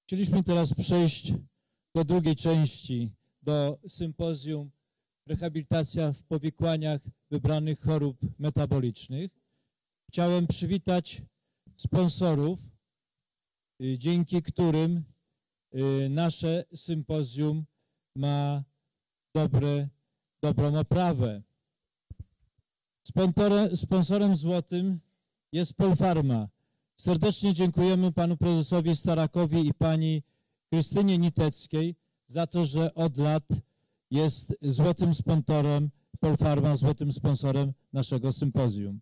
Chcieliśmy teraz przejść do drugiej części, do sympozjum Rehabilitacja w powikłaniach wybranych chorób metabolicznych. Chciałem przywitać sponsorów, dzięki którym nasze sympozjum ma dobrą oprawę. Sponsorem złotym jest Polpharma. Serdecznie dziękujemy panu prezesowi Starakowi i pani Krystynie Niteckiej za to, że od lat jest złotym sponsorem, Polpharma złotym sponsorem naszego sympozjum.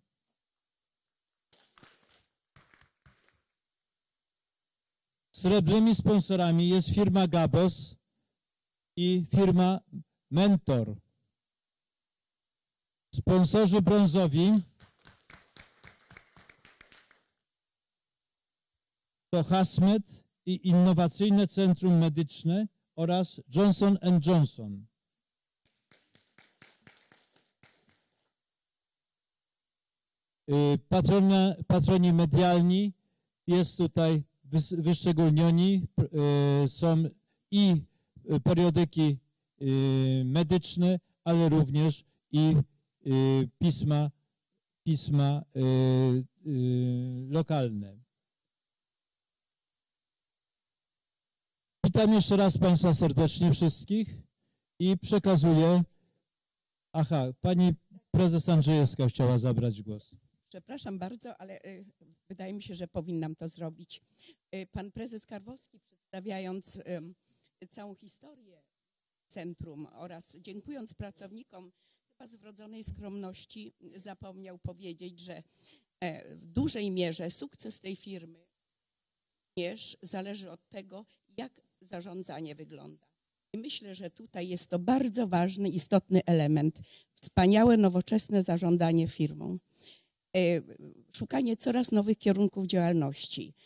Srebrnymi sponsorami jest firma Gabos i firma Mentor. Sponsorzy brązowi to Hasmed i Innowacyjne Centrum Medyczne oraz Johnson & Johnson. Patroni medialni jest tutaj wyszczególnioni, są i periodyki medyczne, ale również i pisma lokalne. Witam jeszcze raz państwa serdecznie wszystkich i przekazuję. Aha, pani prezes Andrzejewska chciała zabrać głos. Przepraszam bardzo, ale wydaje mi się, że powinnam to zrobić. Pan prezes Karwowski, przedstawiając całą historię centrum oraz dziękując pracownikom, chyba z wrodzonej skromności zapomniał powiedzieć, że w dużej mierze sukces tej firmy również zależy od tego, jak zarządzanie wygląda. I myślę, że tutaj jest to bardzo ważny, istotny element. Wspaniałe, nowoczesne zarządzanie firmą. Szukanie coraz nowych kierunków działalności,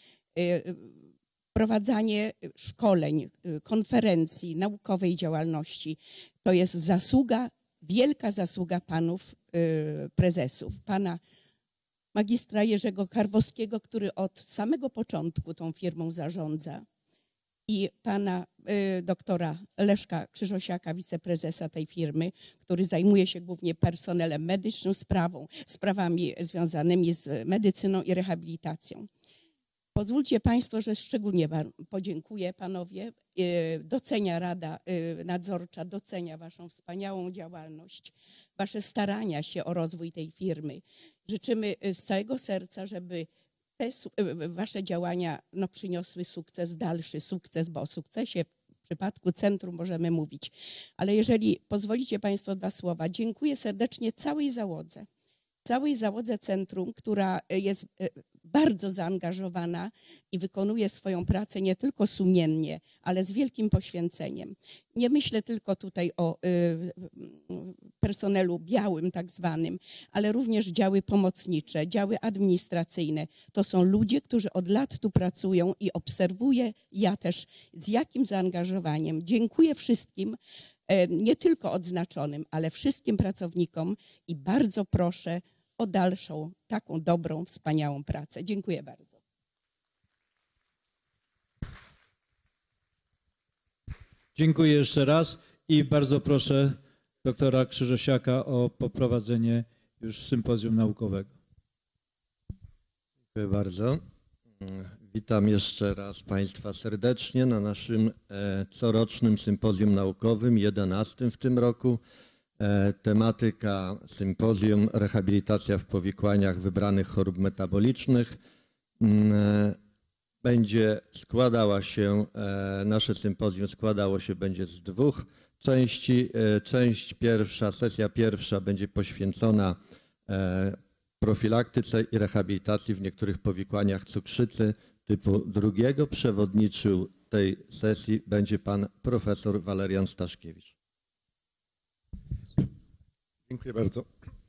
prowadzenie szkoleń, konferencji, naukowej działalności. To jest zasługa, wielka zasługa panów prezesów. Pana magistra Jerzego Karwowskiego, który od samego początku tą firmą zarządza, i pana doktora Leszka Krzyżosiaka, wiceprezesa tej firmy, który zajmuje się głównie personelem medycznym, sprawami związanymi z medycyną i rehabilitacją. Pozwólcie państwo, że szczególnie podziękuję panowie. Docenia Rada Nadzorcza, docenia waszą wspaniałą działalność, wasze starania się o rozwój tej firmy. Życzymy z całego serca, żeby wasze działania przyniosły sukces, dalszy sukces, bo o sukcesie w przypadku centrum możemy mówić. Ale jeżeli pozwolicie państwo 2 słowa, dziękuję serdecznie całej załodze centrum, która jest bardzo zaangażowana i wykonuje swoją pracę nie tylko sumiennie, ale z wielkim poświęceniem. Nie myślę tylko tutaj o personelu białym tak zwanym, ale również działy pomocnicze, działy administracyjne. To są ludzie, którzy od lat tu pracują i obserwuję ja też z jakim zaangażowaniem. Dziękuję wszystkim, nie tylko odznaczonym, ale wszystkim pracownikom i bardzo proszę o dalszą, taką dobrą, wspaniałą pracę. Dziękuję bardzo. Dziękuję jeszcze raz i bardzo proszę doktora Krzyżosiaka o poprowadzenie już sympozjum naukowego. Dziękuję bardzo. Witam jeszcze raz państwa serdecznie na naszym corocznym sympozjum naukowym, 11 w tym roku. Tematyka sympozjum Rehabilitacja w powikłaniach wybranych chorób metabolicznych. Będzie składała się, nasze sympozjum składało się będzie z 2 części. Część pierwsza, sesja pierwsza będzie poświęcona profilaktyce i rehabilitacji w niektórych powikłaniach cukrzycy typu 2. Przewodniczył tej sesji będzie pan profesor Walerian Staszkiewicz. Dziękuję bardzo.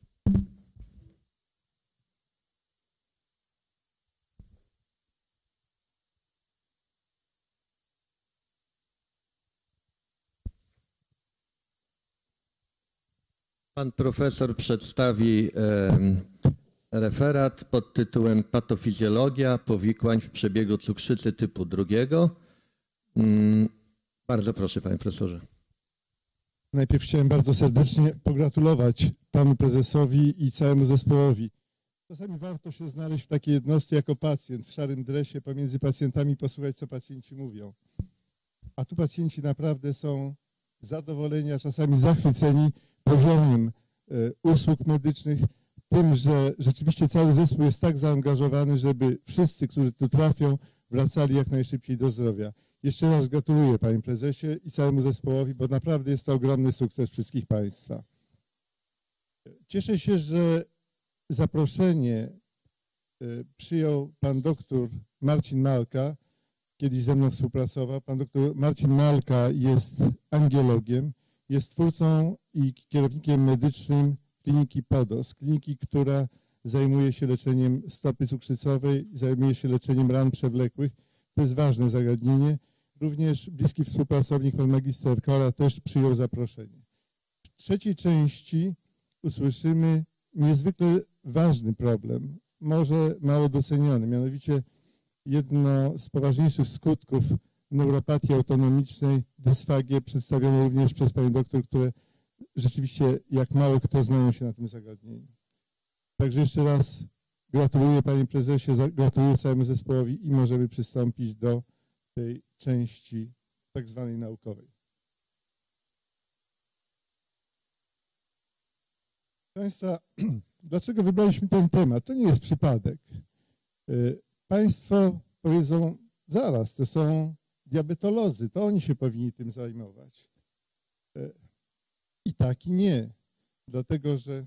Pan profesor przedstawi referat pod tytułem Patofizjologia powikłań w przebiegu cukrzycy typu 2. Bardzo proszę, panie profesorze. Najpierw chciałem bardzo serdecznie pogratulować panu prezesowi i całemu zespołowi. Czasami warto się znaleźć w takiej jednostce jako pacjent, w szarym dresie, pomiędzy pacjentami, posłuchać, co pacjenci mówią. A tu pacjenci naprawdę są zadowoleni, a czasami zachwyceni poziomem usług medycznych, tym, że rzeczywiście cały zespół jest tak zaangażowany, żeby wszyscy, którzy tu trafią, wracali jak najszybciej do zdrowia. Jeszcze raz gratuluję, panie prezesie, i całemu zespołowi, bo naprawdę jest to ogromny sukces wszystkich państwa. Cieszę się, że zaproszenie przyjął pan doktor Marcin Malka, kiedyś ze mną współpracował. Pan doktor Marcin Malka jest angiologiem, jest twórcą i kierownikiem medycznym kliniki PODOS, kliniki, która zajmuje się leczeniem stopy cukrzycowej, zajmuje się leczeniem ran przewlekłych. To jest ważne zagadnienie. Również bliski współpracownik, pan magister Kora, też przyjął zaproszenie. W trzeciej części usłyszymy niezwykle ważny problem, może mało doceniony, mianowicie jedno z poważniejszych skutków neuropatii autonomicznej, dysfagię, przedstawione również przez panią doktor, które rzeczywiście jak mało kto znają się na tym zagadnieniu. Także jeszcze raz gratuluję, panie prezesie, gratuluję całemu zespołowi i możemy przystąpić do tej części tak zwanej naukowej. Proszę państwa, dlaczego wybraliśmy ten temat? To nie jest przypadek. Państwo powiedzą, zaraz, to są diabetolodzy, to oni się powinni tym zajmować. I tak i nie, dlatego że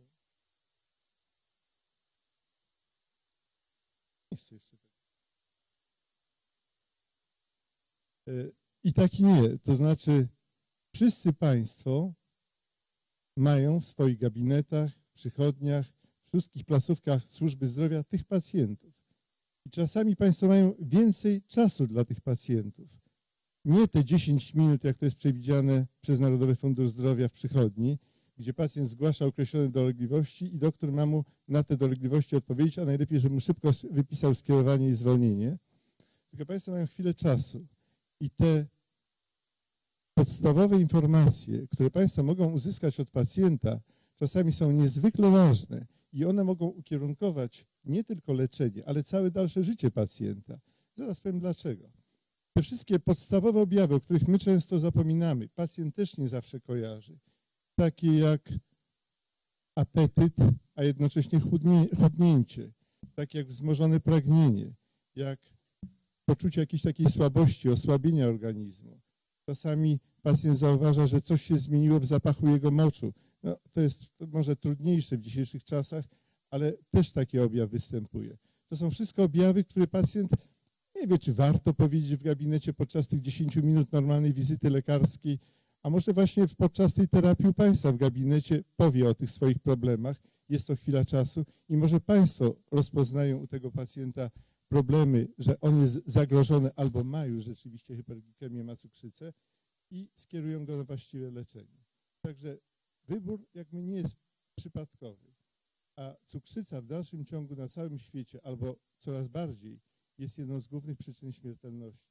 i tak i nie, to znaczy wszyscy państwo mają w swoich gabinetach, przychodniach, w wszystkich placówkach służby zdrowia tych pacjentów. I czasami państwo mają więcej czasu dla tych pacjentów. Nie te 10 minut, jak to jest przewidziane przez Narodowy Fundusz Zdrowia w przychodni, gdzie pacjent zgłasza określone dolegliwości i doktor ma mu na te dolegliwości odpowiedzieć, a najlepiej, żeby mu szybko wypisał skierowanie i zwolnienie. Tylko państwo mają chwilę czasu i te podstawowe informacje, które państwo mogą uzyskać od pacjenta, czasami są niezwykle ważne i one mogą ukierunkować nie tylko leczenie, ale całe dalsze życie pacjenta. Zaraz powiem dlaczego. Te wszystkie podstawowe objawy, o których my często zapominamy, pacjent też nie zawsze kojarzy, takie jak apetyt, a jednocześnie chudnięcie, takie jak wzmożone pragnienie, jak poczucie jakiejś takiej słabości, osłabienia organizmu. Czasami pacjent zauważa, że coś się zmieniło w zapachu jego moczu. No, to jest może trudniejsze w dzisiejszych czasach, ale też taki objaw występuje. To są wszystko objawy, które pacjent nie wie, czy warto powiedzieć w gabinecie podczas tych 10 minut normalnej wizyty lekarskiej, a może właśnie podczas tej terapii u państwa w gabinecie powie o tych swoich problemach. Jest to chwila czasu i może państwo rozpoznają u tego pacjenta problemy, że on jest zagrożony albo ma już rzeczywiście hiperglikemię, ma cukrzycę i skierują go na właściwe leczenie. Także wybór jakby nie jest przypadkowy, a cukrzyca w dalszym ciągu na całym świecie albo coraz bardziej jest jedną z głównych przyczyn śmiertelności.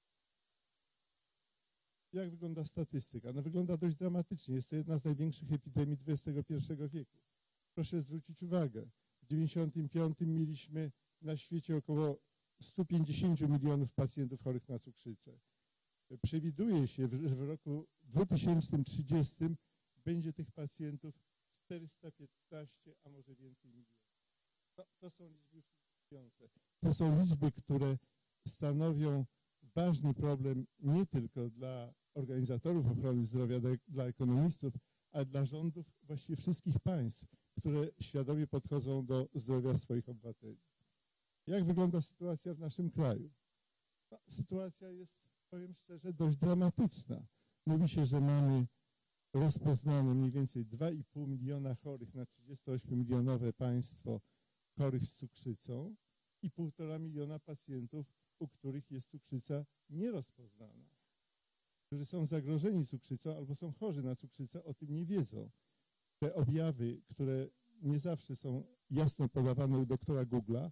Jak wygląda statystyka? No wygląda dość dramatycznie. Jest to jedna z największych epidemii XXI wieku. Proszę zwrócić uwagę, w 1995 mieliśmy na świecie około 150 milionów pacjentów chorych na cukrzycę. Przewiduje się, że w roku 2030 będzie tych pacjentów 415, a może więcej milionów. To są liczby już imponujące. To są liczby, które stanowią ważny problem nie tylko dla organizatorów ochrony zdrowia, dla ekonomistów, ale dla rządów właściwie wszystkich państw, które świadomie podchodzą do zdrowia swoich obywateli. Jak wygląda sytuacja w naszym kraju? No, sytuacja jest, powiem szczerze, dość dramatyczna. Mówi się, że mamy rozpoznane mniej więcej 2,5 miliona chorych na 38-milionowe państwo chorych z cukrzycą i 1,5 miliona pacjentów, u których jest cukrzyca nierozpoznana, którzy są zagrożeni cukrzycą albo są chorzy na cukrzycę, o tym nie wiedzą. Te objawy, które nie zawsze są jasno podawane u doktora Google'a,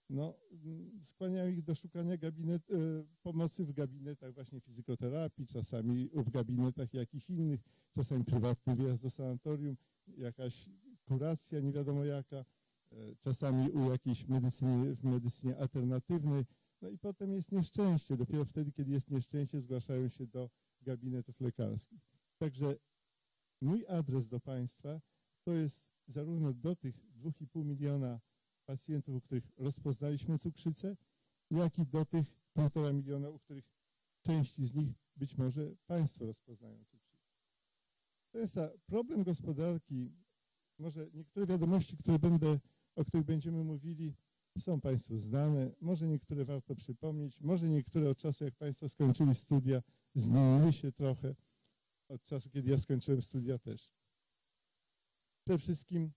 skłaniają ich do szukania pomocy w gabinetach właśnie fizykoterapii, czasami w gabinetach jakichś innych, czasami prywatny wyjazd do sanatorium, jakaś kuracja nie wiadomo jaka, czasami u jakiejś w medycynie alternatywnej. No i potem jest nieszczęście. Dopiero wtedy, kiedy jest nieszczęście, zgłaszają się do gabinetów lekarskich. Także mój adres do Państwa to jest zarówno do tych 2,5 miliona pacjentów, u których rozpoznaliśmy cukrzycę, jak i do tych 1,5 miliona, u których części z nich być może Państwo rozpoznają cukrzycę. To jest problem gospodarki. Może niektóre wiadomości, o których będziemy mówili, są Państwu znane, może niektóre warto przypomnieć, może niektóre od czasu, jak Państwo skończyli studia, zmieniły się trochę, od czasu, kiedy ja skończyłem studia też. Przede wszystkim,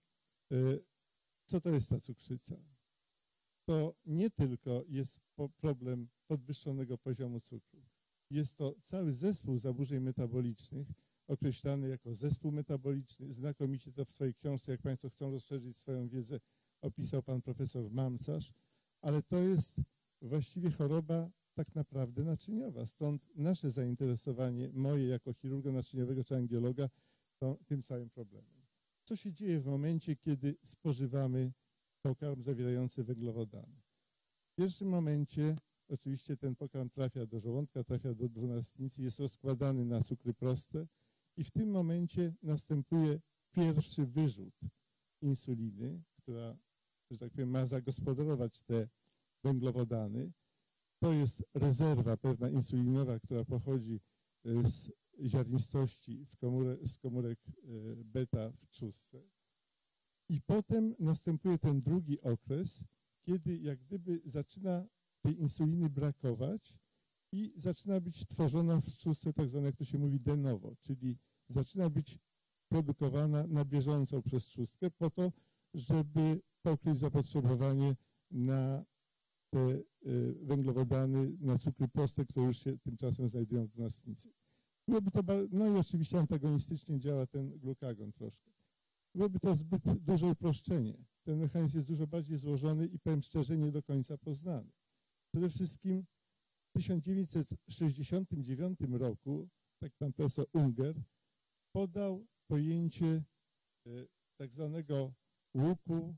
co to jest ta cukrzyca? To nie tylko jest problem podwyższonego poziomu cukru. Jest to cały zespół zaburzeń metabolicznych, określany jako zespół metaboliczny. Znakomicie to w swojej książce, jak Państwo chcą rozszerzyć swoją wiedzę, opisał pan profesor Mamcarz, ale to jest właściwie choroba tak naprawdę naczyniowa. Stąd nasze zainteresowanie, moje jako chirurga naczyniowego czy angiologa, tym całym problemem. Co się dzieje w momencie, kiedy spożywamy pokarm zawierający węglowodany? W pierwszym momencie oczywiście ten pokarm trafia do żołądka, trafia do dwunastnicy, jest rozkładany na cukry proste i w tym momencie następuje pierwszy wyrzut insuliny, która, że tak powiem, ma zagospodarować te węglowodany. To jest rezerwa pewna insulinowa, która pochodzi z ziarnistości z komórek beta w trzustce. I potem następuje ten drugi okres, kiedy jak gdyby zaczyna tej insuliny brakować i zaczyna być tworzona w trzustce tak zwane, jak to się mówi, de novo, czyli zaczyna być produkowana na bieżąco przez trzustkę po to, żeby pokryć zapotrzebowanie na te węglowodany, na cukry proste, które już się tymczasem znajdują w dwunastnicy. Byłoby to, no i oczywiście antagonistycznie działa ten glukagon troszkę. Byłoby to zbyt duże uproszczenie. Ten mechanizm jest dużo bardziej złożony i powiem szczerze, nie do końca poznany. Przede wszystkim w 1969 roku, tak pan profesor Unger, podał pojęcie tak zwanego łuku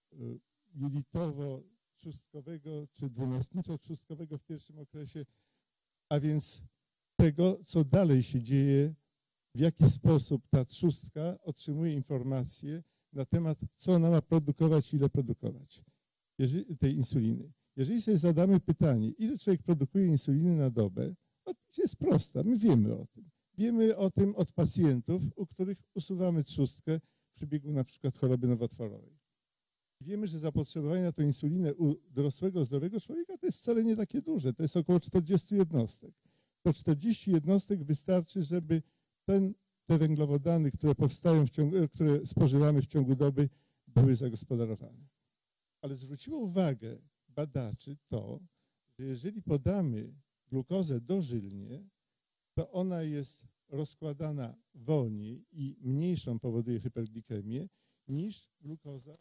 jelitowo-trzustkowego czy dwunastniczo-trzustkowego w pierwszym okresie, a więc tego, co dalej się dzieje, w jaki sposób ta trzustka otrzymuje informacje na temat, co ona ma produkować, ile produkować tej insuliny. Jeżeli sobie zadamy pytanie, ile człowiek produkuje insuliny na dobę, odpowiedź jest prosta, my wiemy o tym. Wiemy o tym od pacjentów, u których usuwamy trzustkę w przebiegu na przykład choroby nowotworowej. Wiemy, że zapotrzebowanie na tę insulinę u dorosłego, zdrowego człowieka to jest wcale nie takie duże, to jest około 40 jednostek. To 40 jednostek wystarczy, żeby te węglowodany, które powstają, które spożywamy w ciągu doby, były zagospodarowane. Ale zwróciło uwagę badaczy to, że jeżeli podamy glukozę dożylnie, to ona jest rozkładana wolniej i mniejszą powoduje hyperglikemię niż glukoza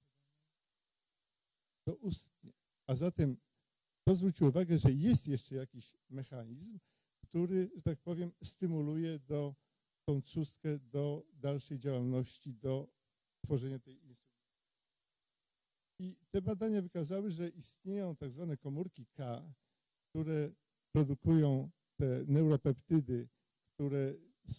doustnie. A zatem to zwróciło uwagę, że jest jeszcze jakiś mechanizm, który, że tak powiem, stymuluje tą trzustkę do dalszej działalności, do tworzenia tej insuliny. I te badania wykazały, że istnieją tak zwane komórki K, które produkują te neuropeptydy, które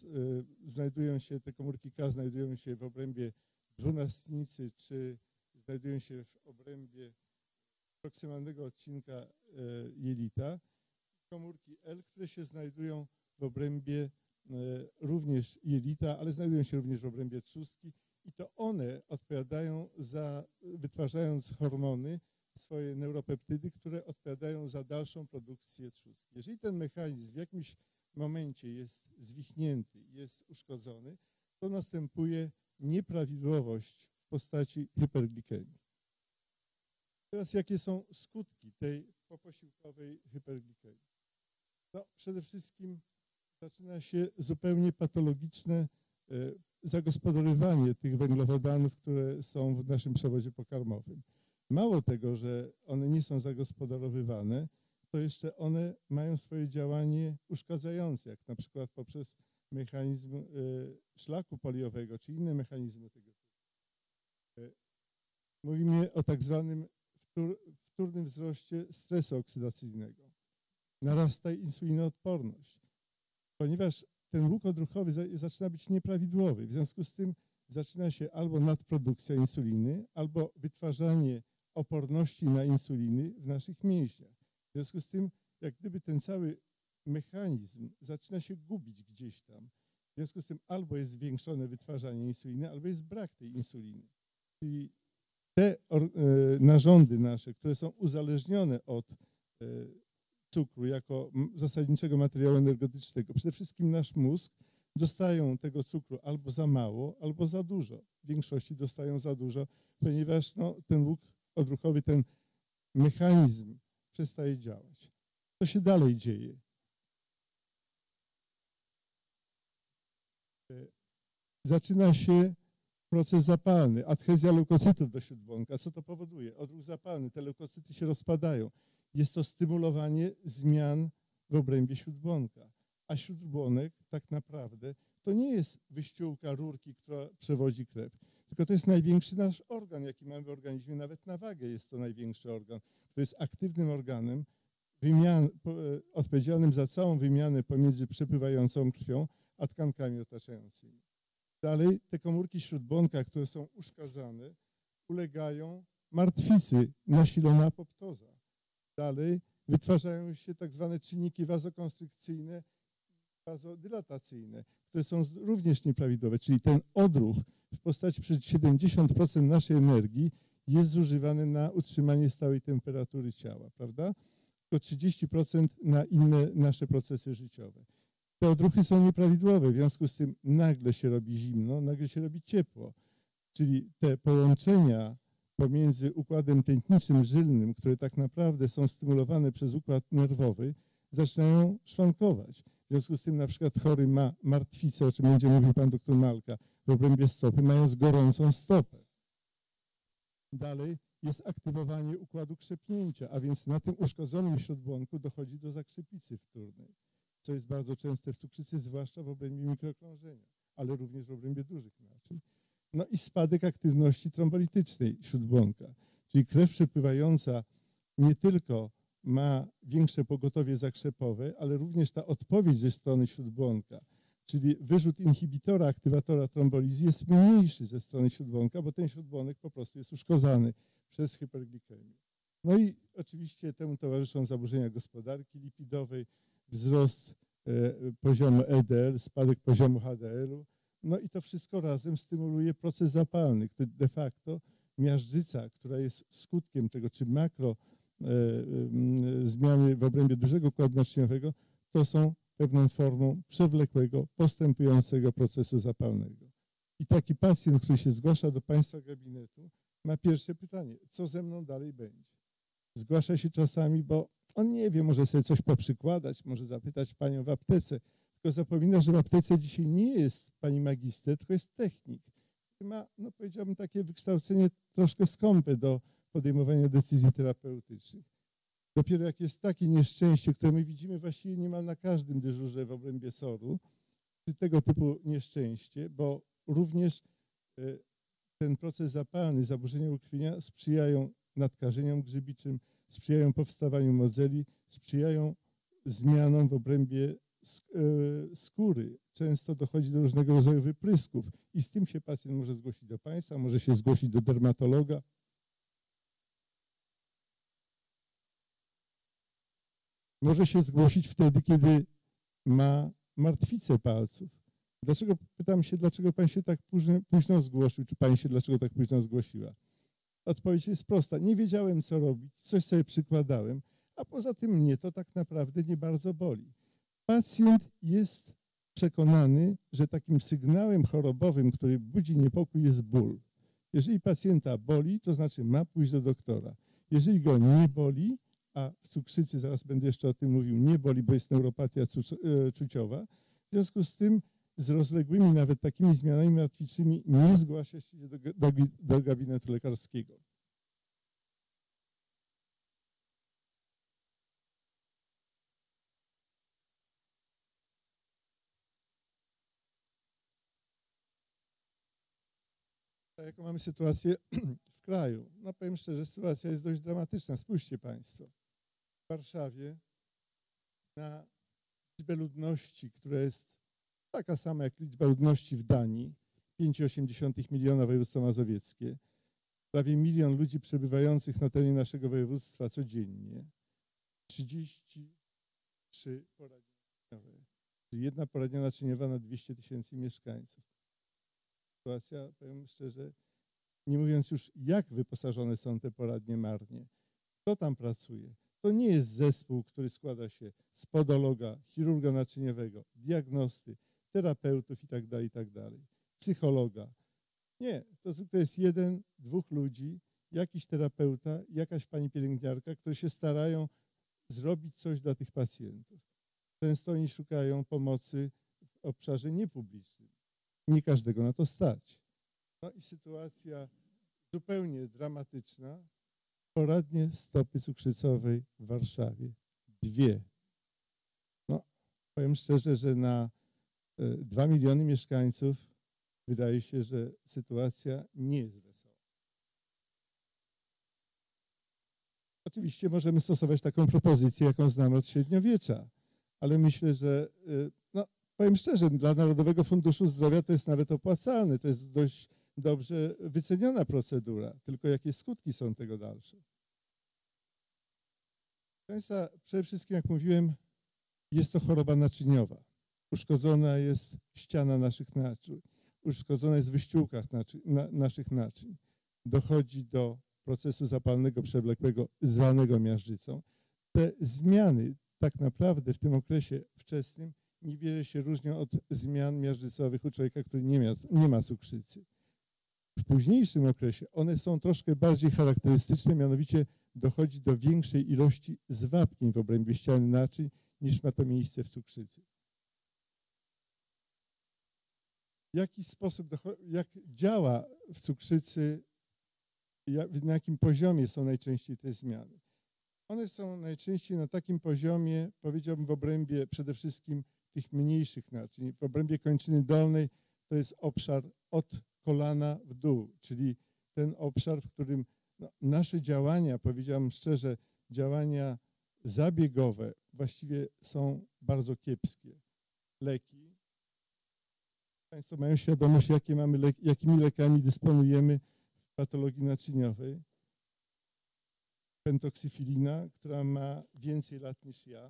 te komórki K znajdują się w obrębie dwunastnicy, czy znajdują się w obrębie proksymalnego odcinka jelita. Komórki L, które się znajdują w obrębie również jelita, ale znajdują się również w obrębie trzustki i to one odpowiadają wytwarzając hormony, swoje neuropeptydy, które odpowiadają za dalszą produkcję trzustki. Jeżeli ten mechanizm w jakimś momencie jest zwichnięty, jest uszkodzony, to następuje nieprawidłowość w postaci hyperglikemii. Teraz jakie są skutki tej poposiłkowej hyperglikemii? No, przede wszystkim zaczyna się zupełnie patologiczne zagospodarowywanie tych węglowodanów, które są w naszym przewodzie pokarmowym. Mało tego, że one nie są zagospodarowywane, to jeszcze one mają swoje działanie uszkadzające, jak na przykład poprzez mechanizm szlaku poliowego, czy inne mechanizmy tego typu. Mówimy o tak zwanym wtórnym wzroście stresu oksydacyjnego. Narasta insulinoodporność, ponieważ ten łuk odruchowy zaczyna być nieprawidłowy. W związku z tym zaczyna się albo nadprodukcja insuliny, albo wytwarzanie oporności na insuliny w naszych mięśniach. W związku z tym, jak gdyby ten cały mechanizm zaczyna się gubić gdzieś tam. W związku z tym albo jest zwiększone wytwarzanie insuliny, albo jest brak tej insuliny. Czyli te narządy nasze, które są uzależnione od cukru jako zasadniczego materiału energetycznego, przede wszystkim nasz mózg, dostają tego cukru albo za mało, albo za dużo. W większości dostają za dużo, ponieważ ten łuk odruchowy, ten mechanizm przestaje działać. Co się dalej dzieje? Zaczyna się proces zapalny, adhezja leukocytów do śródbłonka. Co to powoduje? Odruch zapalny, te leukocyty się rozpadają. Jest to stymulowanie zmian w obrębie śródbłonka. A śródbłonek tak naprawdę to nie jest wyściółka rurki, która przewozi krew, tylko to jest największy nasz organ, jaki mamy w organizmie, nawet na wagę jest to największy organ. To jest aktywnym organem odpowiedzialnym za całą wymianę pomiędzy przepływającą krwią a tkankami otaczającymi. Dalej te komórki śródbłonka, które są uszkadzane, ulegają martwicy, nasilona apoptoza. Dalej wytwarzają się tak zwane czynniki wazokonstrykcyjne, wazodylatacyjne, które są również nieprawidłowe, czyli ten odruch w postaci przed 70% naszej energii jest zużywany na utrzymanie stałej temperatury ciała, prawda? Tylko 30% na inne nasze procesy życiowe. Te odruchy są nieprawidłowe, w związku z tym nagle się robi zimno, nagle się robi ciepło, czyli te połączenia pomiędzy układem tętniczym, żylnym, które tak naprawdę są stymulowane przez układ nerwowy, zaczynają szwankować. W związku z tym na przykład chory ma martwicę, o czym będzie mówił pan doktor Malka, w obrębie stopy, mając gorącą stopę. Dalej jest aktywowanie układu krzepnięcia, a więc na tym uszkodzonym śródbłonku dochodzi do zakrzepicy wtórnej, co jest bardzo częste w cukrzycy, zwłaszcza w obrębie mikrokrążenia, ale również w obrębie dużych naczyń. No i spadek aktywności trombolitycznej śródbłonka, czyli krew przepływająca nie tylko ma większe pogotowie zakrzepowe, ale również ta odpowiedź ze strony śródbłonka, czyli wyrzut inhibitora, aktywatora trombolizy jest mniejszy ze strony śródbłonka, bo ten śródbłonek po prostu jest uszkodzony przez hyperglikemię. No i oczywiście temu towarzyszą zaburzenia gospodarki lipidowej, wzrost poziomu LDL, spadek poziomu HDL-u, no i to wszystko razem stymuluje proces zapalny, który de facto miażdżyca, która jest skutkiem tego, czy makro zmiany w obrębie dużego układu naczyniowego, to są pewną formą przewlekłego, postępującego procesu zapalnego. I taki pacjent, który się zgłasza do państwa gabinetu, ma pierwsze pytanie, co ze mną dalej będzie? Zgłasza się czasami, bo on nie wie, może sobie coś poprzykładać, może zapytać panią w aptece, tylko zapomina, że w aptece dzisiaj nie jest pani magister, tylko jest technik, który ma, no powiedziałbym, takie wykształcenie troszkę skąpe do podejmowania decyzji terapeutycznych. Dopiero jak jest takie nieszczęście, które my widzimy właściwie niemal na każdym dyżurze w obrębie SOR-u, czy tego typu nieszczęście, bo również ten proces zapalny, zaburzenia ukrwienia sprzyjają nadkażeniom grzybiczym, sprzyjają powstawaniu modzeli, sprzyjają zmianom w obrębie skóry. Często dochodzi do różnego rodzaju wyprysków i z tym się pacjent może zgłosić do państwa, może się zgłosić do dermatologa. Może się zgłosić wtedy, kiedy ma martwicę palców. Dlaczego, pytam się, dlaczego pan się tak późno zgłosił, czy pani się dlaczego tak późno zgłosiła? Odpowiedź jest prosta. Nie wiedziałem, co robić, coś sobie przykładałem, a poza tym mnie to tak naprawdę nie bardzo boli. Pacjent jest przekonany, że takim sygnałem chorobowym, który budzi niepokój, jest ból. Jeżeli pacjenta boli, to znaczy ma pójść do doktora. Jeżeli go nie boli, a w cukrzycy, zaraz będę jeszcze o tym mówił, nie boli, bo jest neuropatia czuciowa, w związku z tym z rozległymi nawet takimi zmianami martwiczymi nie zgłasza się do gabinetu lekarskiego. jaką mamy sytuację w kraju? No powiem szczerze, sytuacja jest dość dramatyczna. Spójrzcie Państwo. W Warszawie na liczbę ludności, która jest taka sama jak liczba ludności w Danii, 5,8 miliona województwo mazowieckie, prawie 1 milion ludzi przebywających na terenie naszego województwa codziennie, 33 poradnie naczyniowe, czyli 1 poradnia naczyniowa na 200 000 mieszkańców. Sytuacja, powiem szczerze, nie mówiąc już jak wyposażone są te poradnie marnie, kto tam pracuje. To nie jest zespół, który składa się z podologa, chirurga naczyniowego, diagnosty, terapeutów itd., psychologa. Nie, to zwykle jest 1, 2 ludzi, jakiś terapeuta, jakaś pani pielęgniarka, które się starają zrobić coś dla tych pacjentów. Często oni szukają pomocy w obszarze niepublicznym. Nie każdego na to stać. No i sytuacja zupełnie dramatyczna. Poradnie stopy cukrzycowej w Warszawie. 2. No, powiem szczerze, że na 2 miliony mieszkańców wydaje się, że sytuacja nie jest wesoła. Oczywiście możemy stosować taką propozycję, jaką znamy od średniowiecza, ale myślę, że no, powiem szczerze, dla Narodowego Funduszu Zdrowia to jest nawet opłacalne, to jest dość dobrze wyceniona procedura, tylko jakie skutki są tego dalsze. Państwa, przede wszystkim, jak mówiłem, jest to choroba naczyniowa. Uszkodzona jest ściana naszych naczyń, uszkodzona jest wyściółka naszych naczyń. Dochodzi do procesu zapalnego przewlekłego zwanego miażdżycą. Te zmiany tak naprawdę w tym okresie wczesnym niewiele się różnią od zmian miażdżycowych u człowieka, który nie ma cukrzycy. W późniejszym okresie one są troszkę bardziej charakterystyczne, mianowicie dochodzi do większej ilości zwapnień w obrębie ściany naczyń niż ma to miejsce w cukrzycy. W jaki sposób, jak działa w cukrzycy, na jakim poziomie są najczęściej te zmiany? One są najczęściej na takim poziomie, powiedziałbym, w obrębie przede wszystkim tych mniejszych naczyń. W obrębie kończyny dolnej to jest obszar od kolana w dół, czyli ten obszar, w którym nasze działania, powiedziałbym szczerze, działania zabiegowe właściwie są bardzo kiepskie. Leki. Państwo mają świadomość, jakimi lekami dysponujemy w patologii naczyniowej. Pentoksyfilina, która ma więcej lat niż ja.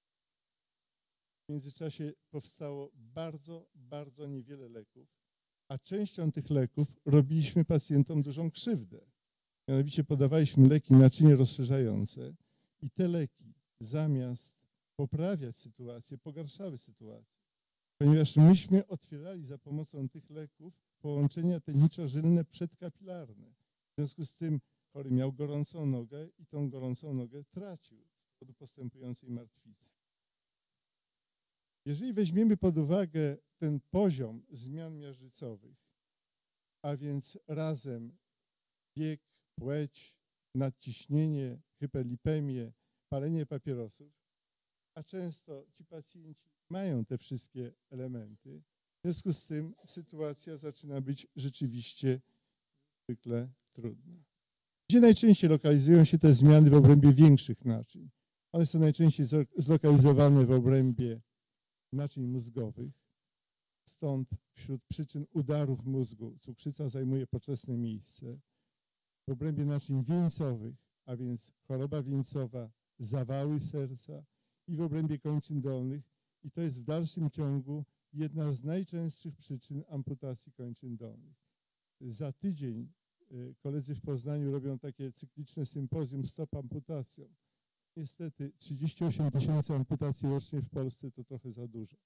W międzyczasie powstało bardzo, bardzo niewiele leków, a częścią tych leków robiliśmy pacjentom dużą krzywdę. Mianowicie podawaliśmy leki naczynie rozszerzające i te leki zamiast poprawiać sytuację, pogarszały sytuację. Ponieważ myśmy otwierali za pomocą tych leków połączenia te niczożylne przedkapilarne. W związku z tym chory miał gorącą nogę i tą gorącą nogę tracił z powodu postępującej martwicy. Jeżeli weźmiemy pod uwagę ten poziom zmian miażdżycowych, a więc razem wiek, płeć, nadciśnienie, hyperlipemię, palenie papierosów, a często ci pacjenci mają te wszystkie elementy, w związku z tym sytuacja zaczyna być rzeczywiście zwykle trudna. Gdzie najczęściej lokalizują się te zmiany w obrębie większych naczyń? One są najczęściej zlokalizowane w obrębie naczyń mózgowych. Stąd wśród przyczyn udarów mózgu cukrzyca zajmuje poczesne miejsce. W obrębie naczyń wieńcowych, a więc choroba wieńcowa, zawały serca i w obrębie kończyn dolnych. I to jest w dalszym ciągu jedna z najczęstszych przyczyn amputacji kończyn dolnych. Za tydzień koledzy w Poznaniu robią takie cykliczne sympozjum Stop amputacjom. Niestety 38 000 amputacji rocznie w Polsce to trochę za dużo.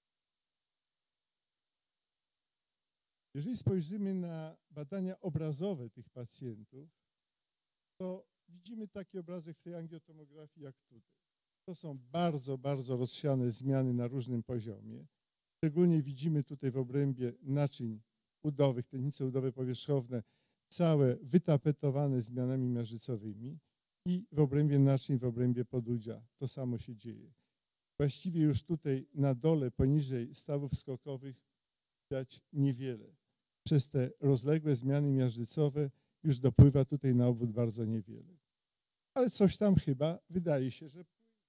Jeżeli spojrzymy na badania obrazowe tych pacjentów, to widzimy taki obrazek w tej angiotomografii jak tutaj. To są bardzo, bardzo rozsiane zmiany na różnym poziomie. Szczególnie widzimy tutaj w obrębie naczyń udowych, te nice udowe powierzchowne, całe wytapetowane zmianami miażdżycowymi i w obrębie naczyń, w obrębie podudzia to samo się dzieje. Właściwie już tutaj na dole, poniżej stawów skokowych widać niewiele. przez te rozległe zmiany miażdżycowe już dopływa tutaj na obwód bardzo niewiele. Ale coś tam chyba wydaje się, że...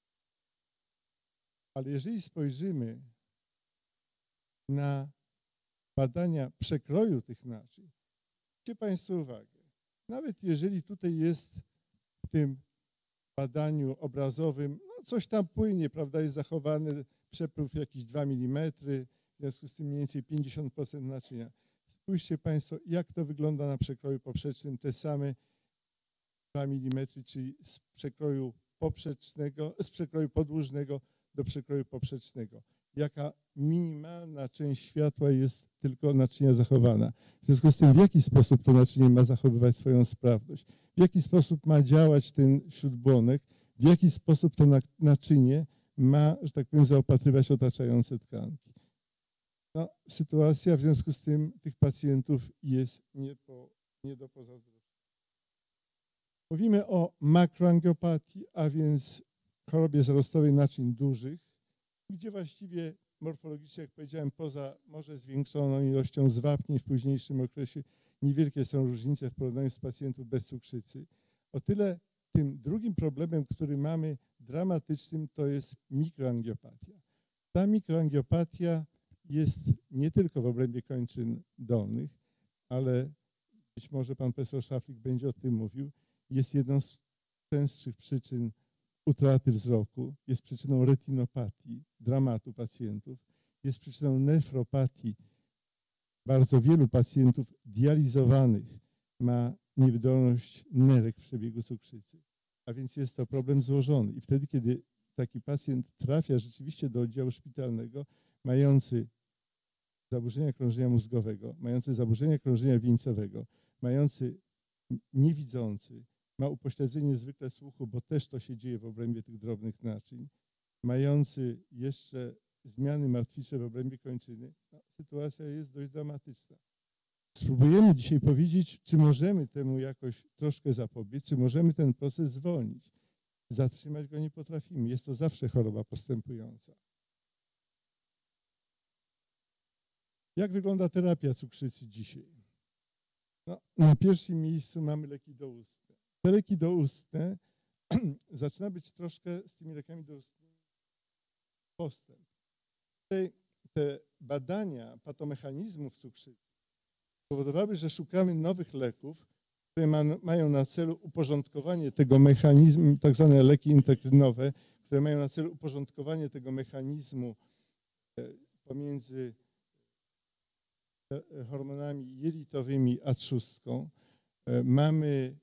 Ale jeżeli spojrzymy na badania przekroju tych naczyń, zwróćcie Państwo uwagę, nawet jeżeli tutaj jest w tym badaniu obrazowym, no coś tam płynie, prawda, jest zachowany przepływ jakiś 2 mm, w związku z tym mniej więcej 50% naczynia. Spójrzcie Państwo, jak to wygląda na przekroju poprzecznym, te same 2 mm, czyli z przekroju poprzecznego, z przekroju podłużnego do przekroju poprzecznego. Jaka minimalna część światła jest tylko naczynia zachowana. W związku z tym, w jaki sposób to naczynie ma zachowywać swoją sprawność, w jaki sposób ma działać ten śródbłonek, w jaki sposób to naczynie ma, że tak powiem, zaopatrywać otaczające tkanki. No, sytuacja w związku z tym tych pacjentów jest nie do pozazdroszczenia. Mówimy o makroangiopatii, a więc chorobie zarostowej naczyń dużych, gdzie właściwie morfologicznie, jak powiedziałem, poza może zwiększoną ilością zwapnień w późniejszym okresie niewielkie są różnice w porównaniu z pacjentów bez cukrzycy. O tyle tym drugim problemem, który mamy dramatycznym, to jest mikroangiopatia. Ta mikroangiopatia jest nie tylko w obrębie kończyn dolnych, ale być może pan profesor Szaflik będzie o tym mówił, jest jedną z częstszych przyczyn utraty wzroku, jest przyczyną retinopatii, dramatu pacjentów, jest przyczyną nefropatii. Bardzo wielu pacjentów dializowanych ma niewydolność nerek w przebiegu cukrzycy, a więc jest to problem złożony. I wtedy, kiedy taki pacjent trafia rzeczywiście do oddziału szpitalnego, mający zaburzenia krążenia mózgowego, mający zaburzenia krążenia wieńcowego, mający niewidzący, ma upośledzenie zwykle słuchu, bo też to się dzieje w obrębie tych drobnych naczyń, mający jeszcze zmiany martwicze w obrębie kończyny, no, sytuacja jest dość dramatyczna. Spróbujemy dzisiaj powiedzieć, czy możemy temu jakoś troszkę zapobiec, czy możemy ten proces zwolnić. Zatrzymać go nie potrafimy. Jest to zawsze choroba postępująca. Jak wygląda terapia cukrzycy dzisiaj? No, na pierwszym miejscu mamy leki doustne. Te leki doustne zaczyna być troszkę z tymi lekami doustnymi postęp. Te badania patomechanizmów cukrzycy powodowały, że szukamy nowych leków, które mają na celu uporządkowanie tego mechanizmu, tak zwane leki integrynowe, które mają na celu uporządkowanie tego mechanizmu pomiędzy hormonami jelitowymi a trzustką. Mamy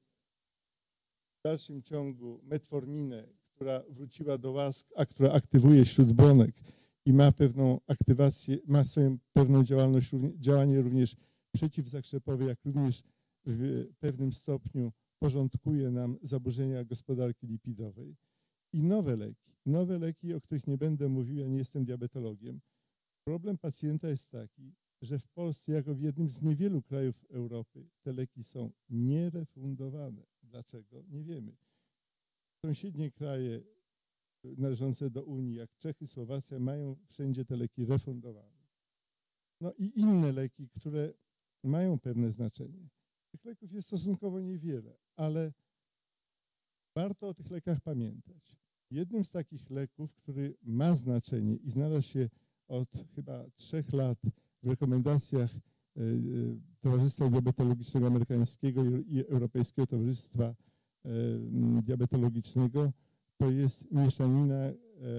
w dalszym ciągu metforminę, która wróciła do łask, a która aktywuje śródbłonek i ma pewną aktywację, ma swoją pewną działanie również przeciwzakrzepowe, jak również w pewnym stopniu porządkuje nam zaburzenia gospodarki lipidowej. I nowe leki, o których nie będę mówił, ja nie jestem diabetologiem. Problem pacjenta jest taki, że w Polsce, jako w jednym z niewielu krajów Europy, te leki są nierefundowane. Dlaczego? Nie wiemy. Sąsiednie kraje należące do Unii, jak Czechy, Słowacja, mają wszędzie te leki refundowane. No i inne leki, które mają pewne znaczenie. Tych leków jest stosunkowo niewiele, ale warto o tych lekach pamiętać. Jednym z takich leków, który ma znaczenie i znalazł się od chyba 3 lat w rekomendacjach Towarzystwa Diabetologicznego Amerykańskiego i Europejskiego Towarzystwa Diabetologicznego, to jest mieszanina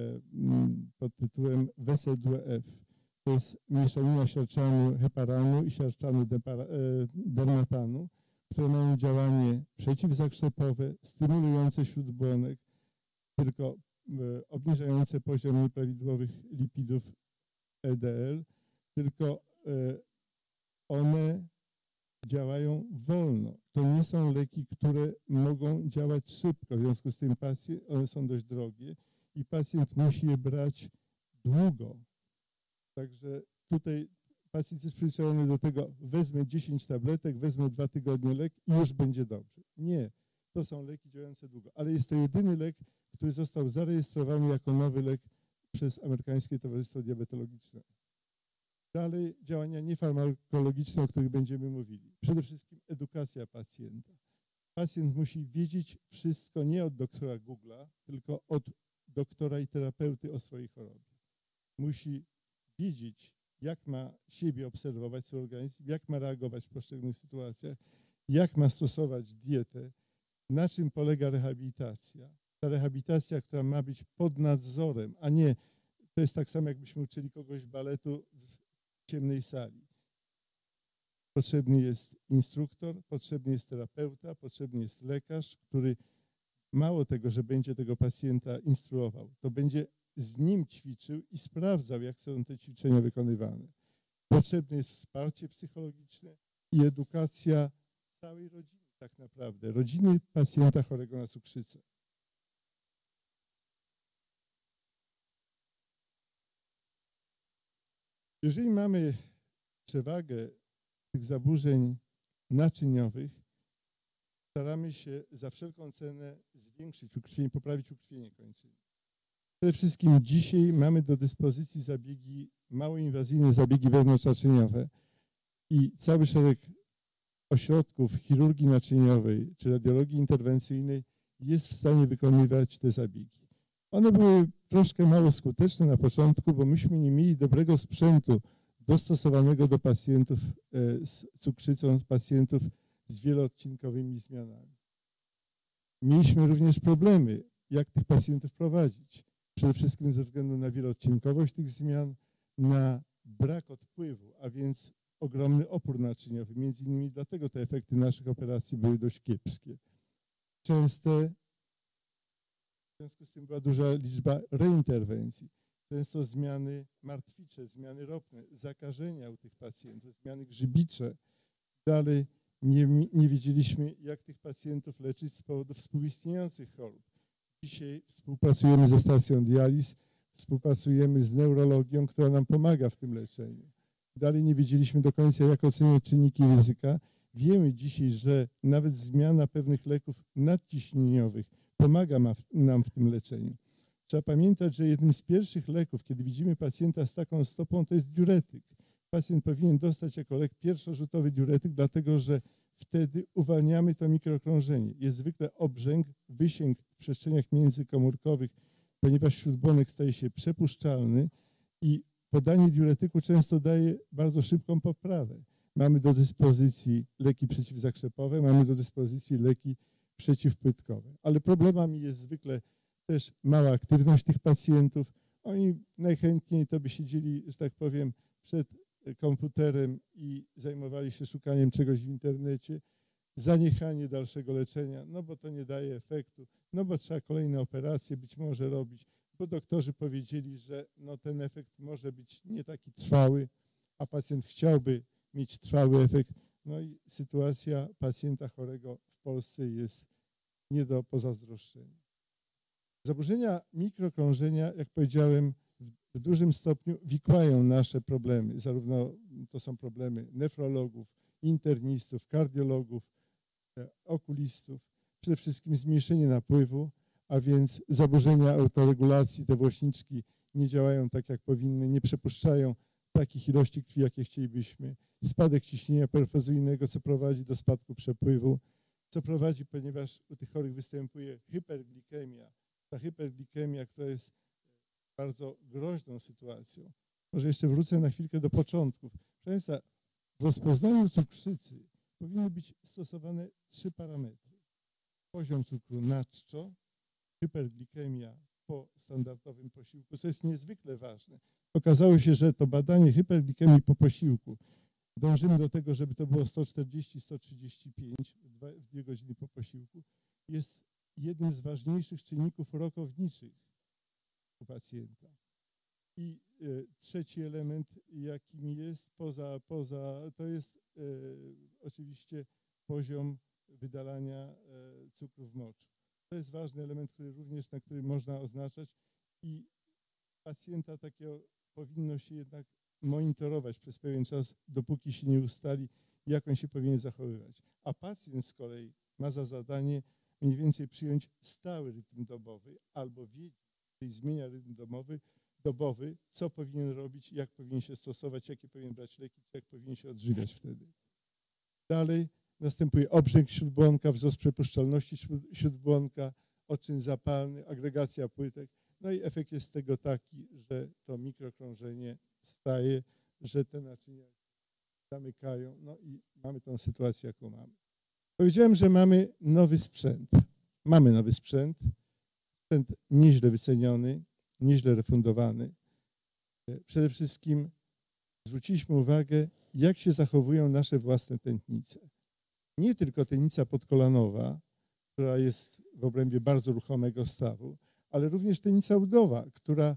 pod tytułem Wesel-2F. To jest mieszanina siarczanu heparanu i siarczanu dermatanu, które mają działanie przeciwzakrzepowe, stymulujące śródbłonek, tylko obniżające poziom nieprawidłowych lipidów LDL, tylko one działają wolno. To nie są leki, które mogą działać szybko, w związku z tym one są dość drogie i pacjent musi je brać długo. Także tutaj pacjent jest przyzwyczajony do tego, wezmę 10 tabletek, wezmę 2 tygodnie lek i już będzie dobrze. Nie, to są leki działające długo, ale jest to jedyny lek, który został zarejestrowany jako nowy lek przez Amerykańskie Towarzystwo Diabetologiczne. Dalej działania niefarmakologiczne, o których będziemy mówili. Przede wszystkim edukacja pacjenta. Pacjent musi wiedzieć wszystko nie od doktora Google'a, tylko od doktora i terapeuty o swojej chorobie. Musi wiedzieć, jak ma siebie obserwować, swój organizm, jak ma reagować w poszczególnych sytuacjach, jak ma stosować dietę, na czym polega rehabilitacja. Ta rehabilitacja, która ma być pod nadzorem, a nie, to jest tak samo, jakbyśmy uczyli kogoś baletu w ciemnej sali. Potrzebny jest instruktor, potrzebny jest terapeuta, potrzebny jest lekarz, który mało tego, że będzie tego pacjenta instruował, to będzie z nim ćwiczył i sprawdzał, jak są te ćwiczenia wykonywane. Potrzebne jest wsparcie psychologiczne i edukacja całej rodziny tak naprawdę, rodziny pacjenta chorego na cukrzycę. Jeżeli mamy przewagę tych zaburzeń naczyniowych, staramy się za wszelką cenę zwiększyć ukrwienie, poprawić ukrwienie kończyny. Przede wszystkim dzisiaj mamy do dyspozycji zabiegi, mało inwazyjne zabiegi wewnątrznaczyniowe i cały szereg ośrodków chirurgii naczyniowej czy radiologii interwencyjnej jest w stanie wykonywać te zabiegi. One były troszkę mało skuteczne na początku, bo myśmy nie mieli dobrego sprzętu dostosowanego do pacjentów z cukrzycą, pacjentów z wieloodcinkowymi zmianami. Mieliśmy również problemy, jak tych pacjentów prowadzić. Przede wszystkim ze względu na wieloodcinkowość tych zmian, na brak odpływu, a więc ogromny opór naczyniowy. Między innymi dlatego te efekty naszych operacji były dość kiepskie. Częste, w związku z tym była duża liczba reinterwencji. Często zmiany martwicze, zmiany ropne, zakażenia u tych pacjentów, zmiany grzybicze. Dalej nie wiedzieliśmy, jak tych pacjentów leczyć z powodów współistniejących chorób. Dzisiaj współpracujemy ze stacją dializ, współpracujemy z neurologią, która nam pomaga w tym leczeniu. Dalej nie wiedzieliśmy do końca, jak oceniać czynniki ryzyka. Wiemy dzisiaj, że nawet zmiana pewnych leków nadciśnieniowych pomaga nam w tym leczeniu. Trzeba pamiętać, że jednym z pierwszych leków, kiedy widzimy pacjenta z taką stopą, to jest diuretyk. Pacjent powinien dostać jako lek pierwszorzutowy diuretyk, dlatego że wtedy uwalniamy to mikrokrążenie. Jest zwykle obrzęk, wysięg w przestrzeniach międzykomórkowych, ponieważ śródbłonek staje się przepuszczalny i podanie diuretyku często daje bardzo szybką poprawę. Mamy do dyspozycji leki przeciwzakrzepowe, mamy do dyspozycji leki przeciwpłytkowe, ale problemami jest zwykle też mała aktywność tych pacjentów. Oni najchętniej to by siedzieli, że tak powiem, przed komputerem i zajmowali się szukaniem czegoś w internecie. Zaniechanie dalszego leczenia, no bo to nie daje efektu, no bo trzeba kolejne operacje być może robić, bo doktorzy powiedzieli, że no ten efekt może być nie taki trwały, a pacjent chciałby mieć trwały efekt. No i sytuacja pacjenta chorego w Polsce jest nie do pozazdroszczenia. Zaburzenia mikrokrążenia, jak powiedziałem, w dużym stopniu wikłają nasze problemy. Zarówno to są problemy nefrologów, internistów, kardiologów, okulistów. Przede wszystkim zmniejszenie napływu, a więc zaburzenia autoregulacji, te włośniczki nie działają tak, jak powinny, nie przepuszczają takich ilości krwi, jakie chcielibyśmy. Spadek ciśnienia perfuzyjnego, co prowadzi do spadku przepływu, co prowadzi, ponieważ u tych chorych występuje hyperglikemia. Ta hyperglikemia, która jest bardzo groźną sytuacją. Może jeszcze wrócę na chwilkę do początków. Proszę Państwa, w rozpoznaniu cukrzycy powinny być stosowane 3 parametry. Poziom cukru na czczo, hyperglikemia po standardowym posiłku, co jest niezwykle ważne. Okazało się, że to badanie hyperglikemii po posiłku, dążymy do tego, żeby to było 140-135 w 2 godziny po posiłku, jest jednym z ważniejszych czynników rokowniczych u pacjenta. I trzeci element, jakim jest to jest oczywiście poziom wydalania cukru w moczu. To jest ważny element, na który można oznaczać i pacjenta takiego powinno się jednak monitorować przez pewien czas, dopóki się nie ustali, jak on się powinien zachowywać. A pacjent z kolei ma za zadanie mniej więcej przyjąć stały rytm dobowy albo wiedzieć, że zmienia rytm dobowy dobowy, co powinien robić, jak powinien się stosować, jakie powinien brać leki, jak powinien się odżywiać wtedy. Dalej następuje obrzęk śródbłonka, wzrost przepuszczalności śródbłonka, odczyn zapalny, agregacja płytek. No i efekt jest tego taki, że to mikrokrążenie staje, że te naczynia zamykają, no i mamy tą sytuację, jaką mamy. Powiedziałem, że mamy nowy sprzęt. Mamy nowy sprzęt nieźle wyceniony, nieźle refundowany. Przede wszystkim zwróciliśmy uwagę, jak się zachowują nasze własne tętnice. Nie tylko tętnica podkolanowa, która jest w obrębie bardzo ruchomego stawu, ale również tętnica udowa, która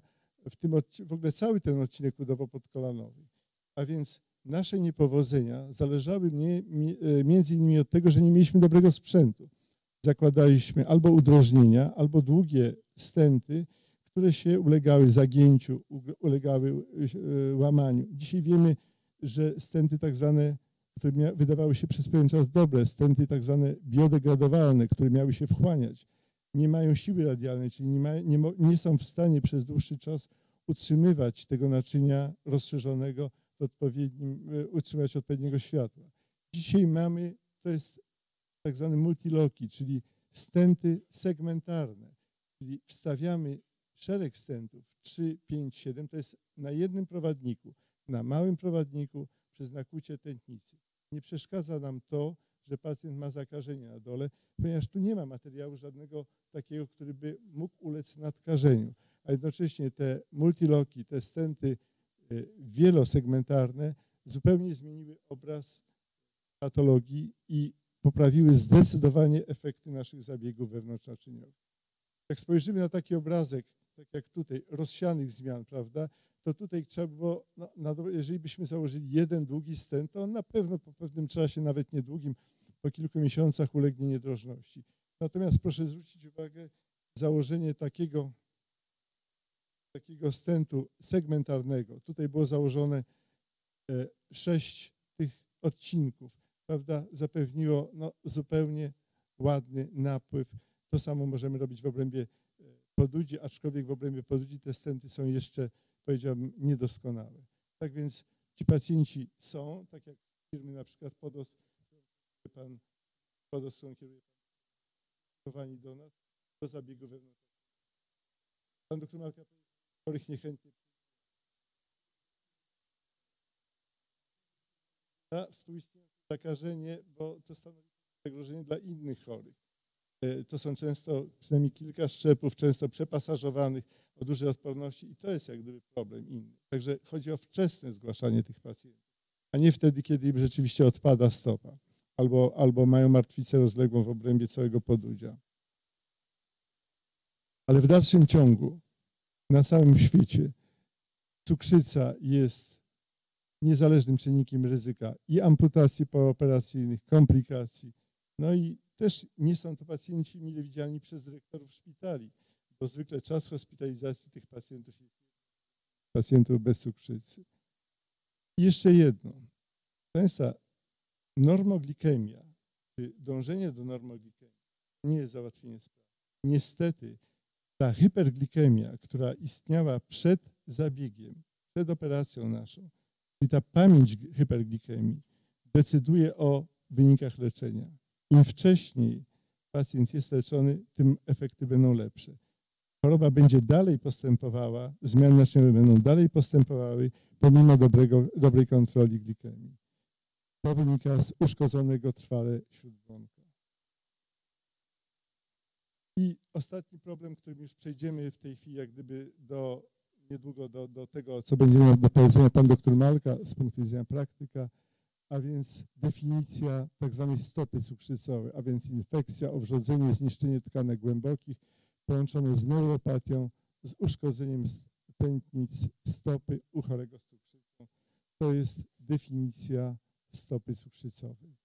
w ogóle cały ten odcinek udowo-podkolanowy. A więc nasze niepowodzenia zależały między innymi od tego, że nie mieliśmy dobrego sprzętu. Zakładaliśmy albo udrożnienia, albo długie stenty, które się ulegały zagięciu, ulegały łamaniu. Dzisiaj wiemy, że stenty tak zwane, które wydawały się przez pewien czas dobre, stenty tak zwane biodegradowalne, które miały się wchłaniać, nie mają siły radialnej, czyli nie są w stanie przez dłuższy czas utrzymywać tego naczynia rozszerzonego utrzymać odpowiedniego światła. Dzisiaj mamy, to jest tak zwany multiloki, czyli stenty segmentarne, czyli wstawiamy szereg stentów, 3, 5, 7, to jest na jednym prowadniku, na małym prowadniku przez nakłucie tętnicy. Nie przeszkadza nam to, że pacjent ma zakażenie na dole, ponieważ tu nie ma materiału żadnego takiego, który by mógł ulec nadkażeniu. A jednocześnie te multiloki, te stenty wielosegmentarne zupełnie zmieniły obraz patologii i poprawiły zdecydowanie efekty naszych zabiegów wewnątrznaczyniowych. Jak spojrzymy na taki obrazek, tak jak tutaj, rozsianych zmian, prawda, to tutaj trzeba było, jeżeli byśmy założyli jeden długi stent, to on na pewno po pewnym czasie, nawet niedługim, po kilku miesiącach ulegnie niedrożności. Natomiast proszę zwrócić uwagę, założenie takiego stentu segmentarnego, tutaj było założone 6 tych odcinków, prawda, zapewniło zupełnie ładny napływ. To samo możemy robić w obrębie podudzi, aczkolwiek w obrębie podudzi te stenty są jeszcze, powiedziałbym, niedoskonałe. Tak więc ci pacjenci są, tak jak z firmy na przykład Podos, którą kieruje pan do nas, do zabiegu wewnętrznego. Pan doktor Malka chorych niechętnie na współistniejące zakażenie, bo to stanowi zagrożenie dla innych chorych. To są często przynajmniej kilka szczepów, często przepasażowanych o dużej odporności i to jest jak gdyby problem inny. Także chodzi o wczesne zgłaszanie tych pacjentów, a nie wtedy, kiedy im rzeczywiście odpada stopa albo mają martwicę rozległą w obrębie całego podudzia. Ale w dalszym ciągu na całym świecie cukrzyca jest niezależnym czynnikiem ryzyka i amputacji pooperacyjnych, komplikacji. No i też nie są to pacjenci mile widziani przez dyrektorów szpitali, bo zwykle czas hospitalizacji tych pacjentów jest pacjentów bez cukrzycy. I jeszcze jedno. Często normoglikemia, czy dążenie do normoglikemii nie jest załatwienie sprawy. Niestety ta hyperglikemia, która istniała przed zabiegiem, przed operacją naszą, czyli ta pamięć hyperglikemii decyduje o wynikach leczenia. Im wcześniej pacjent jest leczony, tym efekty będą lepsze. Choroba będzie dalej postępowała, zmiany naczyniowe będą dalej postępowały, pomimo dobrej kontroli glikemii. To wynika z uszkodzonego trwale śródbłonka. I ostatni problem, którym już przejdziemy w tej chwili, jak gdyby niedługo do tego, co będzie miał do powiedzenia pan doktor Malka z punktu widzenia praktyka, a więc definicja tak zwanej stopy cukrzycowej, a więc infekcja, owrzodzenie, zniszczenie tkanek głębokich połączone z neuropatią, z uszkodzeniem tętnic stopy u chorego z cukrzycą. To jest definicja stopy cukrzycowej.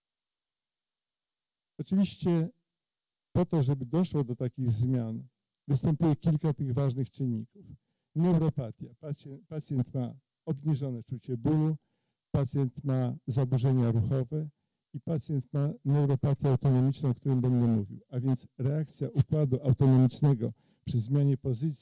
Oczywiście po to, żeby doszło do takich zmian, występuje kilka tych ważnych czynników. Neuropatia. Pacjent ma obniżone czucie bólu, pacjent ma zaburzenia ruchowe i pacjent ma neuropatię autonomiczną, o którym będę mówił. A więc reakcja układu autonomicznego przy zmianie pozycji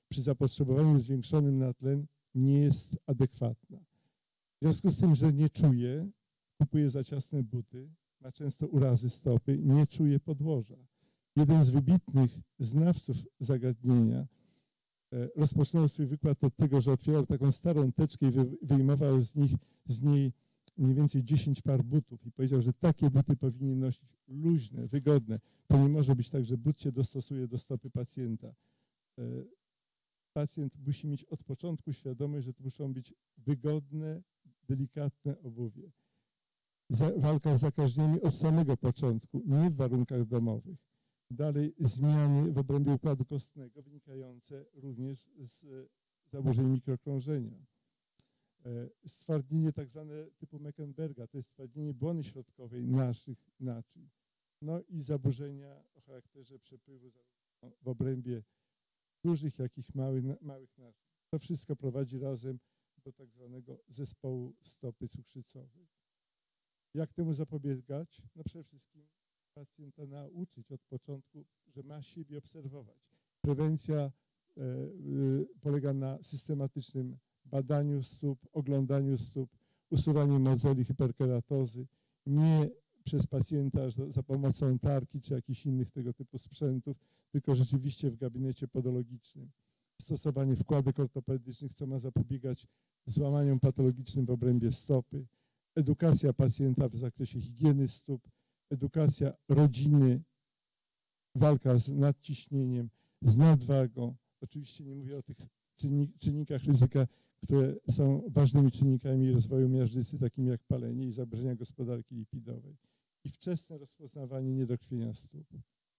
przy zapotrzebowaniu zwiększonym na tlen nie jest adekwatna. W związku z tym, że nie czuje, kupuje za ciasne buty, ma często urazy stopy, nie czuje podłoża. Jeden z wybitnych znawców zagadnienia rozpoczynał swój wykład od tego, że otwierał taką starą teczkę i wyjmował z niej mniej więcej 10 par butów i powiedział, że takie buty powinien nosić luźne, wygodne. To nie może być tak, że but się dostosuje do stopy pacjenta. Pacjent musi mieć od początku świadomość, że to muszą być wygodne, delikatne obuwie. Walka z zakażeniami od samego początku, nie w warunkach domowych. Dalej zmiany w obrębie układu kostnego wynikające również z zaburzeń mikrokrążenia. Stwardnienie tak zwane typu Meckenberga, to jest stwardnienie błony środkowej naszych naczyń. No i zaburzenia o charakterze przepływu w obrębie dużych, jak i małych naczyń. To wszystko prowadzi razem do tak zwanego zespołu stopy cukrzycowej. Jak temu zapobiegać? No przede wszystkim pacjenta nauczyć od początku, że ma siebie obserwować. Prewencja polega na systematycznym badaniu stóp, oglądaniu stóp, usuwaniu mozeli, hiperkeratozy, nie przez pacjenta za pomocą tarki czy jakichś innych tego typu sprzętów, tylko rzeczywiście w gabinecie podologicznym. Stosowanie wkładek ortopedycznych, co ma zapobiegać złamaniom patologicznym w obrębie stopy, edukacja pacjenta w zakresie higieny stóp, edukacja rodziny, walka z nadciśnieniem, z nadwagą. Oczywiście nie mówię o tych czynnikach ryzyka, które są ważnymi czynnikami rozwoju miażdżycy, takimi jak palenie i zaburzenia gospodarki lipidowej. I wczesne rozpoznawanie niedokrwienia stóp.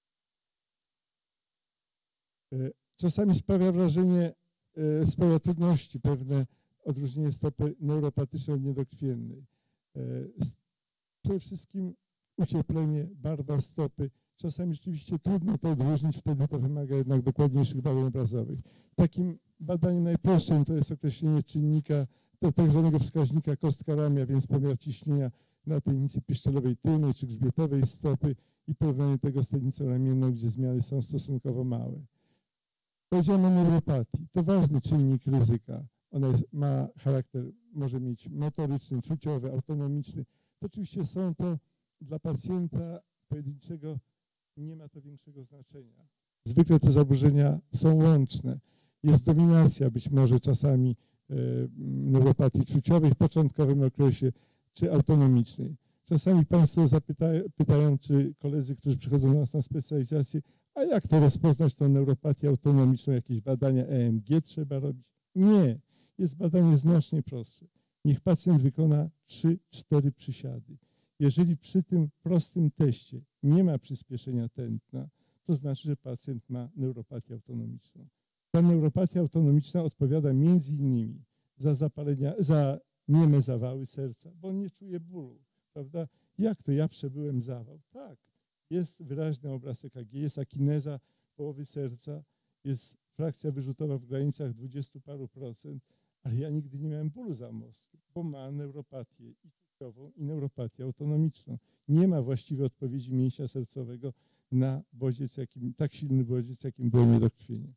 Czasami sprawia wrażenie, sprawia trudności pewne odróżnienie stopy neuropatycznej od niedokrwiennej. Przede wszystkim ucieplenie, barwa stopy. Czasami rzeczywiście trudno to odróżnić, wtedy to wymaga jednak dokładniejszych badań obrazowych. Takim badaniem najprostszym to jest określenie czynnika, tak zwanego wskaźnika kostka ramię, więc pomiar ciśnienia na tętnicy piszczelowej tylnej czy grzbietowej stopy i porównanie tego z tętnicą ramienną, gdzie zmiany są stosunkowo małe. Powiedziałem o neuropatii. To ważny czynnik ryzyka. Ona ma charakter, może mieć motoryczny, czuciowy, autonomiczny. To oczywiście są to dla pacjenta pojedynczego, nie ma to większego znaczenia. Zwykle te zaburzenia są łączne. Jest dominacja być może czasami neuropatii czuciowej w początkowym okresie, czy autonomicznej. Czasami Państwo pytają, czy koledzy, którzy przychodzą do nas na specjalizację, a jak to rozpoznać tą neuropatię autonomiczną, jakieś badania EMG trzeba robić? Nie, jest badanie znacznie prostsze. Niech pacjent wykona 3-4 przysiady. Jeżeli przy tym prostym teście nie ma przyspieszenia tętna, to znaczy, że pacjent ma neuropatię autonomiczną. Ta neuropatia autonomiczna odpowiada między innymi za zapalenia, za nieme zawały serca, bo on nie czuje bólu, prawda? Jak to ja przebyłem zawał? Tak, jest wyraźny obraz EKG, jest akineza połowy serca, jest frakcja wyrzutowa w granicach 20 paru procent, ale ja nigdy nie miałem bólu zamorskim, bo ma neuropatię i czuciową, i neuropatię autonomiczną. Nie ma właściwej odpowiedzi mięśnia sercowego na bodziec, tak silny bodziec, jakim było niedokrwienie.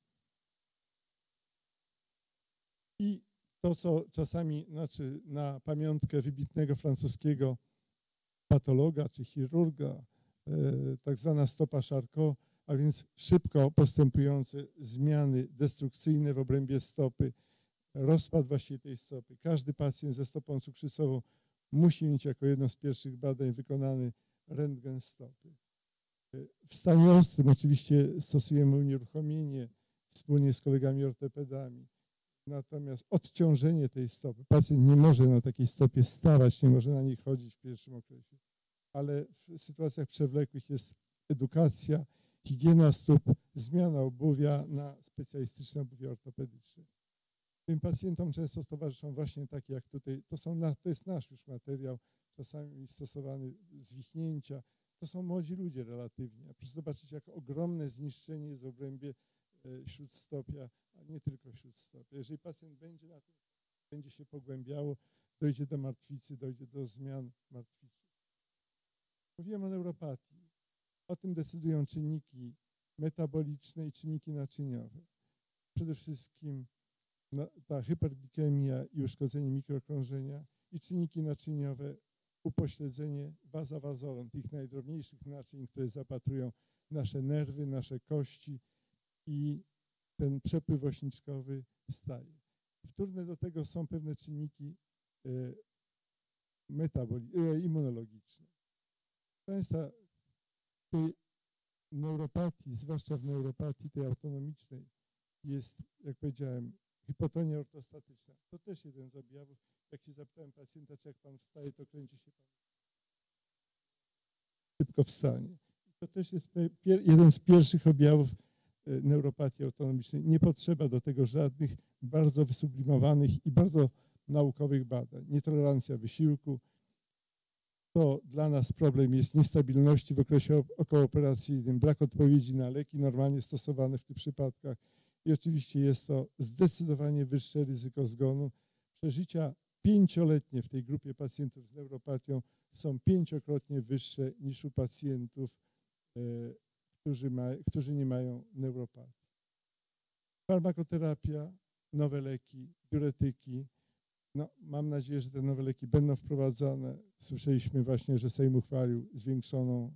I to, co czasami, znaczy na pamiątkę wybitnego francuskiego patologa czy chirurga, tak zwana stopa Charcot, a więc szybko postępujące zmiany destrukcyjne w obrębie stopy, rozpad właściwie tej stopy. Każdy pacjent ze stopą cukrzycową musi mieć jako jedno z pierwszych badań wykonany rentgen stopy. W stanie ostrym oczywiście stosujemy unieruchomienie wspólnie z kolegami ortopedami. Natomiast odciążenie tej stopy, pacjent nie może na takiej stopie stawać, nie może na niej chodzić w pierwszym okresie, ale w sytuacjach przewlekłych jest edukacja, higiena stóp, zmiana obuwia na specjalistyczne obuwie ortopedyczne. Tym pacjentom często towarzyszą właśnie takie jak tutaj, to jest nasz już materiał, czasami stosowany zwichnięcia. To są młodzi ludzie relatywnie. Proszę zobaczyć, jak ogromne zniszczenie jest w obrębie śródstopia, a nie tylko śródstopia. Jeżeli pacjent będzie na tym, będzie się pogłębiało, dojdzie do martwicy, dojdzie do zmian martwicy. Mówiłem o neuropatii. O tym decydują czynniki metaboliczne i czynniki naczyniowe. przede wszystkim ta hyperglikemia i uszkodzenie mikrokrążenia i czynniki naczyniowe, upośledzenie wazowazolon, tych najdrobniejszych naczyń, które zapatrują nasze nerwy, nasze kości i ten przepływ ośniczkowy staje. Wtórne do tego są pewne czynniki immunologiczne. Proszę Państwa, w tej neuropatii, zwłaszcza w neuropatii tej autonomicznej, jest, jak powiedziałem, hipotonia ortostatyczna. To też jeden z objawów. Jak się zapytałem pacjenta, czy jak pan wstaje, to kręci się pan. Szybko wstanie. To też jest jeden z pierwszych objawów neuropatii autonomicznej. Nie potrzeba do tego żadnych bardzo wysublimowanych i bardzo naukowych badań. Nietolerancja wysiłku. To dla nas problem jest niestabilności w okresie okołooperacyjnym, brak odpowiedzi na leki normalnie stosowane w tych przypadkach i oczywiście jest to zdecydowanie wyższe ryzyko zgonu. Przeżycia 5-letnie w tej grupie pacjentów z neuropatią są 5-krotnie wyższe niż u pacjentów, którzy nie mają neuropatii. Farmakoterapia, nowe leki, diuretyki. No, mam nadzieję, że te nowe leki będą wprowadzane. Słyszeliśmy właśnie, że Sejm uchwalił zwiększoną,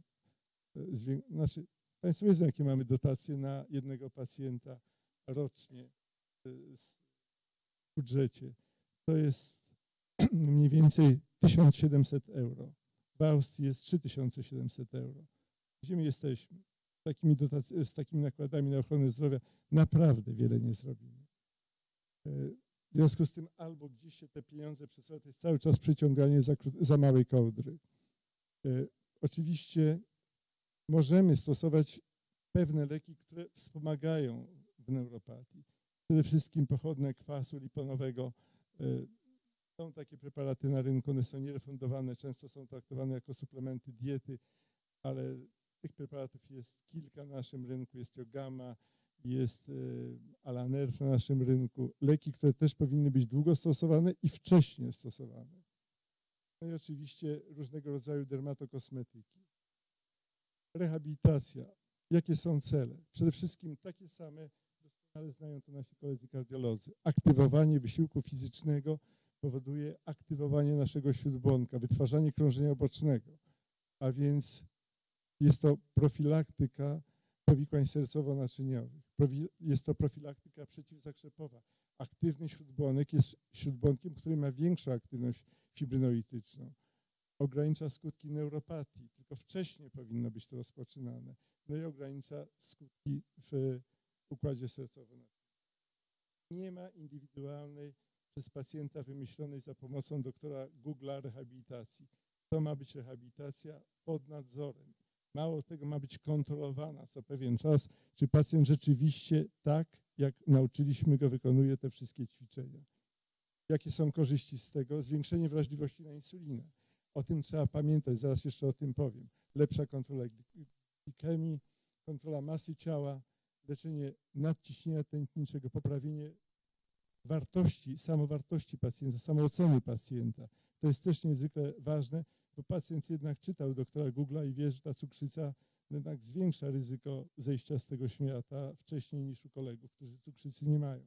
Państwo wiedzą, jakie mamy dotacje na jednego pacjenta rocznie w budżecie. To jest mniej więcej 1700 euro. W Austrii jest 3700 euro. Gdzie my jesteśmy? Z takimi nakładami na ochronę zdrowia naprawdę wiele nie zrobimy. W związku z tym albo gdzieś się te pieniądze przesuwa, to jest cały czas przeciąganie za małej kołdry. Oczywiście możemy stosować pewne leki, które wspomagają w neuropatii. Przede wszystkim pochodne kwasu liponowego. Są takie preparaty na rynku, one są nierefundowane, często są traktowane jako suplementy diety, ale tych preparatów jest kilka na naszym rynku, jest Jogama, jest Alanerf na naszym rynku. Leki, które też powinny być długo stosowane i wcześnie stosowane. No i oczywiście różnego rodzaju dermatokosmetyki. Rehabilitacja. Jakie są cele? Przede wszystkim takie same, doskonale znają to nasi koledzy kardiolodzy. Aktywowanie wysiłku fizycznego powoduje aktywowanie naszego śródbłonka, wytwarzanie krążenia bocznego, a więc jest to profilaktyka powikłań sercowo-naczyniowych. Jest to profilaktyka przeciwzakrzepowa. Aktywny śródbłonek jest śródbłonkiem, który ma większą aktywność fibrinolytyczną. Ogranicza skutki neuropatii, tylko wcześniej powinno być to rozpoczynane. No i ogranicza skutki w układzie sercowo-naczyniowym. Nie ma indywidualnej przez pacjenta wymyślonej za pomocą doktora Google'a rehabilitacji. To ma być rehabilitacja pod nadzorem. Mało tego, ma być kontrolowana co pewien czas, czy pacjent rzeczywiście tak, jak nauczyliśmy go, wykonuje te wszystkie ćwiczenia. Jakie są korzyści z tego? Zwiększenie wrażliwości na insulinę. O tym trzeba pamiętać, zaraz jeszcze o tym powiem. Lepsza kontrola glikemii, kontrola masy ciała, leczenie nadciśnienia tętniczego, poprawienie wartości, samowartości pacjenta, samooceny pacjenta. To jest też niezwykle ważne, bo pacjent jednak czytał doktora Google'a i wie, że ta cukrzyca jednak zwiększa ryzyko zejścia z tego świata wcześniej niż u kolegów, którzy cukrzycy nie mają.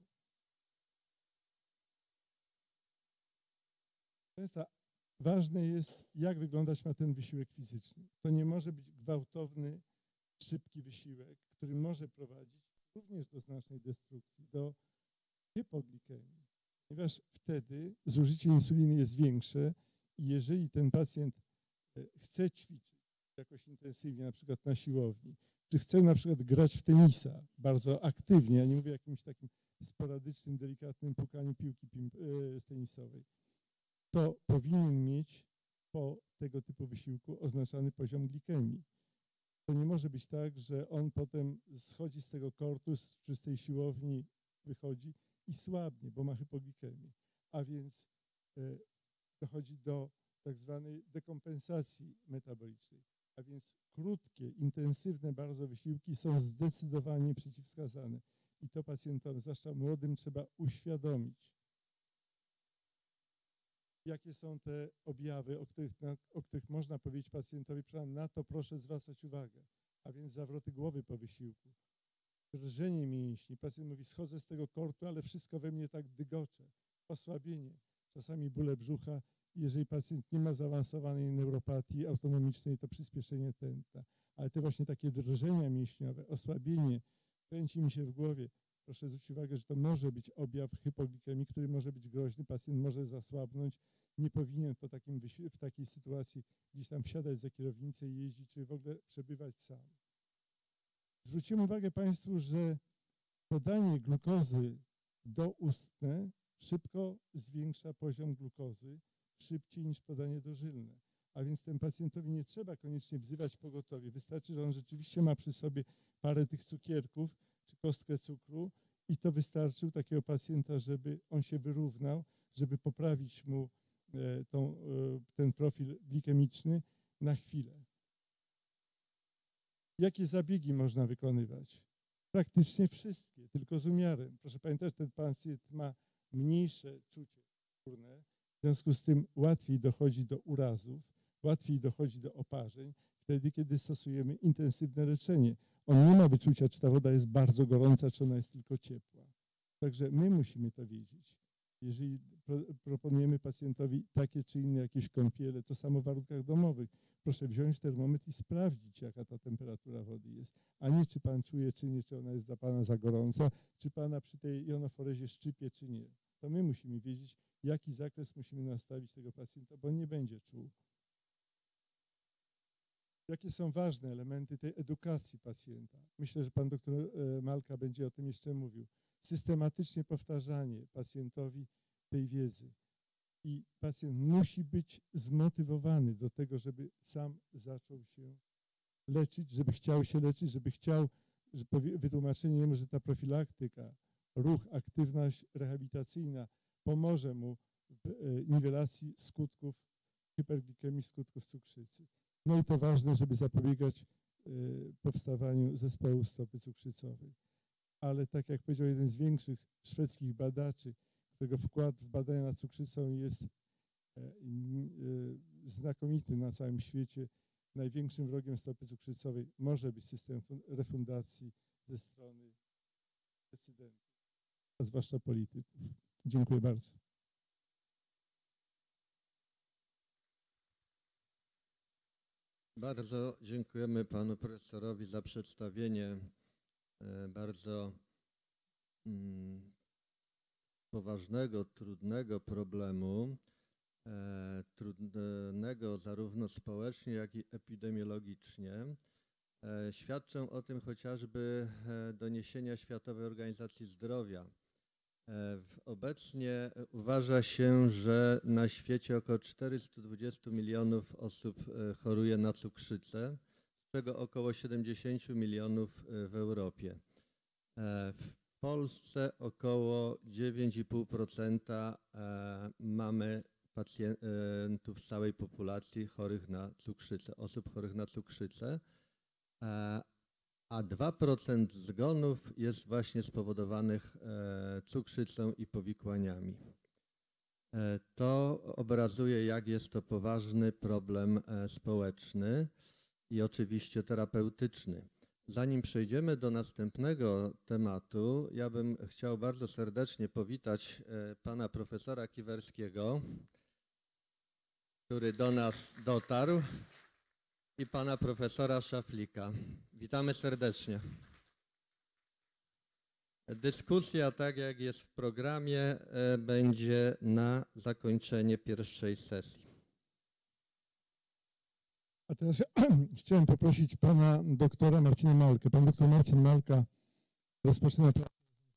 Ważne jest, jak wyglądać ma ten wysiłek fizyczny. To nie może być gwałtowny, szybki wysiłek, który może prowadzić również do znacznej destrukcji, do hypoglikemii, ponieważ wtedy zużycie insuliny jest większe i jeżeli ten pacjent chce ćwiczyć jakoś intensywnie, na przykład na siłowni, czy chce na przykład grać w tenisa bardzo aktywnie, ja nie mówię o jakimś takim sporadycznym, delikatnym pukaniu piłki tenisowej, to powinien mieć po tego typu wysiłku oznaczany poziom glikemii. To nie może być tak, że on potem schodzi z tego kortu, czy z tej siłowni wychodzi i słabnie, bo ma hypoglikemię. A więc dochodzi do tak zwanej dekompensacji metabolicznej. A więc krótkie, intensywne bardzo wysiłki są zdecydowanie przeciwwskazane. I to pacjentom, zwłaszcza młodym, trzeba uświadomić, jakie są te objawy, o których można powiedzieć pacjentowi, na to proszę zwracać uwagę, a więc zawroty głowy po wysiłku, drżenie mięśni. Pacjent mówi, schodzę z tego kortu, ale wszystko we mnie tak dygocze. Osłabienie, czasami bóle brzucha. Jeżeli pacjent nie ma zaawansowanej neuropatii autonomicznej, to przyspieszenie tętna. Ale te właśnie takie drżenia mięśniowe, osłabienie, kręci mi się w głowie. Proszę zwrócić uwagę, że to może być objaw hipoglikemii, który może być groźny. Pacjent może zasłabnąć. Nie powinien w takiej sytuacji gdzieś tam wsiadać za kierownicę i jeździć, czy w ogóle przebywać sam. Zwróciłem uwagę Państwu, że podanie glukozy doustne szybko zwiększa poziom glukozy, szybciej niż podanie dożylne. A więc temu pacjentowi nie trzeba koniecznie wzywać pogotowie. Wystarczy, że on rzeczywiście ma przy sobie parę tych cukierków czy kostkę cukru i to wystarczy u takiego pacjenta, żeby on się wyrównał, żeby poprawić mu ten profil glikemiczny na chwilę. Jakie zabiegi można wykonywać? Praktycznie wszystkie, tylko z umiarem. Proszę pamiętać, ten pacjent ma mniejsze czucie skórne, w związku z tym łatwiej dochodzi do urazów, łatwiej dochodzi do oparzeń, wtedy, kiedy stosujemy intensywne leczenie. On nie ma wyczucia, czy ta woda jest bardzo gorąca, czy ona jest tylko ciepła. Także my musimy to wiedzieć. Jeżeli proponujemy pacjentowi takie czy inne jakieś kąpiele, to samo w warunkach domowych, proszę wziąć termometr i sprawdzić, jaka ta temperatura wody jest, a nie czy pan czuje, czy nie, czy ona jest dla pana za gorąca, czy pana przy tej jonoforezie szczypie, czy nie. To my musimy wiedzieć, jaki zakres musimy nastawić tego pacjenta, bo on nie będzie czuł. Jakie są ważne elementy tej edukacji pacjenta? Myślę, że pan doktor Malka będzie o tym jeszcze mówił. Systematycznie powtarzanie pacjentowi tej wiedzy. I pacjent musi być zmotywowany do tego, żeby sam zaczął się leczyć, żeby chciał się leczyć, żeby chciał, wytłumaczenie jemu, że ta profilaktyka, ruch, aktywność rehabilitacyjna pomoże mu w niwelacji skutków hiperglikemii, skutków cukrzycy. No i to ważne, żeby zapobiegać powstawaniu zespołu stopy cukrzycowej. Ale tak jak powiedział jeden z większych szwedzkich badaczy, którego wkład w badania nad cukrzycą jest znakomity na całym świecie, największym wrogiem stopy cukrzycowej może być system refundacji ze strony decydentów, a zwłaszcza polityków. Dziękuję bardzo. Bardzo dziękujemy panu profesorowi za przedstawienie bardzo poważnego, trudnego problemu, trudnego zarówno społecznie, jak i epidemiologicznie. Świadczą o tym chociażby doniesienia Światowej Organizacji Zdrowia. Obecnie uważa się, że na świecie około 420 milionów osób choruje na cukrzycę, z czego około 70 milionów w Europie. W Polsce około 9,5% mamy pacjentów z całej populacji chorych na cukrzycę, osób chorych na cukrzycę, a 2% zgonów jest właśnie spowodowanych cukrzycą i powikłaniami. To obrazuje, jak jest to poważny problem społeczny i oczywiście terapeutyczny. Zanim przejdziemy do następnego tematu, ja bym chciał bardzo serdecznie powitać pana profesora Kiwerskiego, który do nas dotarł, i pana profesora Szaflika. Witamy serdecznie. Dyskusja, tak jak jest w programie, będzie na zakończenie pierwszej sesji. A teraz chciałem poprosić pana doktora Marcina Malkę. Pan doktor Marcin Malka rozpoczyna pracę.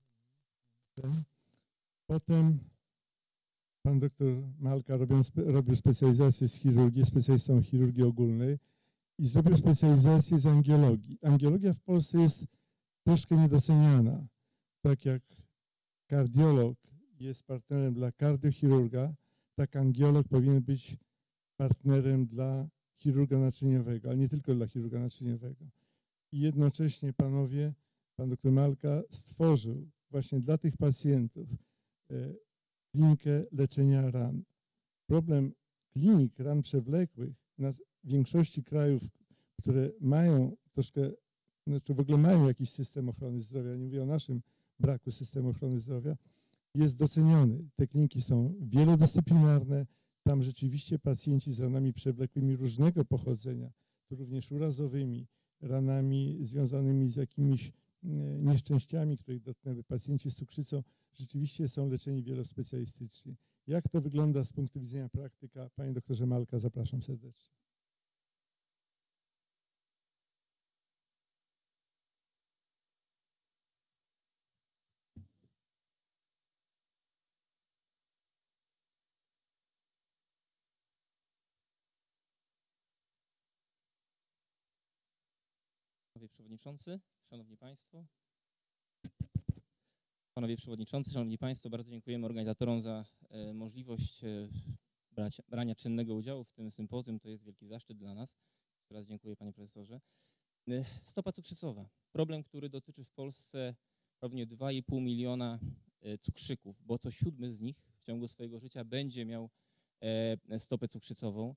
Potem pan doktor Malka robił specjalizację z chirurgii, specjalistą chirurgii ogólnej i zrobił specjalizację z angiologii. Angiologia w Polsce jest troszkę niedoceniana. Tak jak kardiolog jest partnerem dla kardiochirurga, tak angiolog powinien być partnerem dla chirurga naczyniowego, ale nie tylko dla chirurga naczyniowego. I jednocześnie panowie, pan dr Malka stworzył właśnie dla tych pacjentów klinikę leczenia ran. Problem klinik ran przewlekłych w większości krajów, które mają troszkę znaczy w ogóle mają jakiś system ochrony zdrowia, nie mówię o naszym braku systemu ochrony zdrowia, jest doceniony. Te kliniki są wielodyscyplinarne, tam rzeczywiście pacjenci z ranami przewlekłymi różnego pochodzenia, tu również urazowymi, ranami związanymi z jakimiś nieszczęściami, których dotknęły pacjenci z cukrzycą, rzeczywiście są leczeni wielospecjalistycznie. Jak to wygląda z punktu widzenia praktyka? Panie doktorze Malka, zapraszam serdecznie. Panowie Przewodniczący, Szanowni Państwo. Panowie Przewodniczący, Szanowni Państwo, bardzo dziękujemy organizatorom za możliwość brania czynnego udziału w tym sympozjum. To jest wielki zaszczyt dla nas. Jeszcze raz dziękuję, panie profesorze. Stopa cukrzycowa. Problem, który dotyczy w Polsce równie 2,5 miliona cukrzyków, bo co 7 z nich w ciągu swojego życia będzie miał stopę cukrzycową.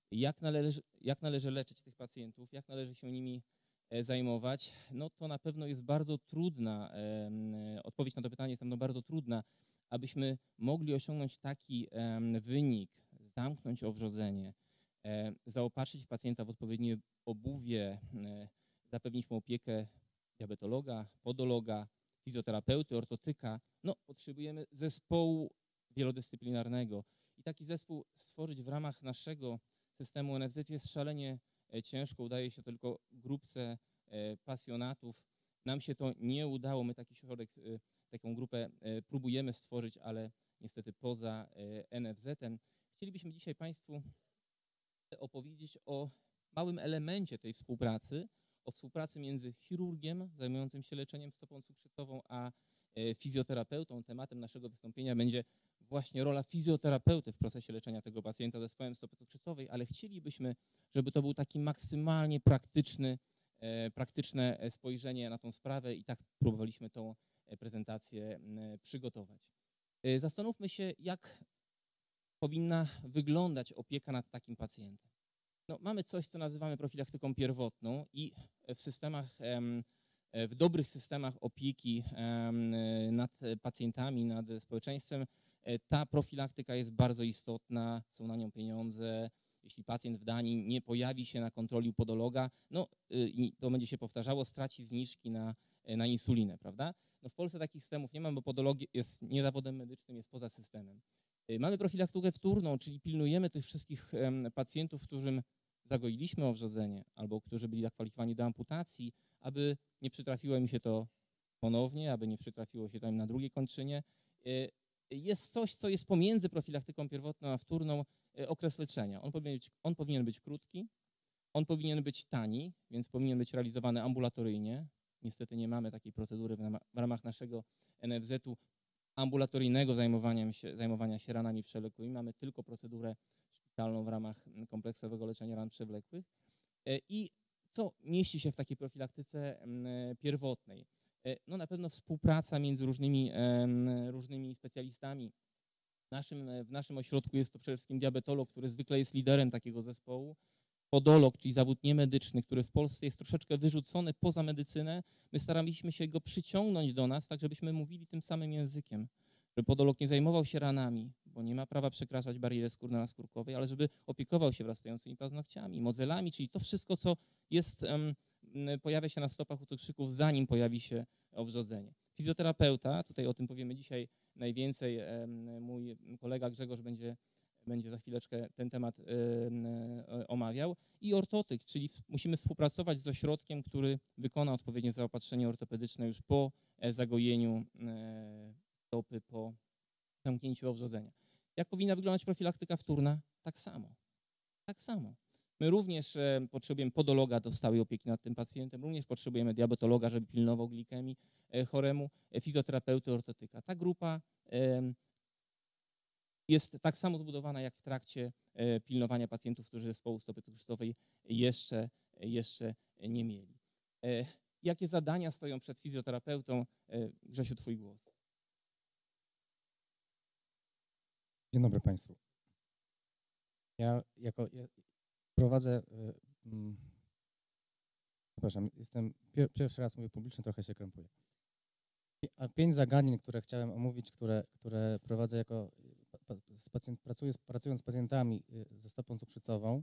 Jak należy leczyć tych pacjentów, jak należy się nimi zajmować, no to na pewno jest bardzo trudna, odpowiedź na to pytanie jest na pewno bardzo trudna, abyśmy mogli osiągnąć taki wynik, zamknąć owrzodzenie, zaopatrzyć pacjenta w odpowiednie obuwie, zapewnić mu opiekę diabetologa, podologa, fizjoterapeuty, ortotyka. No, potrzebujemy zespołu wielodyscyplinarnego i taki zespół stworzyć w ramach naszego systemu NFZ jest szalenie ciężko, udaje się tylko grupce pasjonatów. Nam się to nie udało, my taki środek, taką grupę próbujemy stworzyć, ale niestety poza NFZ-em. Chcielibyśmy dzisiaj Państwu opowiedzieć o małym elemencie tej współpracy, o współpracy między chirurgiem zajmującym się leczeniem stopą cukrzycową, a fizjoterapeutą. Tematem naszego wystąpienia będzie właśnie rola fizjoterapeuty w procesie leczenia tego pacjenta zespołem stopy cukrzycowej, ale chcielibyśmy, żeby to był taki maksymalnie praktyczne spojrzenie na tą sprawę i tak próbowaliśmy tą prezentację przygotować. Zastanówmy się, jak powinna wyglądać opieka nad takim pacjentem. No, mamy coś, co nazywamy profilaktyką pierwotną i w systemach, w dobrych systemach opieki nad pacjentami, nad społeczeństwem ta profilaktyka jest bardzo istotna, są na nią pieniądze. Jeśli pacjent w Danii nie pojawi się na kontroli u podologa, no to będzie się powtarzało, straci zniżki na insulinę, prawda? No w Polsce takich systemów nie ma, bo podolog jest nie zawodem medycznym, jest poza systemem. Mamy profilaktykę wtórną, czyli pilnujemy tych wszystkich pacjentów, którym zagoiliśmy owrzodzenie albo którzy byli zakwalifikowani do amputacji, aby nie przytrafiło im się to ponownie, aby nie przytrafiło się to im na drugiej kończynie. Jest coś, co jest pomiędzy profilaktyką pierwotną a wtórną, okres leczenia. On powinien być krótki, on powinien być tani, więc powinien być realizowany ambulatoryjnie. Niestety nie mamy takiej procedury w ramach naszego NFZ-u ambulatoryjnego zajmowania się ranami przewlekłymi. Mamy tylko procedurę szpitalną w ramach kompleksowego leczenia ran przewlekłych. I co mieści się w takiej profilaktyce pierwotnej? No na pewno współpraca między różnymi specjalistami. W naszym ośrodku jest to przede wszystkim diabetolog, który zwykle jest liderem takiego zespołu, podolog, czyli zawód niemedyczny, który w Polsce jest troszeczkę wyrzucony poza medycynę. My staraliśmy się go przyciągnąć do nas, tak żebyśmy mówili tym samym językiem, żeby podolog nie zajmował się ranami, bo nie ma prawa przekraczać bariery skórno-naskórkowej, ale żeby opiekował się wrastającymi paznokciami, modzelami, czyli to wszystko, co jest, pojawia się na stopach u cukrzyków, zanim pojawi się owrzodzenie. Fizjoterapeuta, tutaj o tym powiemy dzisiaj najwięcej, mój kolega Grzegorz będzie za chwileczkę ten temat omawiał. I ortotyk, czyli musimy współpracować z ośrodkiem, który wykona odpowiednie zaopatrzenie ortopedyczne już po zagojeniu stopy, po zamknięciu owrzodzenia. Jak powinna wyglądać profilaktyka wtórna? Tak samo. Tak samo. My również potrzebujemy podologa do stałej opieki nad tym pacjentem, również potrzebujemy diabetologa, żeby pilnował glikemii choremu, fizjoterapeuty, ortotyka. Ta grupa jest tak samo zbudowana jak w trakcie pilnowania pacjentów, którzy zespołu stopy cukrzycowej jeszcze nie mieli. Jakie zadania stoją przed fizjoterapeutą? Grzesiu, twój głos. Dzień dobry Państwu. Ja prowadzę Przepraszam, jestem pierwszy raz mówię publicznie, trochę się krępuję. 5 zagadnień, które chciałem omówić, które prowadzę jako pracując z pacjentami ze stopą cukrzycową.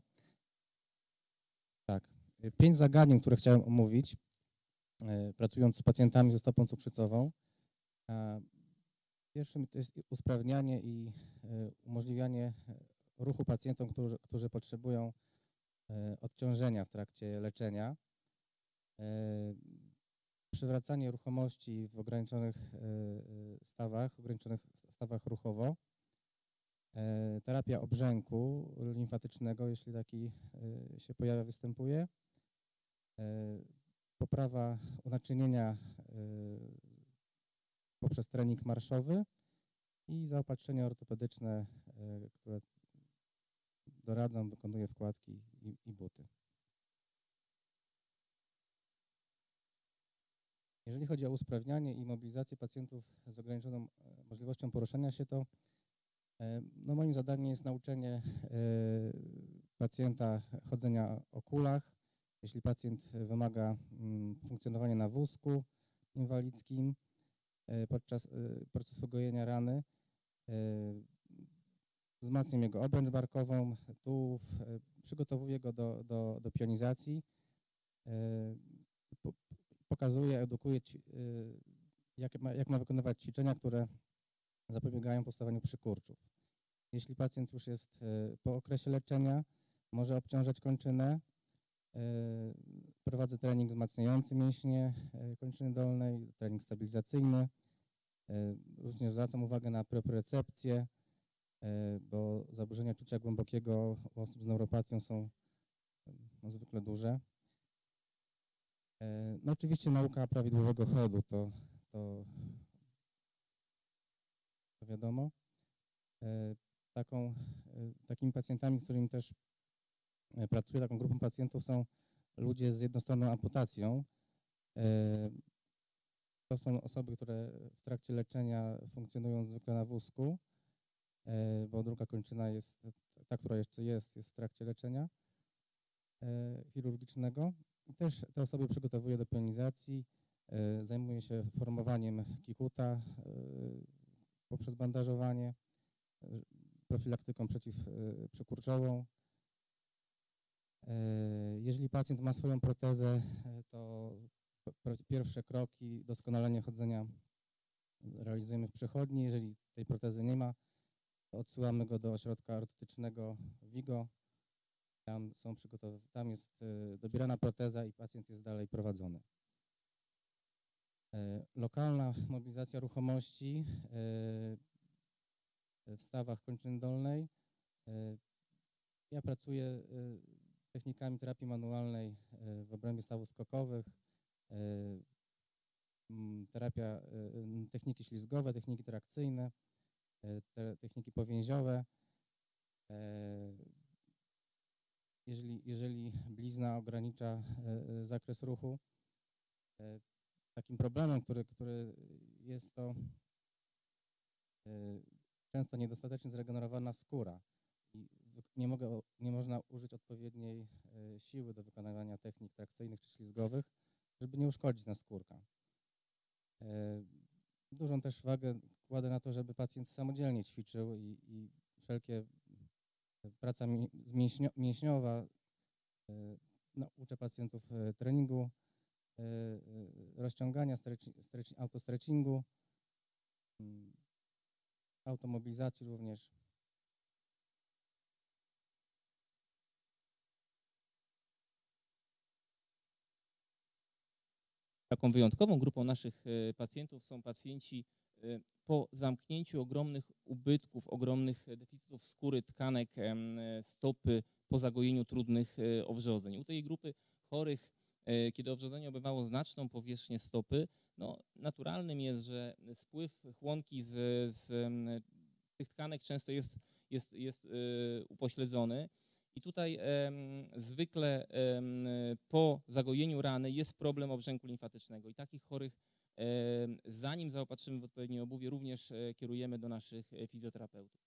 Tak, 5 zagadnień, które chciałem omówić, pracując z pacjentami ze stopą cukrzycową. Pierwszym to jest usprawnianie i umożliwianie ruchu pacjentom, którzy potrzebują odciążenia w trakcie leczenia. Przywracanie ruchomości w ograniczonych stawach ruchowo. Terapia obrzęku limfatycznego, jeśli taki się pojawia, występuje. Poprawa unaczynienia poprzez trening marszowy i zaopatrzenie ortopedyczne, które doradzam, wykonuję wkładki i buty. Jeżeli chodzi o usprawnianie i mobilizację pacjentów z ograniczoną możliwością poruszania się, to no moim zadaniem jest nauczenie pacjenta chodzenia o kulach. Jeśli pacjent wymaga funkcjonowania na wózku inwalidzkim podczas procesu gojenia rany, wzmacniam jego obręcz barkową, tułów, przygotowuję go do pionizacji, pokazuję, edukuję, jak ma wykonywać ćwiczenia, które zapobiegają powstawaniu przykurczów. Jeśli pacjent już jest po okresie leczenia, może obciążać kończynę. Prowadzę trening wzmacniający mięśnie kończyny dolnej, trening stabilizacyjny. Również zwracam uwagę na propriocepcję, bo zaburzenia czucia głębokiego u osób z neuropatią są zwykle duże. No oczywiście nauka prawidłowego chodu, to wiadomo. Takimi pacjentami, z którymi też pracuję, taką grupą pacjentów są ludzie z jednostronną amputacją. To są osoby, które w trakcie leczenia funkcjonują zwykle na wózku, bo druga kończyna jest, ta, która jeszcze jest w trakcie leczenia chirurgicznego. I też te osoby przygotowuję do pionizacji, zajmuję się formowaniem kikuta poprzez bandażowanie, profilaktyką przeciwprzykurczową. Jeżeli pacjent ma swoją protezę, to pierwsze kroki doskonalenia chodzenia realizujemy w przychodni. Jeżeli tej protezy nie ma, to odsyłamy go do ośrodka ortopedycznego WIGO. Tam jest dobierana proteza i pacjent jest dalej prowadzony. Lokalna mobilizacja ruchomości w stawach kończyny dolnej. Ja pracuję technikami terapii manualnej w obrębie stawów skokowych, techniki ślizgowe, techniki trakcyjne, techniki powięziowe. Jeżeli blizna ogranicza zakres ruchu, takim problemem, który jest to często niedostatecznie zregenerowana skóra i nie można użyć odpowiedniej siły do wykonywania technik trakcyjnych czy ślizgowych, żeby nie uszkodzić naskórka. Dużą też wagę kładę na to, żeby pacjent samodzielnie ćwiczył i wszelkie praca mięśniowa, uczę pacjentów treningu, rozciągania, autostretchingu, automobilizacji również. Taką wyjątkową grupą naszych pacjentów są pacjenci po zamknięciu ogromnych ubytków, ogromnych deficytów skóry, tkanek, stopy, po zagojeniu trudnych owrzodzeń. U tej grupy chorych, kiedy owrzodzenie obejmowało znaczną powierzchnię stopy, no, naturalnym jest, że spływ chłonki z tych tkanek często jest upośledzony. I tutaj zwykle po zagojeniu rany jest problem obrzęku limfatycznego i takich chorych, zanim zaopatrzymy w odpowiednie obuwie, również kierujemy do naszych fizjoterapeutów.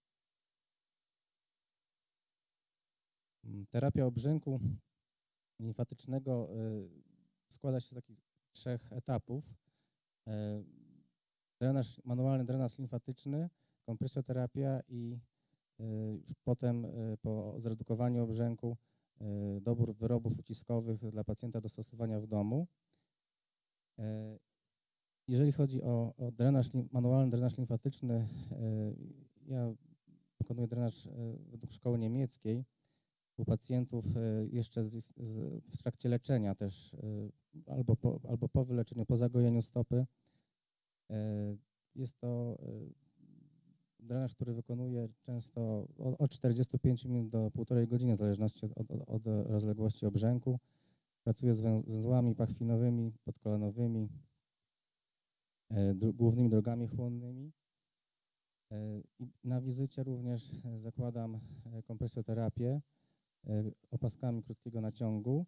Terapia obrzęku limfatycznego składa się z takich 3 etapów. Manualny drenaż limfatyczny, kompresjoterapia i już potem po zredukowaniu obrzęku dobór wyrobów uciskowych dla pacjenta do stosowania w domu. Jeżeli chodzi o manualny drenaż limfatyczny, ja wykonuję drenaż według szkoły niemieckiej u pacjentów jeszcze w trakcie leczenia też albo po wyleczeniu, po zagojeniu stopy. Jest to drenaż, który wykonuje często od 45 minut do 1,5 godziny w zależności od rozległości obrzęku. Pracuję z węzłami pachwinowymi, podkolanowymi, głównymi drogami chłonnymi. I na wizycie również zakładam kompresjoterapię opaskami krótkiego naciągu.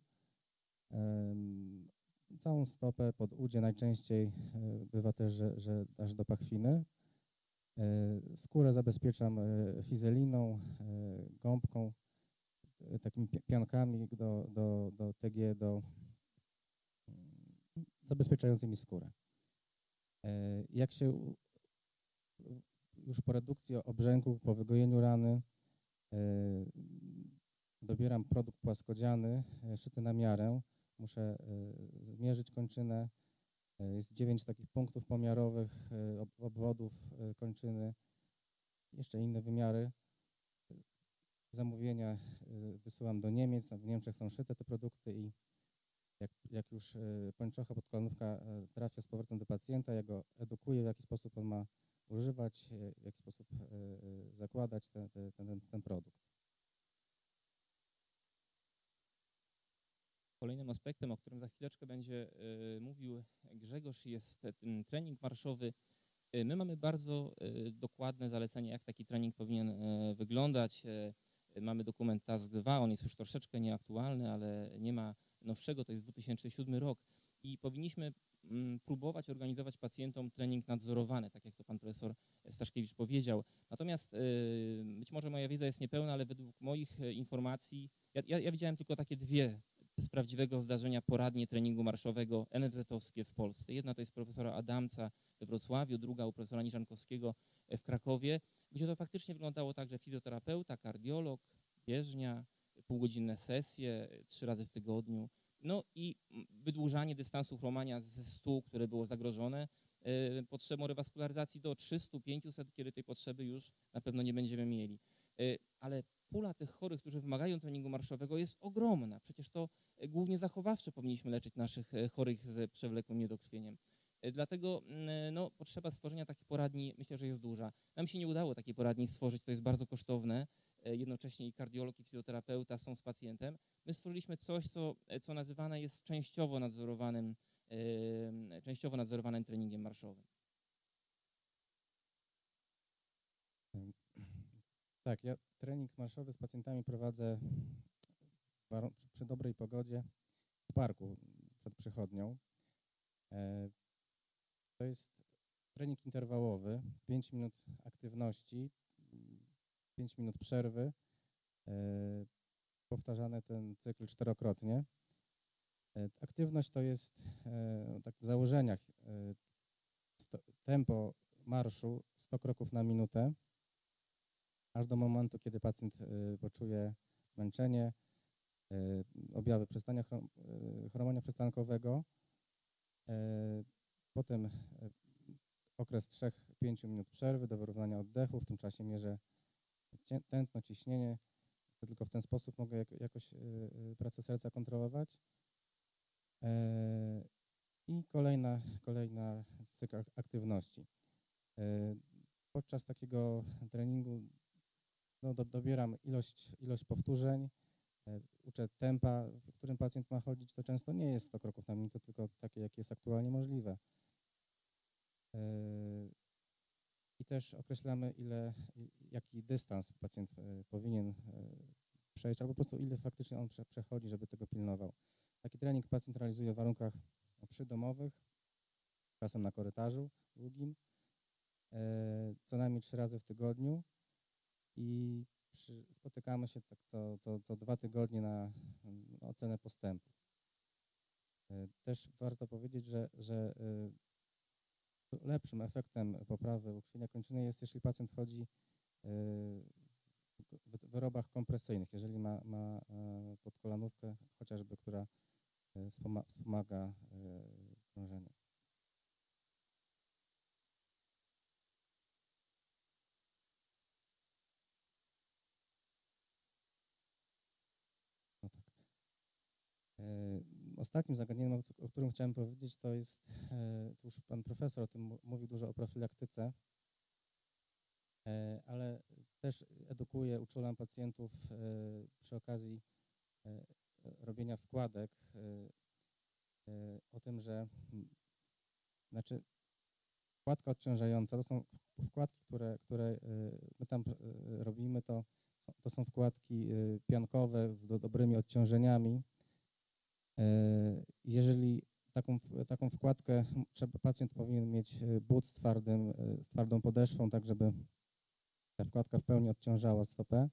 Całą stopę pod udzie najczęściej bywa też, że aż do pachwiny. Skórę zabezpieczam fizeliną, gąbką, takimi piankami do TG, zabezpieczającymi skórę. Jak się już po redukcji obrzęku, po wygojeniu rany dobieram produkt płaskodziany, szyty na miarę, muszę zmierzyć kończynę. Jest 9 takich punktów pomiarowych, obwodów kończyny, jeszcze inne wymiary. Zamówienia wysyłam do Niemiec, w Niemczech są szyte te produkty i jak już pończocha, podkolanówka trafia z powrotem do pacjenta, ja go edukuję, w jaki sposób on ma używać, w jaki sposób zakładać ten produkt. Kolejnym aspektem, o którym za chwileczkę będzie mówił Grzegorz, jest ten trening marszowy. My mamy bardzo dokładne zalecenie, jak taki trening powinien wyglądać. Mamy dokument TASK 2, on jest już troszeczkę nieaktualny, ale nie ma nowszego, to jest 2007 rok i powinniśmy próbować organizować pacjentom trening nadzorowany, tak jak to pan profesor Staszkiewicz powiedział. Natomiast być może moja wiedza jest niepełna, ale według moich informacji, ja widziałem tylko takie 2 z prawdziwego zdarzenia poradnie treningu marszowego NFZ-owskie w Polsce. Jedna to jest profesora Adamca we Wrocławiu, druga u profesora Niżankowskiego w Krakowie, gdzie to faktycznie wyglądało tak, że fizjoterapeuta, kardiolog, bieżnia, półgodzinne sesje, 3 razy w tygodniu, no i wydłużanie dystansu chromania ze 100, które było zagrożone, potrzebą rewaskularyzacji do 300-500, kiedy tej potrzeby już na pewno nie będziemy mieli. Ale pula tych chorych, którzy wymagają treningu marszowego jest ogromna. Przecież to głównie zachowawcze powinniśmy leczyć naszych chorych z przewlekłym niedokrwieniem. Dlatego no, potrzeba stworzenia takiej poradni myślę, że jest duża. Nam się nie udało takiej poradni stworzyć, to jest bardzo kosztowne. Jednocześnie i kardiolog, i fizjoterapeuta są z pacjentem. My stworzyliśmy coś, co nazywane jest częściowo nadzorowanym treningiem marszowym. Tak, ja trening marszowy z pacjentami prowadzę przy dobrej pogodzie w parku przed przychodnią. To jest trening interwałowy, 5 minut aktywności, 5 minut przerwy, powtarzany ten cykl 4-krotnie. Aktywność to jest tak w założeniach tempo marszu 100 kroków na minutę, aż do momentu, kiedy pacjent poczuje zmęczenie, objawy przestania chromania przystankowego. Potem okres 3-5 minut przerwy do wyrównania oddechu. W tym czasie mierzę tętno, ciśnienie. Tylko w ten sposób mogę jakoś pracę serca kontrolować. I kolejna cykl aktywności. Podczas takiego treningu no, dobieram ilość powtórzeń, uczę tempa, w którym pacjent ma chodzić. To często nie jest 100 kroków na minutę, tylko takie, jakie jest aktualnie możliwe. I też określamy, jaki dystans pacjent powinien przejść, albo po prostu ile faktycznie on przechodzi, żeby tego pilnował. Taki trening pacjent realizuje w warunkach przydomowych, czasem na korytarzu długim, co najmniej 3 razy w tygodniu i spotykamy się tak co 2 tygodnie na ocenę postępu. Też warto powiedzieć, że lepszym efektem poprawy ukrwienia kończyny jest, jeśli pacjent chodzi w wyrobach kompresyjnych, jeżeli ma podkolanówkę chociażby, która wspomaga krążenie. No tak. Ostatnim zagadnieniem, o którym chciałem powiedzieć, to jest, tu już pan profesor o tym mówił dużo o profilaktyce, ale też edukuję, uczulam pacjentów przy okazji robienia wkładek o tym, że znaczy wkładka odciążająca to są wkładki, które my tam robimy, to są wkładki piankowe z dobrymi odciążeniami. Jeżeli taką wkładkę pacjent powinien mieć but z twardą podeszwą, tak żeby ta wkładka w pełni odciążała stopę.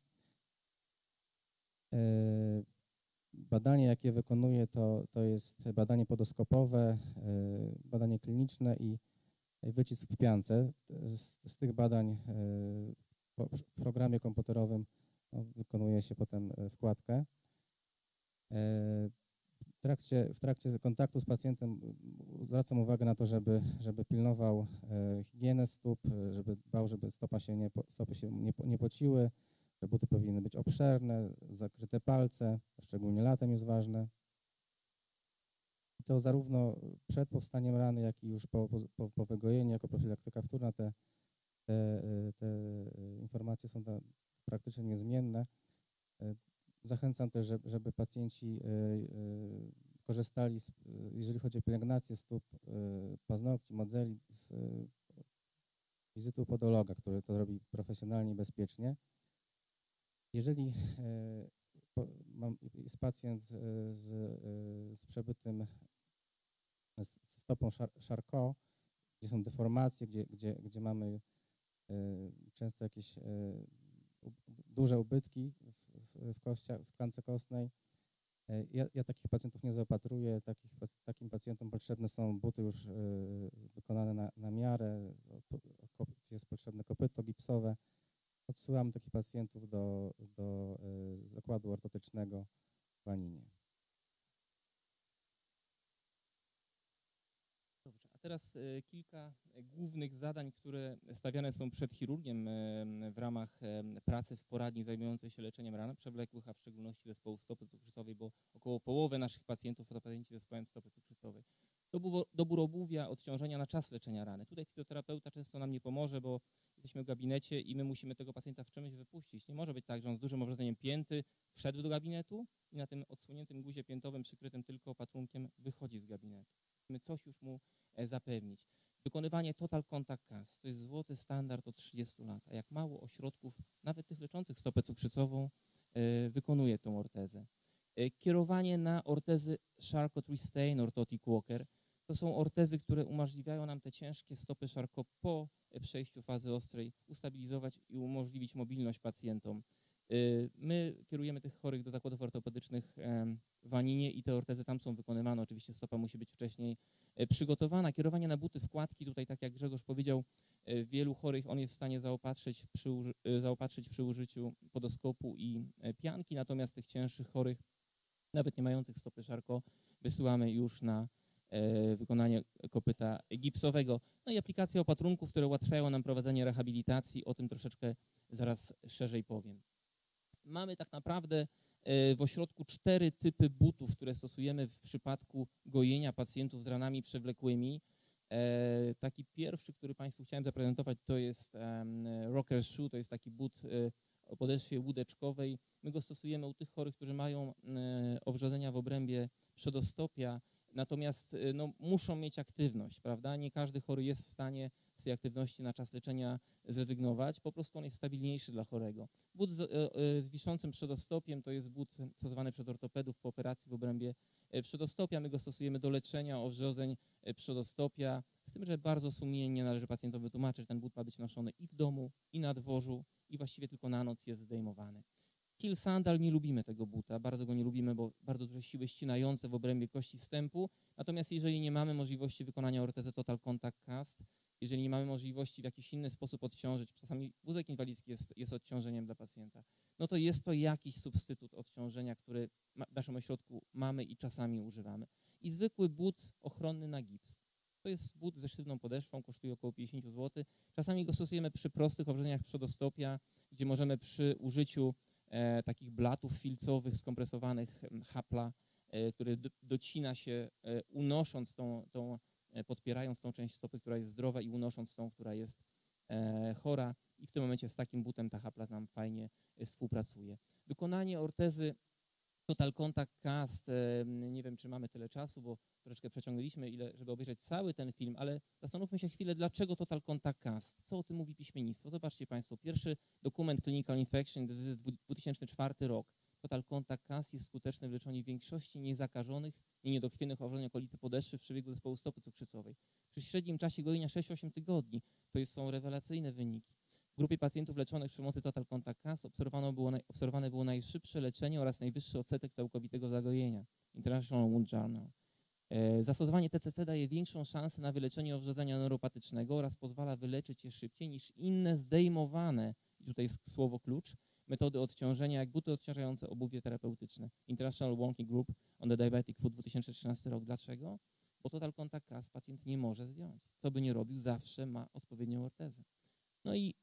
Badanie, jakie wykonuję, to jest badanie podoskopowe, badanie kliniczne i wycisk w piance. Z tych badań w programie komputerowym wykonuje się potem wkładkę. W trakcie kontaktu z pacjentem zwracam uwagę na to, żeby pilnował higienę stóp, żeby dbał, żeby stopy się nie pociły, że buty powinny być obszerne, zakryte palce, szczególnie latem jest ważne. I to zarówno przed powstaniem rany, jak i już po wygojeniu, jako profilaktyka wtórna te informacje są praktycznie niezmienne. Zachęcam też, żeby pacjenci korzystali, jeżeli chodzi o pielęgnację stóp, paznokci, modzeli, z wizyty u podologa, który to robi profesjonalnie i bezpiecznie. Jeżeli jest pacjent z przebytym stopą Charcot, gdzie są deformacje, gdzie mamy często jakieś duże ubytki w tkance kostnej. Ja takich pacjentów nie zaopatruję. Takim pacjentom potrzebne są buty już wykonane na miarę, jest potrzebne kopyto gipsowe. Odsyłamy takich pacjentów do zakładu ortotycznego w Waninie. Dobrze, a teraz kilka głównych zadań, które stawiane są przed chirurgiem w ramach pracy w poradni zajmującej się leczeniem ran przewlekłych, a w szczególności zespołu stopy cukrzycowej, bo około połowy naszych pacjentów to pacjenci z zespołem stopy cukrzycowej. Dobór obuwia, odciążenia na czas leczenia rany. Tutaj fizjoterapeuta często nam nie pomoże, bo jesteśmy w gabinecie i my musimy tego pacjenta w czymś wypuścić. Nie może być tak, że on z dużym owrzozeniem pięty wszedł do gabinetu i na tym odsłoniętym guzie piętowym przykrytym tylko opatrunkiem wychodzi z gabinetu. Musimy coś już mu zapewnić. Wykonywanie total contact cast to jest złoty standard od 30 lat, a jak mało ośrodków, nawet tych leczących stopę cukrzycową, wykonuje tą ortezę. Kierowanie na ortezy Charcot Restain, Orthotic Walker. To są ortezy, które umożliwiają nam te ciężkie stopy Charcot po przejściu fazy ostrej ustabilizować i umożliwić mobilność pacjentom. My kierujemy tych chorych do zakładów ortopedycznych w Waninie i te ortezy tam są wykonywane. Oczywiście stopa musi być wcześniej przygotowana. Kierowanie na buty, wkładki, tutaj tak jak Grzegorz powiedział, wielu chorych on jest w stanie zaopatrzyć przy użyciu podoskopu i pianki, natomiast tych cięższych chorych, nawet nie mających stopy Charcot, wysyłamy już na wykonanie kopyta gipsowego. No i aplikacja opatrunków, które ułatwiają nam prowadzenie rehabilitacji, o tym troszeczkę zaraz szerzej powiem. Mamy tak naprawdę w ośrodku 4 typy butów, które stosujemy w przypadku gojenia pacjentów z ranami przewlekłymi. Taki pierwszy, który Państwu chciałem zaprezentować, to jest rocker shoe, to jest taki but o podeszwie łódeczkowej. My go stosujemy u tych chorych, którzy mają owrzodzenia w obrębie przedostopia, natomiast no, muszą mieć aktywność, prawda? Nie każdy chory jest w stanie z tej aktywności na czas leczenia zrezygnować, po prostu on jest stabilniejszy dla chorego. But z wiszącym przedostopiem to jest but stosowany przez ortopedów po operacji w obrębie przedostopia. My go stosujemy do leczenia owrzodzeń przedostopia, z tym, że bardzo sumiennie należy pacjentowi wytłumaczyć, że ten but ma być noszony i w domu, i na dworzu, i właściwie tylko na noc jest zdejmowany. Steel Sandal, nie lubimy tego buta, bardzo go nie lubimy, bo bardzo duże siły ścinające w obrębie kości stępu. Natomiast jeżeli nie mamy możliwości wykonania ortezy Total Contact Cast, jeżeli nie mamy możliwości w jakiś inny sposób odciążyć, czasami wózek inwalidzki jest odciążeniem dla pacjenta, no to jest to jakiś substytut odciążenia, który w naszym ośrodku mamy i czasami używamy. I zwykły but ochronny na gips. To jest but ze sztywną podeszwą, kosztuje około 50 zł. Czasami go stosujemy przy prostych obrzeniach przodostopia, gdzie możemy przy użyciu takich blatów filcowych, skompresowanych hapla, który docina się, unosząc podpierając tą część stopy, która jest zdrowa i unosząc tą, która jest chora. I w tym momencie z takim butem ta hapla nam fajnie współpracuje. Wykonanie ortezy Total Contact Cast, nie wiem, czy mamy tyle czasu, bo troszeczkę przeciągnęliśmy, żeby obejrzeć cały ten film, ale zastanówmy się chwilę, dlaczego Total Contact Cast? Co o tym mówi piśmiennictwo? Zobaczcie Państwo, pierwszy dokument Clinical Infection, to jest 2004 rok. Total Contact Cast jest skuteczny w leczeniu większości niezakażonych i niedokrwiennych obrażeń okolicy podeszwy w przebiegu zespołu stopy cukrzycowej. Przy średnim czasie gojenia 6-8 tygodni, są rewelacyjne wyniki. W grupie pacjentów leczonych przy pomocy Total Contact Cast obserwowane było najszybsze leczenie oraz najwyższy odsetek całkowitego zagojenia. International Wound Journal. Zastosowanie TCC daje większą szansę na wyleczenie owrzedzenia neuropatycznego oraz pozwala wyleczyć je szybciej niż inne zdejmowane, i tutaj jest słowo klucz, metody odciążenia, jak buty odciążające, obuwie terapeutyczne. International Working Group on the Diabetic Foot 2013 rok. Dlaczego? Bo Total Contact Cast pacjent nie może zdjąć. Co by nie robił, zawsze ma odpowiednią ortezę. No i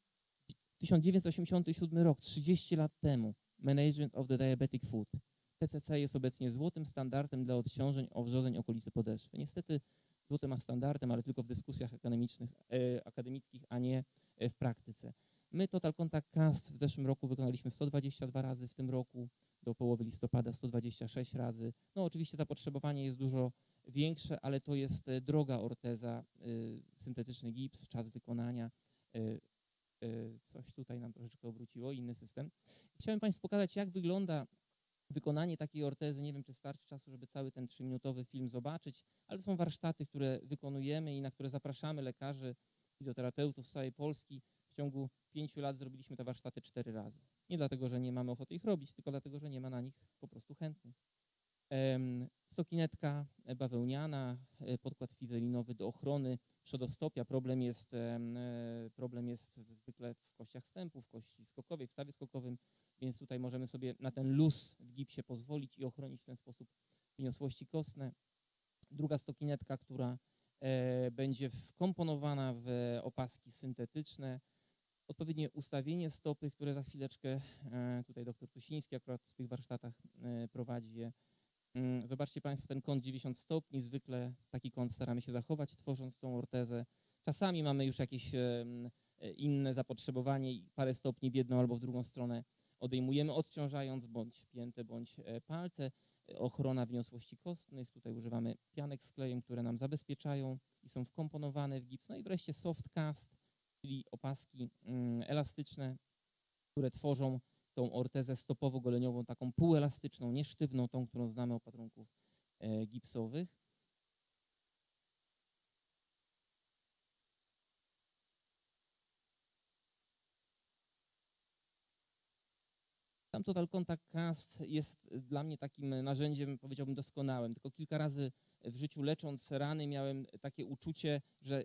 1987 rok, 30 lat temu, Management of the Diabetic Foot. TCC jest obecnie złotym standardem dla odciążeń owrzodzeń okolicy podeszwy. Niestety złotym standardem, ale tylko w dyskusjach akademickich, a nie w praktyce. My Total Contact Cast w zeszłym roku wykonaliśmy 122 razy, w tym roku do połowy listopada 126 razy. No oczywiście zapotrzebowanie jest dużo większe, ale to jest droga orteza, syntetyczny gips, czas wykonania. Coś tutaj nam troszeczkę obróciło, inny system. Chciałem Państwu pokazać, jak wygląda wykonanie takiej ortezy. Nie wiem, czy starczy czasu, żeby cały ten 3-minutowy film zobaczyć, ale to są warsztaty, które wykonujemy i na które zapraszamy lekarzy, fizjoterapeutów z całej Polski. W ciągu 5 lat zrobiliśmy te warsztaty 4 razy. Nie dlatego, że nie mamy ochoty ich robić, tylko dlatego, że nie ma na nich po prostu chętnych. Stokinetka bawełniana, podkład fizelinowy do ochrony przodostopia. Problem jest zwykle w kościach stępu, w kości skokowej, w stawie skokowym, więc tutaj możemy sobie na ten luz w gipsie pozwolić i ochronić w ten sposób wyniosłości kostne. Druga stokinetka, która będzie wkomponowana w opaski syntetyczne. Odpowiednie ustawienie stopy, które za chwileczkę tutaj dr Tusiński akurat w tych warsztatach prowadzi je. Zobaczcie Państwo ten kąt 90 stopni, zwykle taki kąt staramy się zachować, tworząc tą ortezę. Czasami mamy już jakieś inne zapotrzebowanie i parę stopni w jedną albo w drugą stronę odejmujemy, odciążając bądź piętę, bądź palce. Ochrona wyniosłości kostnych, tutaj używamy pianek z klejem, które nam zabezpieczają i są wkomponowane w gips. No i wreszcie soft cast, czyli opaski elastyczne, które tworzą tą ortezę stopowo-goleniową, taką półelastyczną, nie sztywną, tą, którą znamy opatrunków gipsowych. Sam Total Contact Cast jest dla mnie takim narzędziem, powiedziałbym, doskonałym. Tylko kilka razy w życiu lecząc rany miałem takie uczucie, że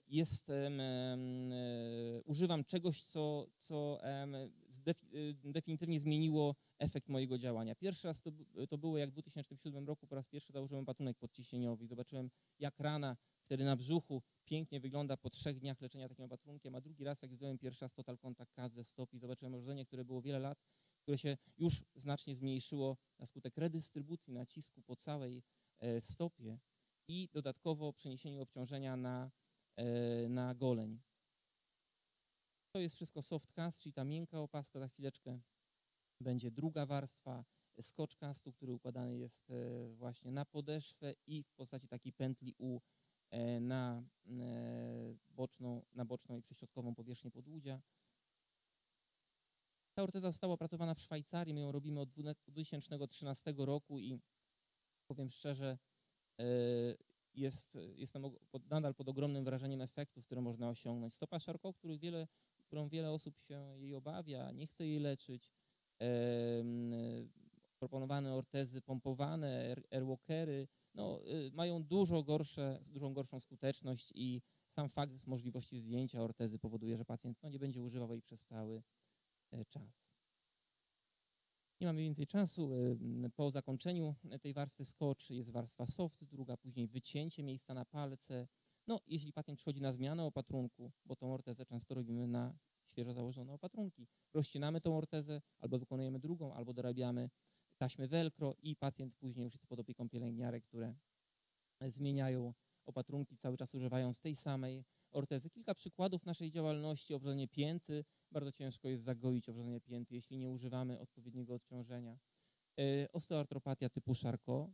używam czegoś, co definitywnie zmieniło efekt mojego działania. Pierwszy raz to było, jak w 2007 roku po raz pierwszy założyłem opatrunek podciśnieniowy i zobaczyłem, jak rana wtedy na brzuchu pięknie wygląda po 3 dniach leczenia takim opatrunkiem, a drugi raz, jak zdjąłem pierwszy raz Total Contact Cast ze stopy i zobaczyłem uszkodzenie, które było wiele lat, które się już znacznie zmniejszyło na skutek redystrybucji nacisku po całej stopie i dodatkowo przeniesieniu obciążenia na goleń. To jest wszystko soft cast, czyli ta miękka opaska. Za chwileczkę będzie druga warstwa scotch castu, który układany jest właśnie na podeszwę i w postaci takiej pętli U na boczną i prześrodkową powierzchnię podłudzia. Ta orteza została opracowana w Szwajcarii, my ją robimy od 2013 roku i powiem szczerze, jestem nadal pod ogromnym wrażeniem efektów, które można osiągnąć. Stopa Charcot, którą wiele osób się jej obawia, nie chce jej leczyć, proponowane ortezy pompowane, airwalkery, no, mają dużą gorszą skuteczność i sam fakt możliwości zdjęcia ortezy powoduje, że pacjent no, nie będzie używał jej przez cały czas. Nie mamy więcej czasu. Po zakończeniu tej warstwy scotch jest warstwa soft, druga później wycięcie miejsca na palce. No, jeśli pacjent przychodzi na zmianę opatrunku, bo tą ortezę często robimy na świeżo założone opatrunki, rozcinamy tą ortezę, albo wykonujemy drugą, albo dorabiamy taśmy velcro i pacjent później już jest pod opieką pielęgniarek, które zmieniają opatrunki, cały czas używając tej samej ortezy. Kilka przykładów naszej działalności: obrzezanie pięty. Bardzo ciężko jest zagoić obrzezanie pięty, jeśli nie używamy odpowiedniego odciążenia. Osteoartropatia typu Charcot.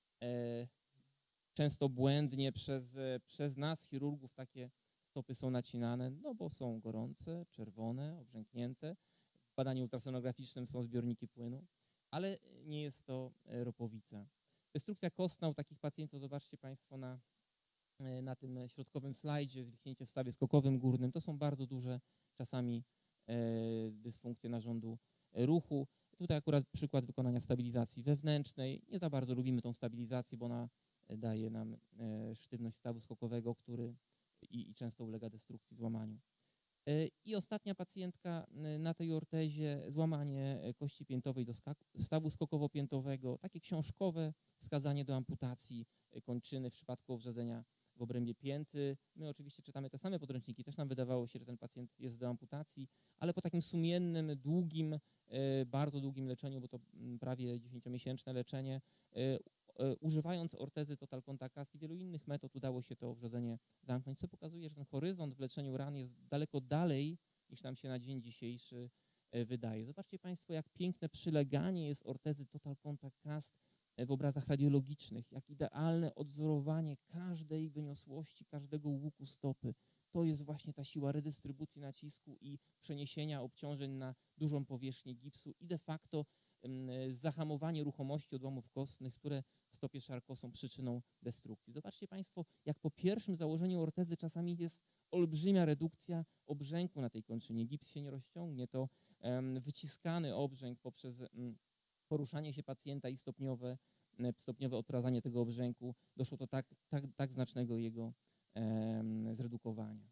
Często błędnie przez nas, chirurgów, takie stopy są nacinane, no bo są gorące, czerwone, obrzęknięte. W badaniu ultrasonograficznym są zbiorniki płynu, ale nie jest to ropowica. Destrukcja kostna u takich pacjentów, zobaczcie Państwo na tym środkowym slajdzie, zwiknięcie w stawie skokowym górnym, to są bardzo duże czasami dysfunkcje narządu ruchu. Tutaj akurat przykład wykonania stabilizacji wewnętrznej. Nie za bardzo lubimy tą stabilizację, bo ona daje nam sztywność stawu skokowego, który i często ulega destrukcji, złamaniu. I ostatnia pacjentka na tej ortezie, złamanie kości piętowej do stawu skokowo-piętowego, takie książkowe wskazanie do amputacji kończyny w przypadku obrzezenia w obrębie pięty. My oczywiście czytamy te same podręczniki, też nam wydawało się, że ten pacjent jest do amputacji, ale po takim sumiennym, długim, bardzo długim leczeniu, bo to prawie 10-miesięczne leczenie, używając ortezy Total Contact Cast i wielu innych metod udało się to obrzezenie zamknąć, co pokazuje, że ten horyzont w leczeniu ran jest daleko dalej niż nam się na dzień dzisiejszy wydaje. Zobaczcie Państwo, jak piękne przyleganie jest ortezy Total Contact Cast w obrazach radiologicznych, jak idealne odzorowanie każdej wyniosłości, każdego łuku stopy. To jest właśnie ta siła redystrybucji nacisku i przeniesienia obciążeń na dużą powierzchnię gipsu i de facto zahamowanie ruchomości odłamów kostnych, które w stopie Charcot są przyczyną destrukcji. Zobaczcie Państwo, jak po pierwszym założeniu ortezy czasami jest olbrzymia redukcja obrzęku na tej kończynie. Gips się nie rozciągnie, to wyciskany obrzęk poprzez poruszanie się pacjenta i stopniowe odprowadzanie tego obrzęku doszło do tak znacznego jego zredukowania.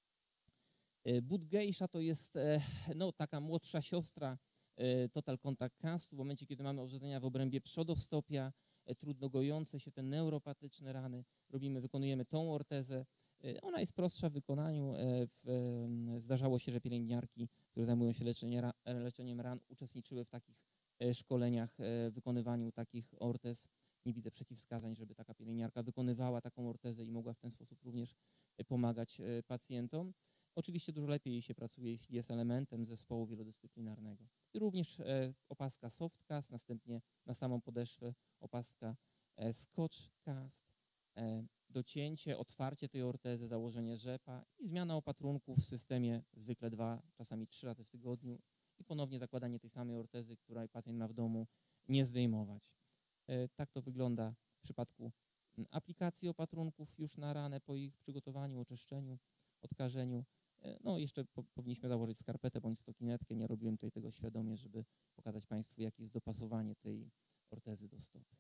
But Geisha to jest no, taka młodsza siostra Total Contact Castu. W momencie, kiedy mamy obrzezenia w obrębie przodostopia, trudno gojące się te neuropatyczne rany, wykonujemy tą ortezę. Ona jest prostsza w wykonaniu. Zdarzało się, że pielęgniarki, które zajmują się leczeniem ran, uczestniczyły w takich szkoleniach, wykonywaniu takich ortez. Nie widzę przeciwwskazań, żeby taka pielęgniarka wykonywała taką ortezę i mogła w ten sposób również pomagać pacjentom. Oczywiście dużo lepiej jej się pracuje, jeśli jest elementem zespołu wielodyscyplinarnego. I również opaska soft cast, następnie na samą podeszwę opaska scotch cast, docięcie, otwarcie tej ortezy, założenie rzepa i zmiana opatrunków w systemie zwykle 2, czasami 3 razy w tygodniu i ponownie zakładanie tej samej ortezy, której pacjent ma w domu, nie zdejmować. Tak to wygląda w przypadku aplikacji opatrunków już na ranę po ich przygotowaniu, oczyszczeniu, odkażeniu. No jeszcze powinniśmy założyć skarpetę bądź stokinetkę. Nie robiłem tutaj tego świadomie, żeby pokazać Państwu, jakie jest dopasowanie tej ortezy do stopy.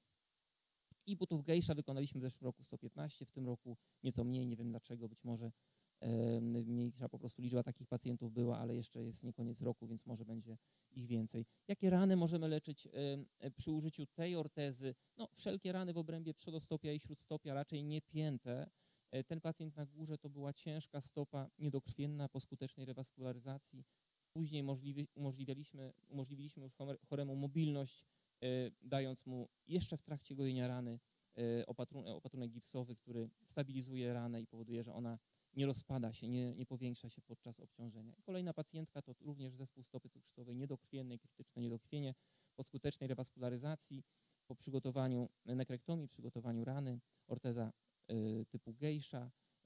I butów Geisha wykonaliśmy w zeszłym roku 115, w tym roku nieco mniej, nie wiem dlaczego, być może mniejsza po prostu liczba takich pacjentów była, ale jeszcze jest nie koniec roku, więc może będzie ich więcej. Jakie rany możemy leczyć przy użyciu tej ortezy? No, wszelkie rany w obrębie przodostopia i śródstopia, raczej nie pięte. Ten pacjent na górze to była ciężka stopa niedokrwienna po skutecznej rewaskularyzacji. Później umożliwiliśmy już choremu mobilność, dając mu jeszcze w trakcie gojenia rany opatrunek gipsowy, który stabilizuje ranę i powoduje, że ona nie rozpada się, nie powiększa się podczas obciążenia. I kolejna pacjentka to również zespół stopy cukrzycowej niedokrwiennej, krytyczne niedokrwienie po skutecznej rewaskularyzacji, po przygotowaniu nekrektomii, przygotowaniu rany, orteza typu Geisha,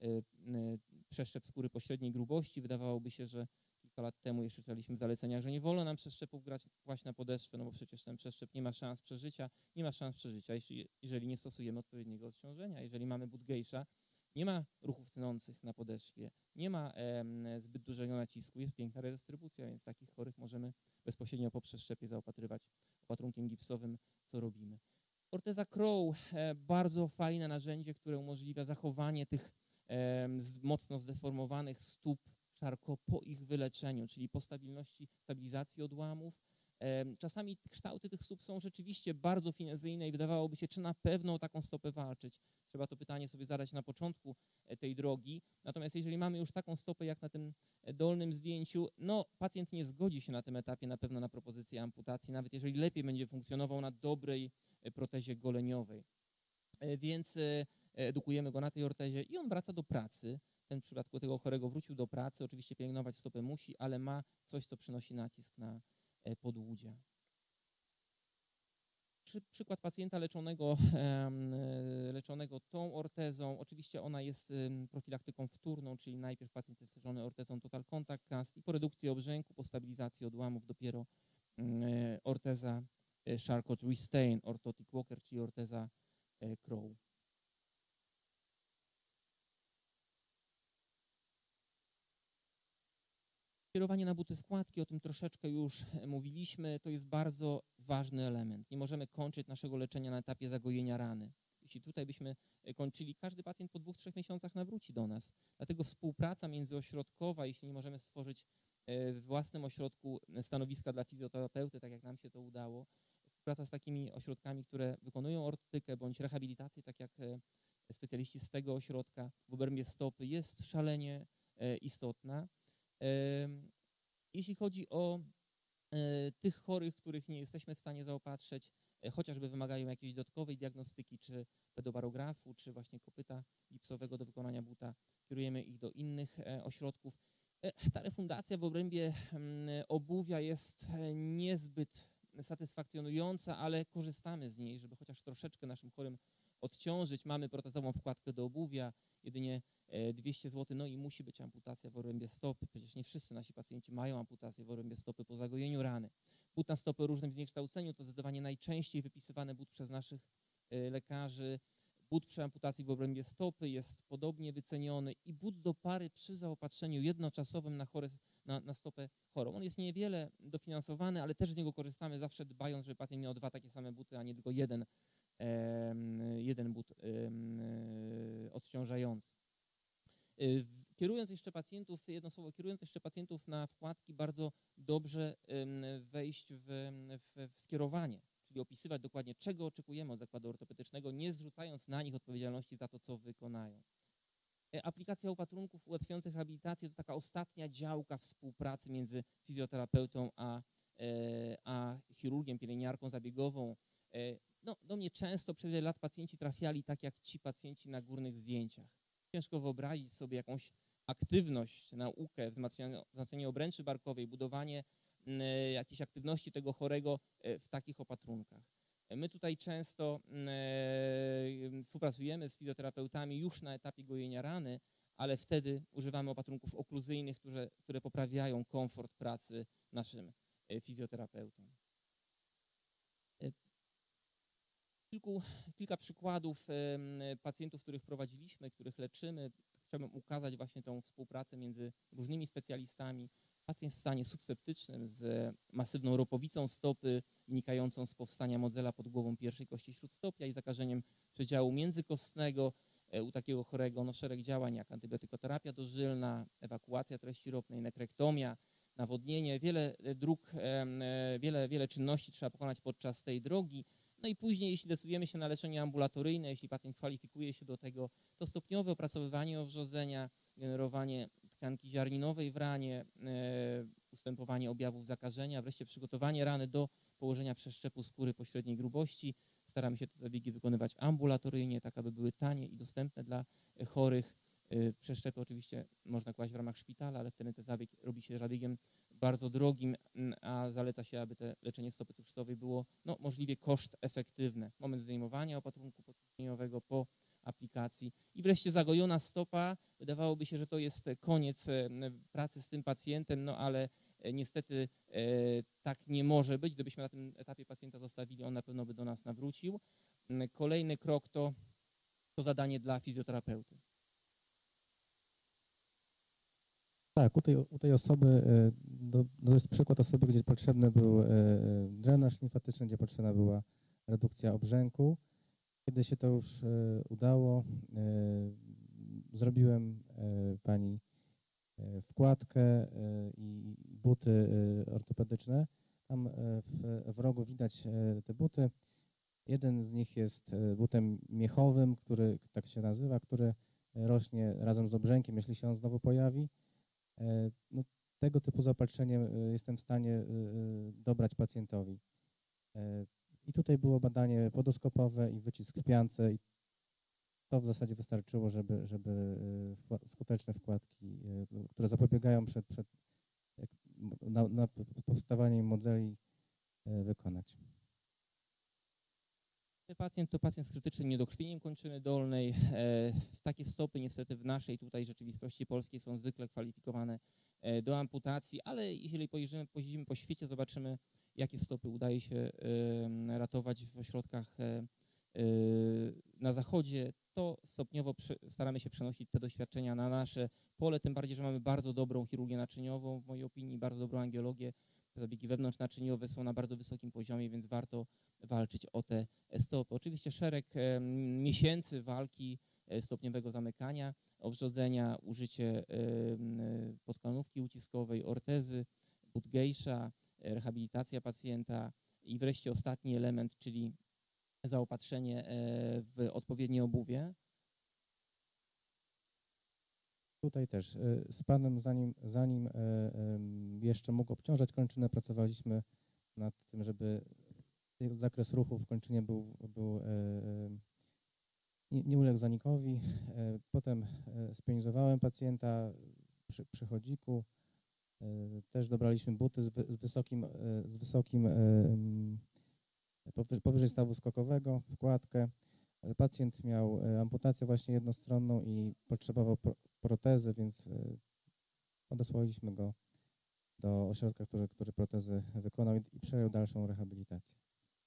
przeszczep skóry pośredniej grubości. Wydawałoby się, że kilka lat temu jeszcze czytaliśmy w zaleceniach, że nie wolno nam przeszczepów kłaść na podeszwę, no bo przecież ten przeszczep nie ma szans przeżycia, jeżeli nie stosujemy odpowiedniego odciążenia. Jeżeli mamy but Geisha, Nie ma ruchów tnących na podeszwie, nie ma zbyt dużego nacisku, jest piękna redystrybucja, więc takich chorych możemy bezpośrednio po przeszczepie zaopatrywać opatrunkiem gipsowym, co robimy. Orteza Crow, bardzo fajne narzędzie, które umożliwia zachowanie tych mocno zdeformowanych stóp Charcot po ich wyleczeniu, czyli po stabilizacji odłamów. Czasami kształty tych stóp są rzeczywiście bardzo finezyjne i wydawałoby się, czy na pewno o taką stopę walczyć. Trzeba to pytanie sobie zadać na początku tej drogi. Natomiast jeżeli mamy już taką stopę jak na tym dolnym zdjęciu, no pacjent nie zgodzi się na tym etapie na pewno na propozycję amputacji, nawet jeżeli lepiej będzie funkcjonował na dobrej protezie goleniowej. Więc edukujemy go na tej ortezie i on wraca do pracy. Ten w przypadku tego chorego wrócił do pracy, oczywiście pielęgnować stopę musi, ale ma coś, co przynosi nacisk na podłudzia. Przykład pacjenta leczonego tą ortezą, oczywiście ona jest profilaktyką wtórną, czyli najpierw pacjent jest leczony ortezą Total Contact Cast i po redukcji obrzęku, po stabilizacji odłamów dopiero orteza Charcot Restain, Orthotic Walker, czyli orteza Crow. Kierowanie na buty wkładki, o tym troszeczkę już mówiliśmy, to jest bardzo ważny element. Nie możemy kończyć naszego leczenia na etapie zagojenia rany. Jeśli tutaj byśmy kończyli, każdy pacjent po 2-3 miesiącach nawróci do nas. Dlatego współpraca międzyośrodkowa, jeśli nie możemy stworzyć w własnym ośrodku stanowiska dla fizjoterapeuty, tak jak nam się to udało, współpraca z takimi ośrodkami, które wykonują ortotykę bądź rehabilitację, tak jak specjaliści z tego ośrodka w obrębie stopy, jest szalenie istotna. Jeśli chodzi o tych chorych, których nie jesteśmy w stanie zaopatrzyć, chociażby wymagają jakiejś dodatkowej diagnostyki, czy pedobarografu, czy właśnie kopyta gipsowego do wykonania buta, kierujemy ich do innych ośrodków. Ta refundacja w obrębie obuwia jest niezbyt satysfakcjonująca, ale korzystamy z niej, żeby chociaż troszeczkę naszym chorym odciążyć. Mamy protezową wkładkę do obuwia, jedynie 200 zł, no i musi być amputacja w obrębie stopy. Przecież nie wszyscy nasi pacjenci mają amputację w obrębie stopy po zagojeniu rany. But na stopę o różnym zniekształceniu to zdecydowanie najczęściej wypisywany but przez naszych lekarzy. But przy amputacji w obrębie stopy jest podobnie wyceniony i but do pary przy zaopatrzeniu jednoczasowym na stopę chorą. On jest niewiele dofinansowany, ale też z niego korzystamy zawsze dbając, żeby pacjent miał 2 takie same buty, a nie tylko jeden but odciążający. Kierując jeszcze pacjentów, jedno słowo, kierując jeszcze pacjentów na wkładki, bardzo dobrze wejść w skierowanie, czyli opisywać dokładnie, czego oczekujemy od zakładu ortopedycznego, nie zrzucając na nich odpowiedzialności za to, co wykonają. Aplikacja opatrunków ułatwiających rehabilitację to taka ostatnia działka współpracy między fizjoterapeutą a chirurgiem, pielęgniarką zabiegową. No, do mnie często przez wiele lat pacjenci trafiali tak jak ci pacjenci na górnych zdjęciach. Ciężko wyobrazić sobie jakąś aktywność, naukę, wzmacnianie obręczy barkowej, budowanie jakiejś aktywności tego chorego w takich opatrunkach. My tutaj często współpracujemy z fizjoterapeutami już na etapie gojenia rany, ale wtedy używamy opatrunków okluzyjnych, które poprawiają komfort pracy naszym fizjoterapeutom. Kilka przykładów pacjentów, których prowadziliśmy, których leczymy. Chciałbym ukazać właśnie tą współpracę między różnymi specjalistami. Pacjent w stanie subseptycznym z masywną ropowicą stopy wynikającą z powstania modzela pod głową pierwszej kości śródstopia i zakażeniem przedziału międzykostnego. U takiego chorego no, szereg działań jak antybiotykoterapia dożylna, ewakuacja treści ropnej, nekrektomia, nawodnienie, wiele dróg, wiele czynności trzeba pokonać podczas tej drogi. No i później, jeśli decydujemy się na leczenie ambulatoryjne, jeśli pacjent kwalifikuje się do tego, to stopniowe opracowywanie owrzodzenia, generowanie tkanki ziarninowej w ranie, ustępowanie objawów zakażenia, wreszcie przygotowanie rany do położenia przeszczepu skóry pośredniej grubości. Staramy się te zabiegi wykonywać ambulatoryjnie, tak aby były tanie i dostępne dla chorych. Przeszczepy oczywiście można kłaść w ramach szpitala, ale wtedy ten zabieg robi się zabiegiem bardzo drogim, a zaleca się, aby to leczenie stopy cukrzycowej było no, możliwie koszt efektywne. Moment zdejmowania opatrunku podciśnieniowego po aplikacji i wreszcie zagojona stopa. Wydawałoby się, że to jest koniec pracy z tym pacjentem, no ale niestety tak nie może być. Gdybyśmy na tym etapie pacjenta zostawili, on na pewno by do nas nawrócił. Kolejny krok to zadanie dla fizjoterapeuty. Tak, u tej osoby, to jest przykład osoby, gdzie potrzebny był drenaż limfatyczny, gdzie potrzebna była redukcja obrzęku. Kiedy się to już udało, zrobiłem pani wkładkę i buty ortopedyczne. Tam w rogu widać te buty. Jeden z nich jest butem miechowym, który tak się nazywa, który rośnie razem z obrzękiem, jeśli się on znowu pojawi. No, tego typu zaopatrzenie jestem w stanie dobrać pacjentowi. I tutaj było badanie podoskopowe i wycisk w piance i to w zasadzie wystarczyło, żeby skuteczne wkładki, które zapobiegają przed powstawaniem modeli, wykonać. Pacjent to pacjent z krytycznym niedokrwieniem kończyny dolnej. Takie stopy niestety w naszej tutaj rzeczywistości polskiej są zwykle kwalifikowane do amputacji, ale jeżeli pojeździmy po świecie, zobaczymy, jakie stopy udaje się ratować w ośrodkach na zachodzie, to stopniowo staramy się przenosić te doświadczenia na nasze pole, tym bardziej, że mamy bardzo dobrą chirurgię naczyniową, w mojej opinii bardzo dobrą angiologię. Te zabiegi wewnątrznaczyniowe są na bardzo wysokim poziomie, więc warto walczyć o te stopy. Oczywiście szereg miesięcy walki, stopniowego zamykania, owrzodzenia, użycie podkolanówki uciskowej, ortezy, but Geisha, rehabilitacja pacjenta i wreszcie ostatni element, czyli zaopatrzenie w odpowiednie obuwie. Tutaj też z panem, zanim jeszcze mógł obciążać kończynę, pracowaliśmy nad tym, żeby zakres ruchu w kończynie nie uległ zanikowi. Potem spionizowałem pacjenta przy chodziku. Też dobraliśmy buty z wysokim powyżej stawu skokowego, wkładkę. Pacjent miał amputację właśnie jednostronną i potrzebował protezy, więc odesłaliśmy go do ośrodka, który protezy wykonał i przejął dalszą rehabilitację.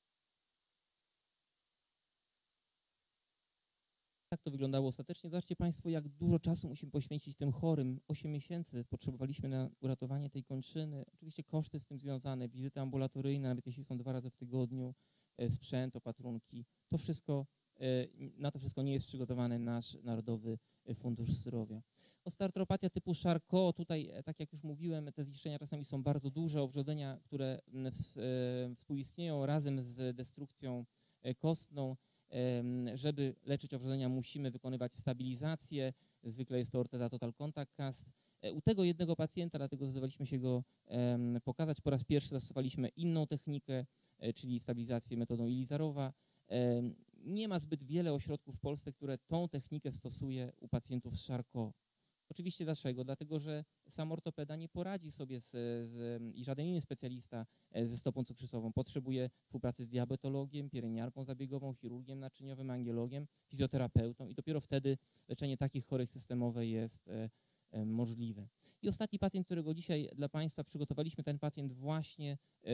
Tak to wyglądało ostatecznie. Zobaczcie Państwo, jak dużo czasu musimy poświęcić tym chorym. 8 miesięcy potrzebowaliśmy na uratowanie tej kończyny. Oczywiście koszty z tym związane, wizyty ambulatoryjne, nawet jeśli są 2 razy w tygodniu, sprzęt, opatrunki. To wszystko, na to wszystko nie jest przygotowany nasz Narodowy Fundusz Zdrowia. Osteoartropatia typu Charcot, tutaj, tak jak już mówiłem, te zniszczenia czasami są bardzo duże, owrzodzenia, które współistnieją razem z destrukcją kostną. Żeby leczyć owrzodzenia, musimy wykonywać stabilizację. Zwykle jest to orteza Total Contact Cast. U tego jednego pacjenta, dlatego zdecydowaliśmy się go pokazać. Po raz pierwszy zastosowaliśmy inną technikę, czyli stabilizację metodą Ilizarowa. Nie ma zbyt wiele ośrodków w Polsce, które tą technikę stosuje u pacjentów z Charcot. Oczywiście dlaczego? Dlatego, że sam ortopeda nie poradzi sobie i żaden inny specjalista ze stopą cukrzycową. Potrzebuje współpracy z diabetologiem, pielęgniarką zabiegową, chirurgiem naczyniowym, angiologiem, fizjoterapeutą i dopiero wtedy leczenie takich chorych systemowe jest możliwe. I ostatni pacjent, którego dzisiaj dla Państwa przygotowaliśmy, ten pacjent właśnie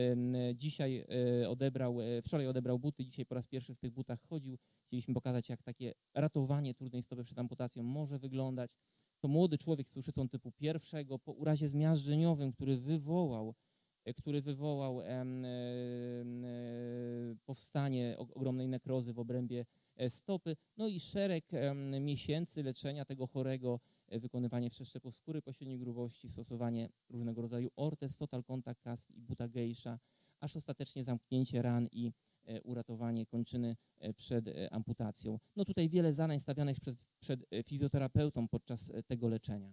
wczoraj odebrał buty, dzisiaj po raz pierwszy w tych butach chodził. Chcieliśmy pokazać, jak takie ratowanie trudnej stopy przed amputacją może wyglądać. To młody człowiek z cukrzycą typu 1 po urazie zmiażdżeniowym, który wywołał powstanie ogromnej nekrozy w obrębie stopy, no i szereg miesięcy leczenia tego chorego, wykonywanie przeszczepów skóry pośredniej grubości, stosowanie różnego rodzaju ortez, Total Contact Cast i buta Geisha, aż ostatecznie zamknięcie ran i uratowanie kończyny przed amputacją. No tutaj wiele zadań stawianych przed fizjoterapeutą podczas tego leczenia.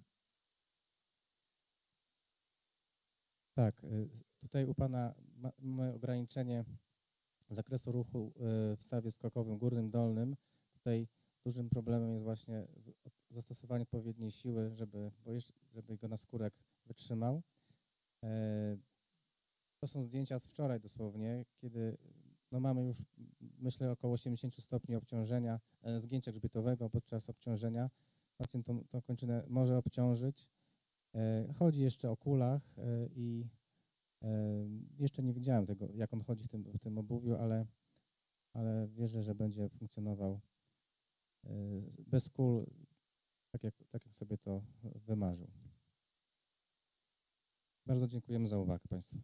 Tak, tutaj u pana mamy ograniczenie zakresu ruchu w stawie skokowym górnym, dolnym. Tutaj dużym problemem jest właśnie zastosowanie odpowiedniej siły, żeby go naskórek wytrzymał. To są zdjęcia z wczoraj dosłownie, kiedy no mamy już, myślę, około 80 stopni obciążenia, zgięcia grzbietowego podczas obciążenia. Pacjent tą kończynę może obciążyć. Chodzi jeszcze o kulach i jeszcze nie widziałem tego, jak on chodzi w tym obuwiu, ale wierzę, że będzie funkcjonował bez kul, tak jak sobie to wymarzył. Bardzo dziękujemy za uwagę Państwu.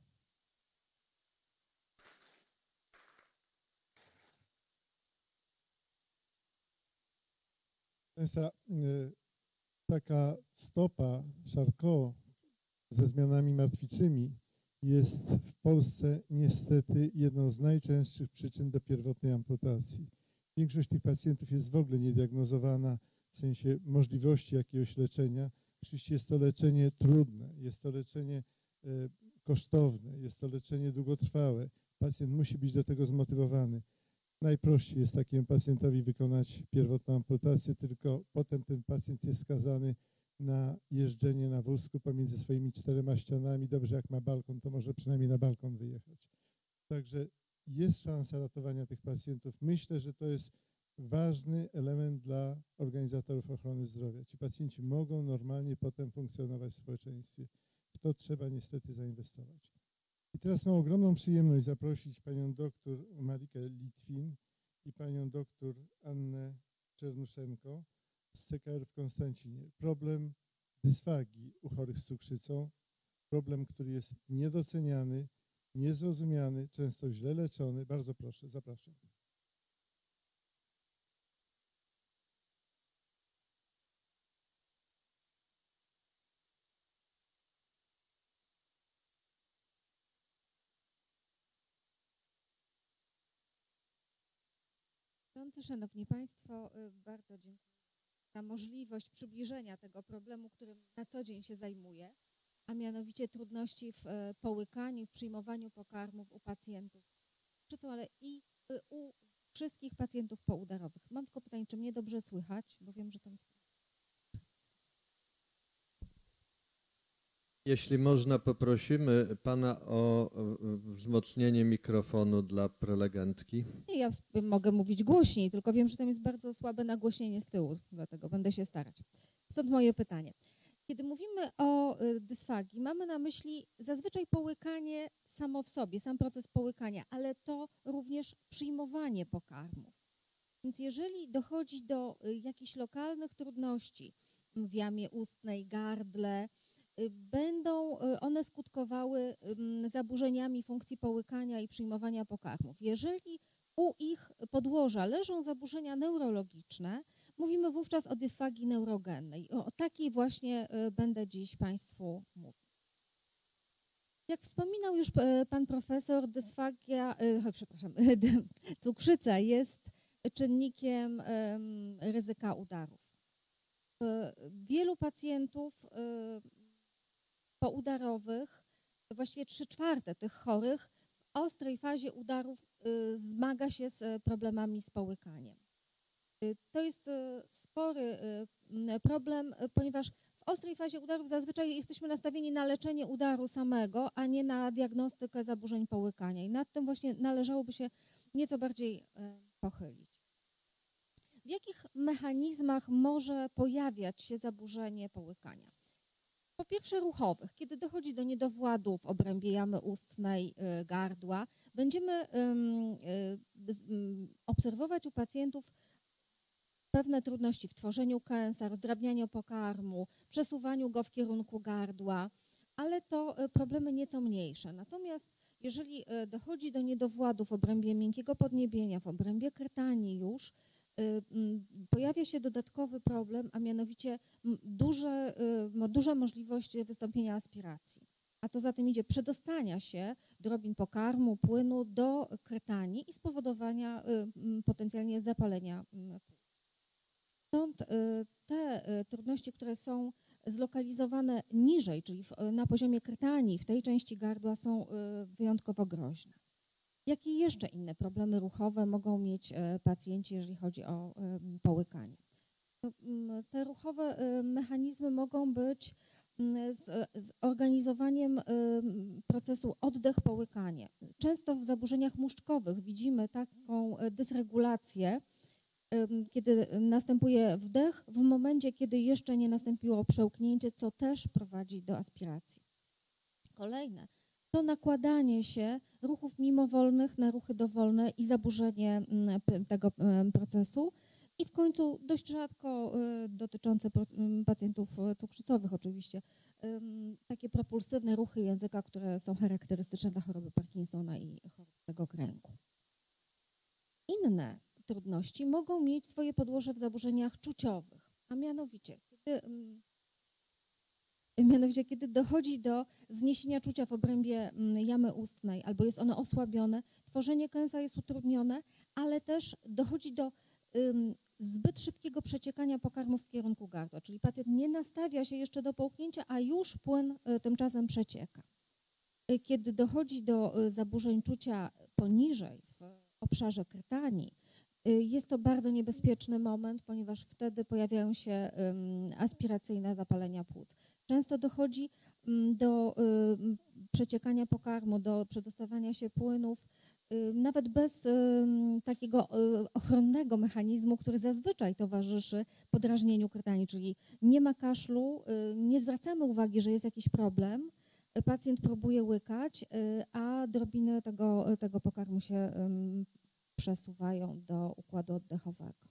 Państwa, taka stopa Charcot ze zmianami martwiczymi jest w Polsce niestety jedną z najczęstszych przyczyn do pierwotnej amputacji. Większość tych pacjentów jest w ogóle niediagnozowana w sensie możliwości jakiegoś leczenia. Oczywiście jest to leczenie trudne, jest to leczenie kosztowne, jest to leczenie długotrwałe. Pacjent musi być do tego zmotywowany. Najprościej jest takiemu pacjentowi wykonać pierwotną amputację, tylko potem ten pacjent jest skazany na jeżdżenie na wózku pomiędzy swoimi 4 ścianami. Dobrze, jak ma balkon, to może przynajmniej na balkon wyjechać. Także jest szansa ratowania tych pacjentów. Myślę, że to jest ważny element dla organizatorów ochrony zdrowia. Ci pacjenci mogą normalnie potem funkcjonować w społeczeństwie. W to trzeba niestety zainwestować. I teraz mam ogromną przyjemność zaprosić panią doktor Marikę Litwin i panią doktor Annę Czernuszenko z CKR w Konstancinie. Problem dysfagii u chorych z cukrzycą, problem, który jest niedoceniany, niezrozumiany, często źle leczony. Bardzo proszę, zapraszam. Szanowni Państwo, bardzo dziękuję za możliwość przybliżenia tego problemu, którym na co dzień się zajmuję, a mianowicie trudności w połykaniu, w przyjmowaniu pokarmów u pacjentów z cukrzycą, ale i u wszystkich pacjentów poudarowych. Mam tylko pytanie, czy mnie dobrze słychać, bo wiem, że tam jest... Jeśli można, poprosimy pana o wzmocnienie mikrofonu dla prelegentki. Nie, ja mogę mówić głośniej, tylko wiem, że tam jest bardzo słabe nagłośnienie z tyłu, dlatego będę się starać. Stąd moje pytanie. Kiedy mówimy o dysfagii, mamy na myśli zazwyczaj połykanie samo w sobie, sam proces połykania, ale to również przyjmowanie pokarmów. Więc jeżeli dochodzi do jakichś lokalnych trudności w jamie ustnej, gardle, będą one skutkowały zaburzeniami funkcji połykania i przyjmowania pokarmów. Jeżeli u ich podłoża leżą zaburzenia neurologiczne, mówimy wówczas o dysfagii neurogennej. O takiej właśnie będę dziś Państwu mówić. Jak wspominał już pan profesor, cukrzyca jest czynnikiem ryzyka udarów. Wielu pacjentów poudarowych, właściwie 3/4 tych chorych w ostrej fazie udarów zmaga się z problemami z połykaniem. To jest spory problem, ponieważ w ostrej fazie udarów zazwyczaj jesteśmy nastawieni na leczenie udaru samego, a nie na diagnostykę zaburzeń połykania. I nad tym właśnie należałoby się nieco bardziej pochylić. W jakich mechanizmach może pojawiać się zaburzenie połykania? Po pierwsze ruchowych. Kiedy dochodzi do niedowładów w obrębie jamy ustnej, gardła, będziemy obserwować u pacjentów pewne trudności w tworzeniu kęsa, rozdrabnianiu pokarmu, przesuwaniu go w kierunku gardła, ale to problemy nieco mniejsze. Natomiast jeżeli dochodzi do niedowładów w obrębie miękkiego podniebienia, w obrębie krtani już, pojawia się dodatkowy problem, a mianowicie duża możliwość wystąpienia aspiracji. A co za tym idzie, przedostania się drobin pokarmu, płynu do krtani i spowodowania potencjalnie zapalenia płuc. Stąd te trudności, które są zlokalizowane niżej, czyli na poziomie krtani, w tej części gardła, są wyjątkowo groźne. Jakie jeszcze inne problemy ruchowe mogą mieć pacjenci, jeżeli chodzi o połykanie? Te ruchowe mechanizmy mogą być z organizowaniem procesu oddech-połykanie. Często w zaburzeniach muszczkowych widzimy taką dysregulację, kiedy następuje wdech, w momencie, kiedy jeszcze nie nastąpiło przełknięcie, co też prowadzi do aspiracji. Kolejne to nakładanie się ruchów mimowolnych na ruchy dowolne i zaburzenie tego procesu. I w końcu dość rzadko dotyczące pacjentów cukrzycowych oczywiście, takie propulsywne ruchy języka, które są charakterystyczne dla choroby Parkinsona i choroby tego kręgu. Inne trudności mogą mieć swoje podłoże w zaburzeniach czuciowych, a mianowicie kiedy dochodzi do zniesienia czucia w obrębie jamy ustnej albo jest ono osłabione, tworzenie kęsa jest utrudnione, ale też dochodzi do zbyt szybkiego przeciekania pokarmu w kierunku gardła, czyli pacjent nie nastawia się jeszcze do połknięcia, a już płyn tymczasem przecieka. Kiedy dochodzi do zaburzeń czucia poniżej w obszarze krtani, jest to bardzo niebezpieczny moment, ponieważ wtedy pojawiają się aspiracyjne zapalenia płuc. Często dochodzi do przeciekania pokarmu, do przedostawania się płynów, nawet bez takiego ochronnego mechanizmu, który zazwyczaj towarzyszy podrażnieniu krtani, czyli nie ma kaszlu, nie zwracamy uwagi, że jest jakiś problem, pacjent próbuje łykać, a drobiny tego pokarmu się przesuwają do układu oddechowego.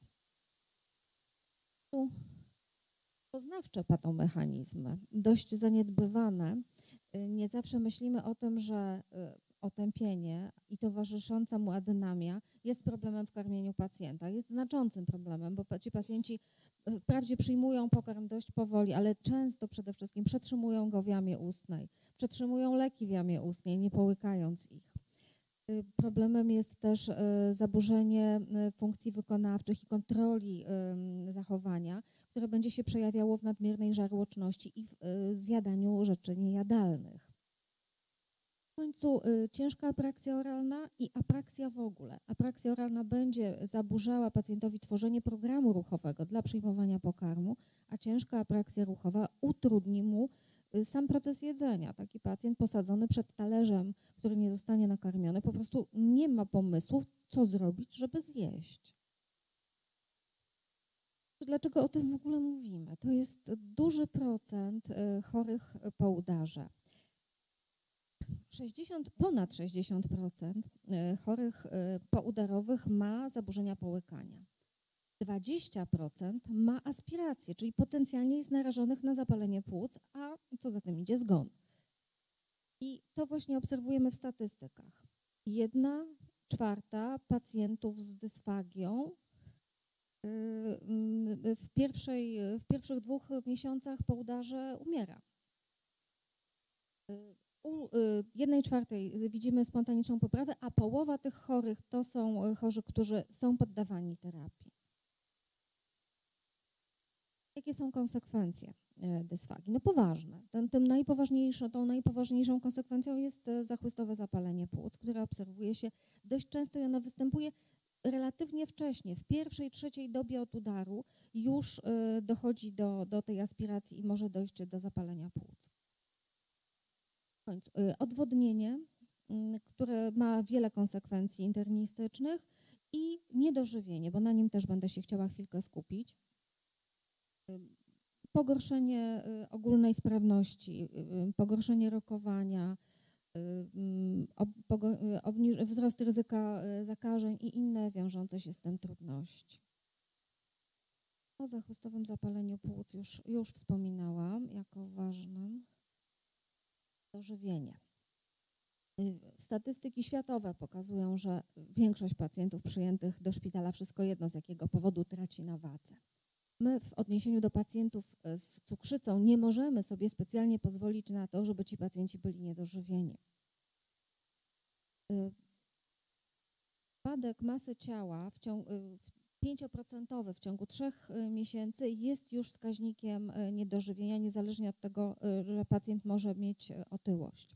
Tu poznawcze patomechanizmy, dość zaniedbywane. Nie zawsze myślimy o tym, że otępienie i towarzysząca mu adynamia jest problemem w karmieniu pacjenta. Jest znaczącym problemem, bo ci pacjenci wprawdzie przyjmują pokarm dość powoli, ale często przede wszystkim przetrzymują go w jamie ustnej, przetrzymują leki w jamie ustnej, nie połykając ich. Problemem jest też zaburzenie funkcji wykonawczych i kontroli zachowania, które będzie się przejawiało w nadmiernej żarłoczności i w zjadaniu rzeczy niejadalnych. W końcu ciężka apraksja oralna i apraksja w ogóle. Apraksja oralna będzie zaburzała pacjentowi tworzenie programu ruchowego dla przyjmowania pokarmu, a ciężka apraksja ruchowa utrudni mu sam proces jedzenia. Taki pacjent posadzony przed talerzem, który nie zostanie nakarmiony, po prostu nie ma pomysłu, co zrobić, żeby zjeść. Dlaczego o tym w ogóle mówimy? To jest duży procent chorych po udarze. Ponad 60% chorych poudarowych ma zaburzenia połykania. 20% ma aspirację, czyli potencjalnie jest narażonych na zapalenie płuc, a co za tym idzie, zgon. I to właśnie obserwujemy w statystykach. 1/4 pacjentów z dysfagią w pierwszych 2 miesiącach po udarze umiera. U 1/4 widzimy spontaniczną poprawę, a połowa tych chorych to są chorzy, którzy są poddawani terapii. Jakie są konsekwencje dysfagii? No poważne. Tą najpoważniejszą konsekwencją jest zachłystowe zapalenie płuc, które obserwuje się dość często i ono występuje relatywnie wcześnie. W pierwszej, trzeciej dobie od udaru już dochodzi do tej aspiracji i może dojść do zapalenia płuc. W końcu odwodnienie, które ma wiele konsekwencji internistycznych i niedożywienie, bo na nim też będę się chciała chwilkę skupić. Pogorszenie ogólnej sprawności, pogorszenie rokowania, wzrost ryzyka zakażeń i inne wiążące się z tym trudności. O zachłystowym zapaleniu płuc już wspominałam jako ważnym. Dożywienie. Statystyki światowe pokazują, że większość pacjentów przyjętych do szpitala, wszystko jedno z jakiego powodu, traci na wadze. My w odniesieniu do pacjentów z cukrzycą nie możemy sobie specjalnie pozwolić na to, żeby ci pacjenci byli niedożywieni. Spadek masy ciała 5% w ciągu 3 miesięcy jest już wskaźnikiem niedożywienia, niezależnie od tego, że pacjent może mieć otyłość.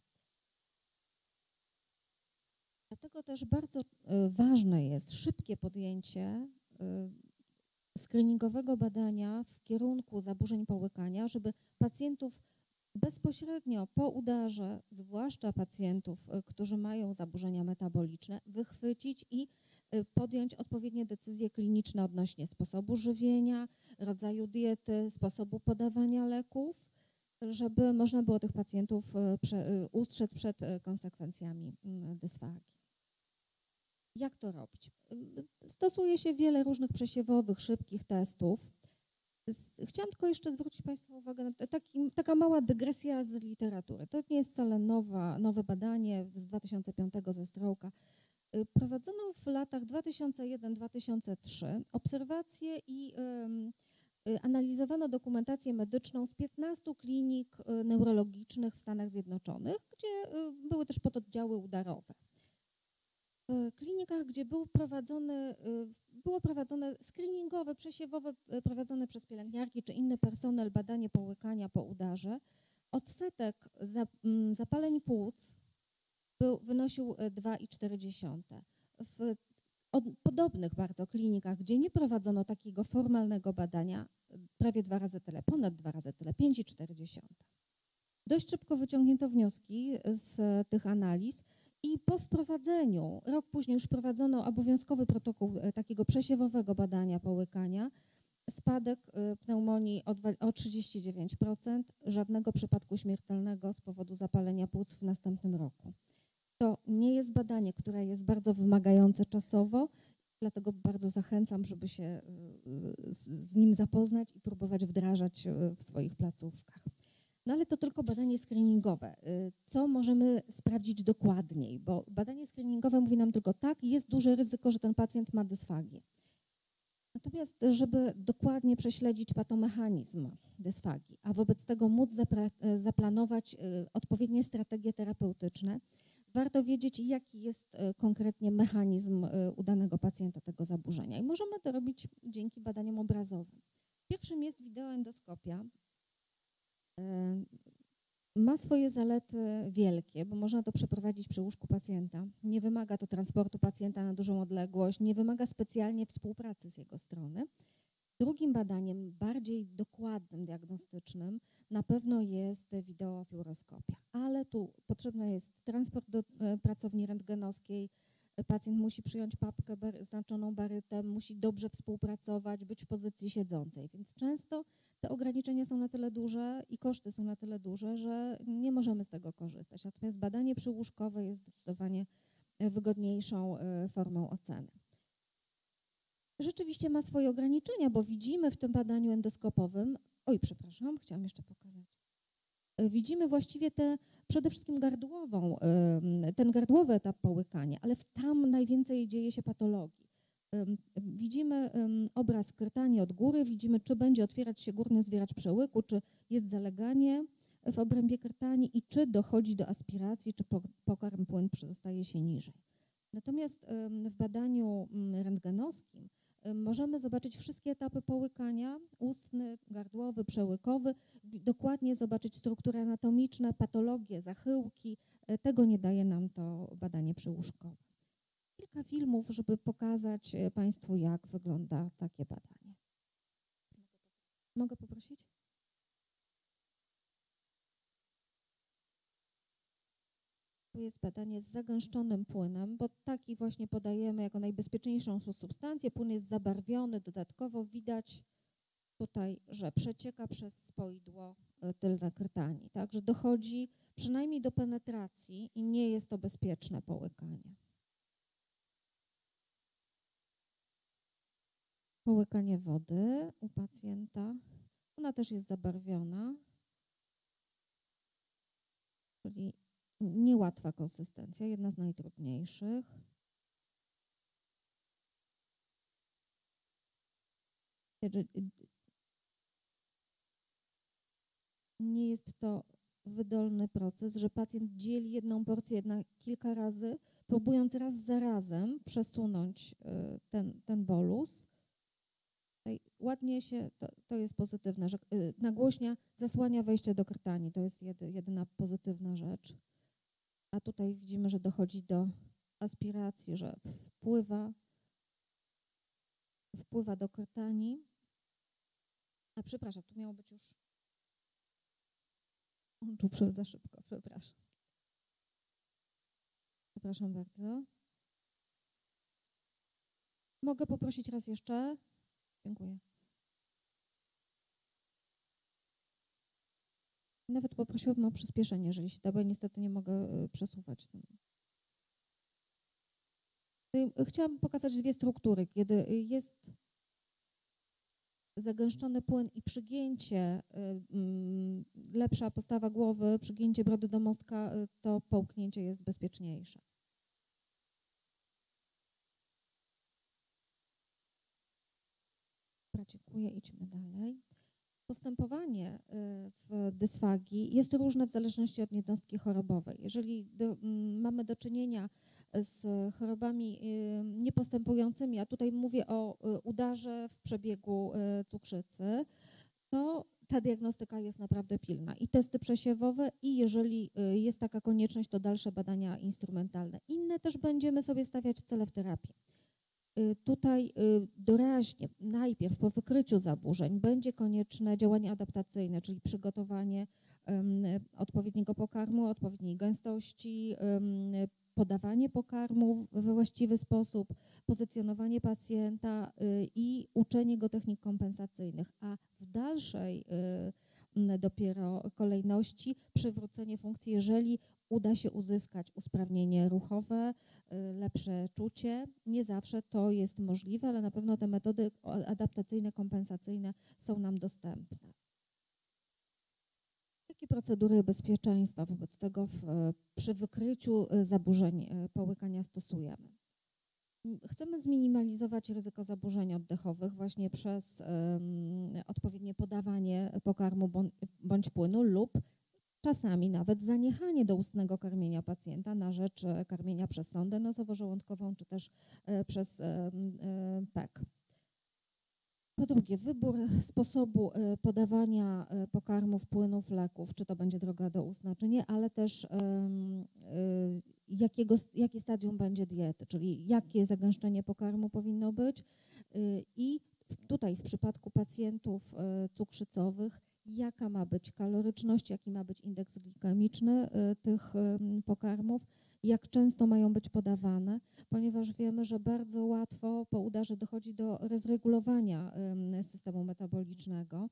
Dlatego też bardzo ważne jest szybkie podjęcie screeningowego badania w kierunku zaburzeń połykania, żeby pacjentów bezpośrednio po udarze, zwłaszcza pacjentów, którzy mają zaburzenia metaboliczne, wychwycić i podjąć odpowiednie decyzje kliniczne odnośnie sposobu żywienia, rodzaju diety, sposobu podawania leków, żeby można było tych pacjentów ustrzec przed konsekwencjami dysfagii. Jak to robić? Stosuje się wiele różnych przesiewowych, szybkich testów. Chciałam tylko jeszcze zwrócić Państwa uwagę na taka mała dygresja z literatury. To nie jest wcale nowe badanie z 2005 ze Strołka. Prowadzono w latach 2001-2003 obserwacje i analizowano dokumentację medyczną z 15 klinik neurologicznych w Stanach Zjednoczonych, gdzie były też pododdziały udarowe. W klinikach, gdzie było prowadzone screeningowe, przesiewowe, prowadzone przez pielęgniarki czy inny personel badanie połykania po udarze, odsetek zapaleń płuc wynosił 2,4. W podobnych bardzo klinikach, gdzie nie prowadzono takiego formalnego badania, prawie 2 razy tyle, ponad 2 razy tyle, 5,4. Dość szybko wyciągnięto wnioski z tych analiz i po wprowadzeniu, rok później już wprowadzono obowiązkowy protokół takiego przesiewowego badania połykania, spadek pneumonii o 39%, żadnego przypadku śmiertelnego z powodu zapalenia płuc w następnym roku. To nie jest badanie, które jest bardzo wymagające czasowo, dlatego bardzo zachęcam, żeby się z nim zapoznać i próbować wdrażać w swoich placówkach. No ale to tylko badanie screeningowe. Co możemy sprawdzić dokładniej? Bo badanie screeningowe mówi nam tylko tak, jest duże ryzyko, że ten pacjent ma dysfagię. Natomiast, żeby dokładnie prześledzić patomechanizm dysfagii, a wobec tego móc zaplanować odpowiednie strategie terapeutyczne, warto wiedzieć, jaki jest konkretnie mechanizm u danego pacjenta tego zaburzenia. I możemy to robić dzięki badaniom obrazowym. Pierwszym jest wideoendoskopia. Ma swoje zalety wielkie, bo można to przeprowadzić przy łóżku pacjenta. Nie wymaga to transportu pacjenta na dużą odległość, nie wymaga specjalnie współpracy z jego strony. Drugim badaniem, bardziej dokładnym, diagnostycznym, na pewno jest wideofluoroskopia, ale tu potrzebny jest transport do pracowni rentgenowskiej. Pacjent musi przyjąć papkę znaczoną barytem, musi dobrze współpracować, być w pozycji siedzącej, więc często te ograniczenia są na tyle duże i koszty są na tyle duże, że nie możemy z tego korzystać. Natomiast badanie przyłóżkowe jest zdecydowanie wygodniejszą formą oceny. Rzeczywiście ma swoje ograniczenia, bo widzimy w tym badaniu endoskopowym, chciałam jeszcze pokazać. Widzimy właściwie przede wszystkim ten gardłowy etap połykania, ale tam najwięcej dzieje się patologii. Widzimy obraz krtani od góry, widzimy, czy będzie otwierać się górny zwieracz przełyku, czy jest zaleganie w obrębie krtani i czy dochodzi do aspiracji, czy pokarm płyn przedostaje się niżej. Natomiast w badaniu rentgenowskim możemy zobaczyć wszystkie etapy połykania, ustny, gardłowy, przełykowy, dokładnie zobaczyć struktury anatomiczne, patologie, zachyłki. Tego nie daje nam to badanie przyłóżkowe. Kilka filmów, żeby pokazać Państwu, jak wygląda takie badanie. Mogę poprosić? Tu jest badanie z zagęszczonym płynem, bo taki właśnie podajemy jako najbezpieczniejszą substancję. Płyn jest zabarwiony, dodatkowo widać tutaj, że przecieka przez spoidło tylne krtani. Także dochodzi przynajmniej do penetracji i nie jest to bezpieczne połykanie. Połykanie wody u pacjenta. Ona też jest zabarwiona, czyli niełatwa konsystencja, jedna z najtrudniejszych. Nie jest to wydolny proces, że pacjent dzieli jedną porcję na kilka razy, próbując raz za razem przesunąć ten bolus. Tutaj ładnie się, to jest pozytywne, że nagłośnia zasłania wejście do krtani, to jest jedyna pozytywna rzecz. A tutaj widzimy, że dochodzi do aspiracji, że wpływa do krtani. A przepraszam, tu miało być już... Tu za szybko, przepraszam. Przepraszam bardzo. Mogę poprosić raz jeszcze? Dziękuję. Nawet poprosiłabym o przyspieszenie, jeżeli się da, bo niestety nie mogę przesuwać. Chciałam pokazać dwie struktury. Kiedy jest zagęszczony płyn i przygięcie, lepsza postawa głowy, przygięcie brody do mostka, to połknięcie jest bezpieczniejsze. Dobra, dziękuję, idźmy dalej. Postępowanie w dysfagii jest różne w zależności od jednostki chorobowej. Jeżeli mamy do czynienia z chorobami niepostępującymi, a tutaj mówię o udarze w przebiegu cukrzycy, to ta diagnostyka jest naprawdę pilna. I testy przesiewowe, i jeżeli jest taka konieczność, to dalsze badania instrumentalne. Inne też będziemy sobie stawiać cele w terapii. Tutaj doraźnie, najpierw po wykryciu zaburzeń będzie konieczne działanie adaptacyjne, czyli przygotowanie odpowiedniego pokarmu, odpowiedniej gęstości, podawanie pokarmu we właściwy sposób, pozycjonowanie pacjenta i uczenie go technik kompensacyjnych, a w dalszej dopiero kolejności przywrócenie funkcji, jeżeli uda się uzyskać usprawnienie ruchowe, lepsze czucie. Nie zawsze to jest możliwe, ale na pewno te metody adaptacyjne, kompensacyjne są nam dostępne. Jakie procedury bezpieczeństwa wobec tego przy wykryciu zaburzeń połykania stosujemy? Chcemy zminimalizować ryzyko zaburzeń oddechowych właśnie przez odpowiednie podawanie pokarmu bądź płynu lub czasami nawet zaniechanie doustnego karmienia pacjenta na rzecz karmienia przez sondę nosowo-żołądkową czy też przez PEG. Po drugie, wybór sposobu podawania pokarmów, płynów, leków, czy to będzie droga doustna, czy nie, ale też jakie stadium będzie diety, czyli jakie zagęszczenie pokarmu powinno być i tutaj w przypadku pacjentów cukrzycowych, jaka ma być kaloryczność, jaki ma być indeks glikemiczny tych pokarmów, jak często mają być podawane, ponieważ wiemy, że bardzo łatwo po udarze dochodzi do rozregulowania systemu metabolicznego.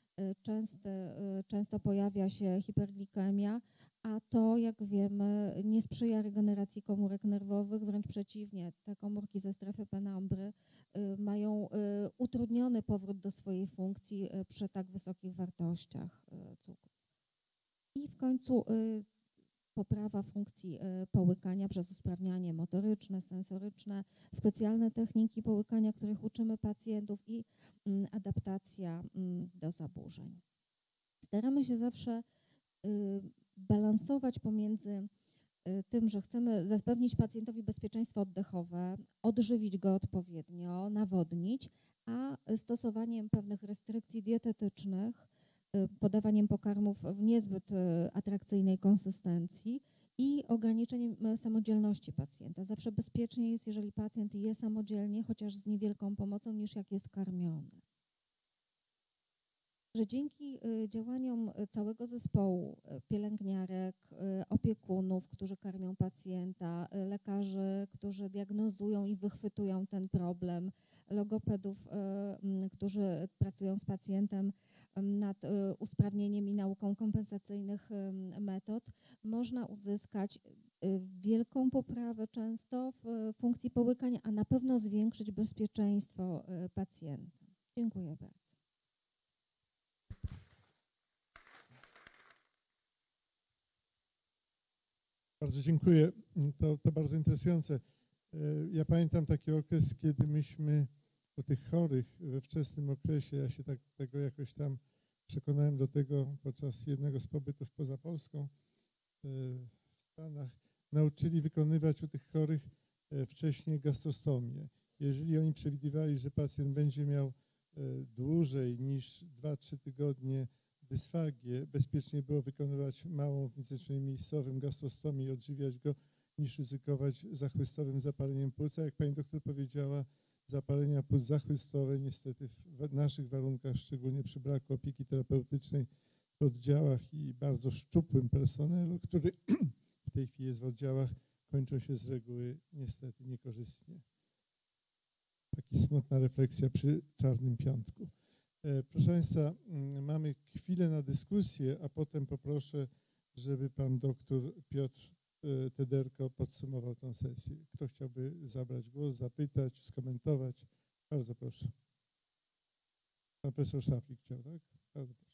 Często pojawia się hiperglikemia, a to, jak wiemy, nie sprzyja regeneracji komórek nerwowych, wręcz przeciwnie, te komórki ze strefy penambry mają utrudniony powrót do swojej funkcji przy tak wysokich wartościach cukru. I w końcu poprawa funkcji połykania przez usprawnianie motoryczne, sensoryczne, specjalne techniki połykania, których uczymy pacjentów i adaptacja do zaburzeń. Staramy się zawsze balansować pomiędzy tym, że chcemy zapewnić pacjentowi bezpieczeństwo oddechowe, odżywić go odpowiednio, nawodnić, a stosowaniem pewnych restrykcji dietetycznych, podawaniem pokarmów w niezbyt atrakcyjnej konsystencji i ograniczeniem samodzielności pacjenta. Zawsze bezpiecznie jest, jeżeli pacjent je samodzielnie, chociaż z niewielką pomocą, niż jak jest karmiony. Że dzięki działaniom całego zespołu pielęgniarek, opiekunów, którzy karmią pacjenta, lekarzy, którzy diagnozują i wychwytują ten problem, logopedów, którzy pracują z pacjentem nad usprawnieniem i nauką kompensacyjnych metod, można uzyskać wielką poprawę często w funkcji połykania, a na pewno zwiększyć bezpieczeństwo pacjenta. Dziękuję bardzo. Bardzo dziękuję. To bardzo interesujące. Ja pamiętam taki okres, kiedy myśmy o tych chorych we wczesnym okresie, ja się tego jakoś tam przekonałem do tego podczas jednego z pobytów poza Polską w Stanach, nauczyli wykonywać u tych chorych wcześniej gastrostomię. Jeżeli oni przewidywali, że pacjent będzie miał dłużej niż 2-3 tygodnie dysfagię, bezpiecznie było wykonywać małą w międzyczasie miejscowym gastrostomię i odżywiać go, niż ryzykować zachwystowym zapaleniem płuca. Jak pani doktor powiedziała, zapalenia płuc zachwystowe niestety w naszych warunkach, szczególnie przy braku opieki terapeutycznej w oddziałach i bardzo szczupłym personelu, który w tej chwili jest w oddziałach, kończą się z reguły niestety niekorzystnie. Taka smutna refleksja przy Czarnym Piątku. Proszę Państwa, mamy chwilę na dyskusję, a potem poproszę, żeby pan doktor Piotr Tederko podsumował tę sesję. Kto chciałby zabrać głos, zapytać, skomentować? Bardzo proszę. Pan profesor Szaflik chciał, tak? Bardzo proszę.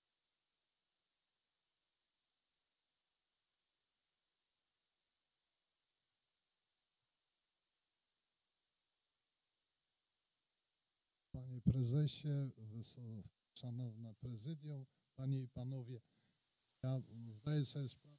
Panie prezesie, szanowna prezydium, panie i panowie, ja zdaję sobie sprawę,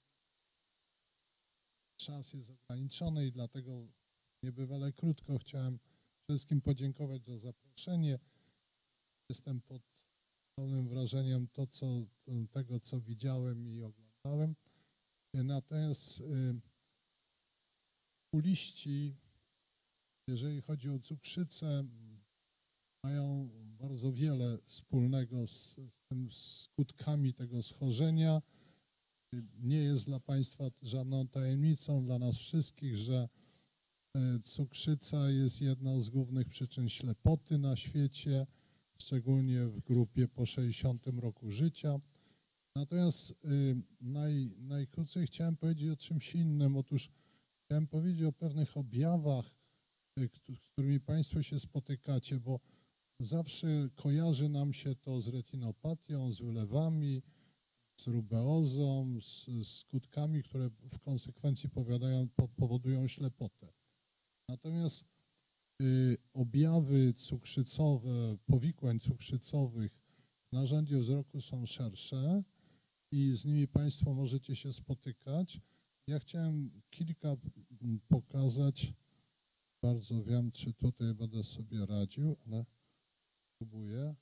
czas jest ograniczony i dlatego niebywale krótko chciałem wszystkim podziękować za zaproszenie. Jestem pod pełnym wrażeniem tego, co widziałem i oglądałem. Natomiast okuliści, jeżeli chodzi o cukrzycę, mają bardzo wiele wspólnego z tym skutkami tego schorzenia. Nie jest dla Państwa żadną tajemnicą, dla nas wszystkich, że cukrzyca jest jedną z głównych przyczyn ślepoty na świecie, szczególnie w grupie po 60 roku życia. Natomiast najkrócej chciałem powiedzieć o czymś innym. Otóż chciałem powiedzieć o pewnych objawach, z którymi Państwo się spotykacie, bo zawsze kojarzy nam się to z retinopatią, z wylewami, z rubeozą, z skutkami, które w konsekwencji powodują ślepotę. Natomiast objawy cukrzycowe, powikłań cukrzycowych w narządzie wzroku są szersze i z nimi Państwo możecie się spotykać. Ja chciałem kilka pokazać. Bardzo wiem, czy tutaj będę sobie radził, ale próbuję.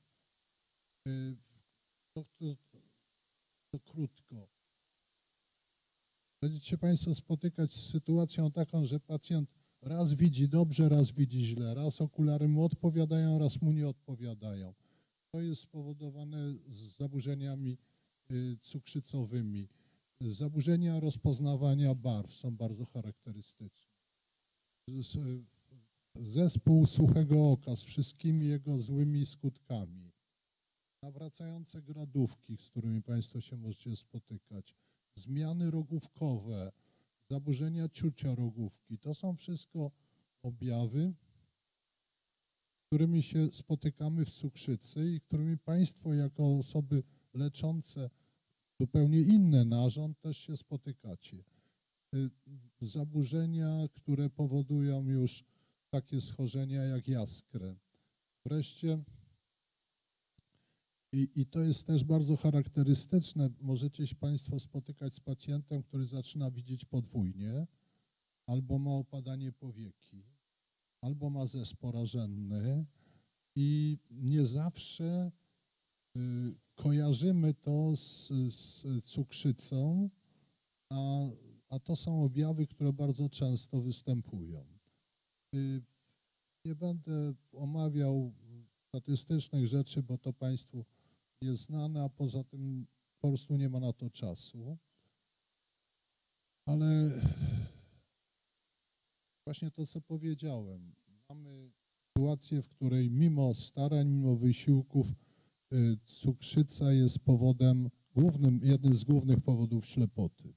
To krótko. Będziecie Państwo spotykać z sytuacją taką, że pacjent raz widzi dobrze, raz widzi źle, raz okulary mu odpowiadają, raz mu nie odpowiadają. To jest spowodowane z zaburzeniami cukrzycowymi. Zaburzenia rozpoznawania barw są bardzo charakterystyczne. Zespół suchego oka z wszystkimi jego złymi skutkami. Nawracające gradówki, z którymi Państwo się możecie spotykać. Zmiany rogówkowe, zaburzenia czucia rogówki. To są wszystko objawy, z którymi się spotykamy w cukrzycy i którymi Państwo jako osoby leczące zupełnie inny narząd też się spotykacie. Zaburzenia, które powodują już takie schorzenia jak jaskrę. Wreszcie, i to jest też bardzo charakterystyczne, możecie się Państwo spotykać z pacjentem, który zaczyna widzieć podwójnie, albo ma opadanie powieki, albo ma zespół rażenny i nie zawsze kojarzymy to z cukrzycą, a to są objawy, które bardzo często występują. Nie będę omawiał statystycznych rzeczy, bo to Państwu jest znane, a poza tym po prostu nie ma na to czasu. Ale właśnie to, co powiedziałem, mamy sytuację, w której mimo starań, mimo wysiłków cukrzyca jest powodem głównym, jednym z głównych powodów ślepoty.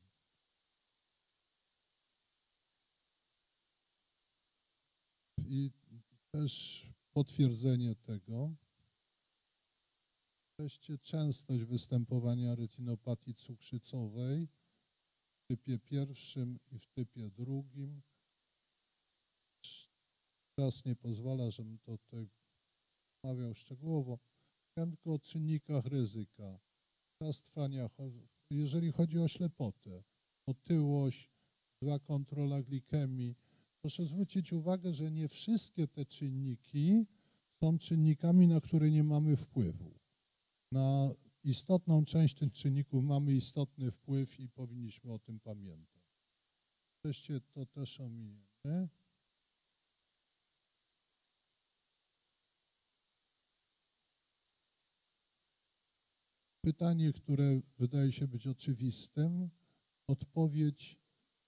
I też potwierdzenie tego. Wreszcie częstość występowania retinopatii cukrzycowej w typie pierwszym i w typie drugim. Czas nie pozwala, żebym to tutaj omawiał szczegółowo. Chciałem tylko o czynnikach ryzyka. Czas trwania, jeżeli chodzi o ślepotę, otyłość, zła kontrola glikemii. Proszę zwrócić uwagę, że nie wszystkie te czynniki są czynnikami, na które nie mamy wpływu. Na istotną część tych czynników mamy istotny wpływ i powinniśmy o tym pamiętać. Wreszcie to też ominiemy. Pytanie, które wydaje się być oczywistym, odpowiedź: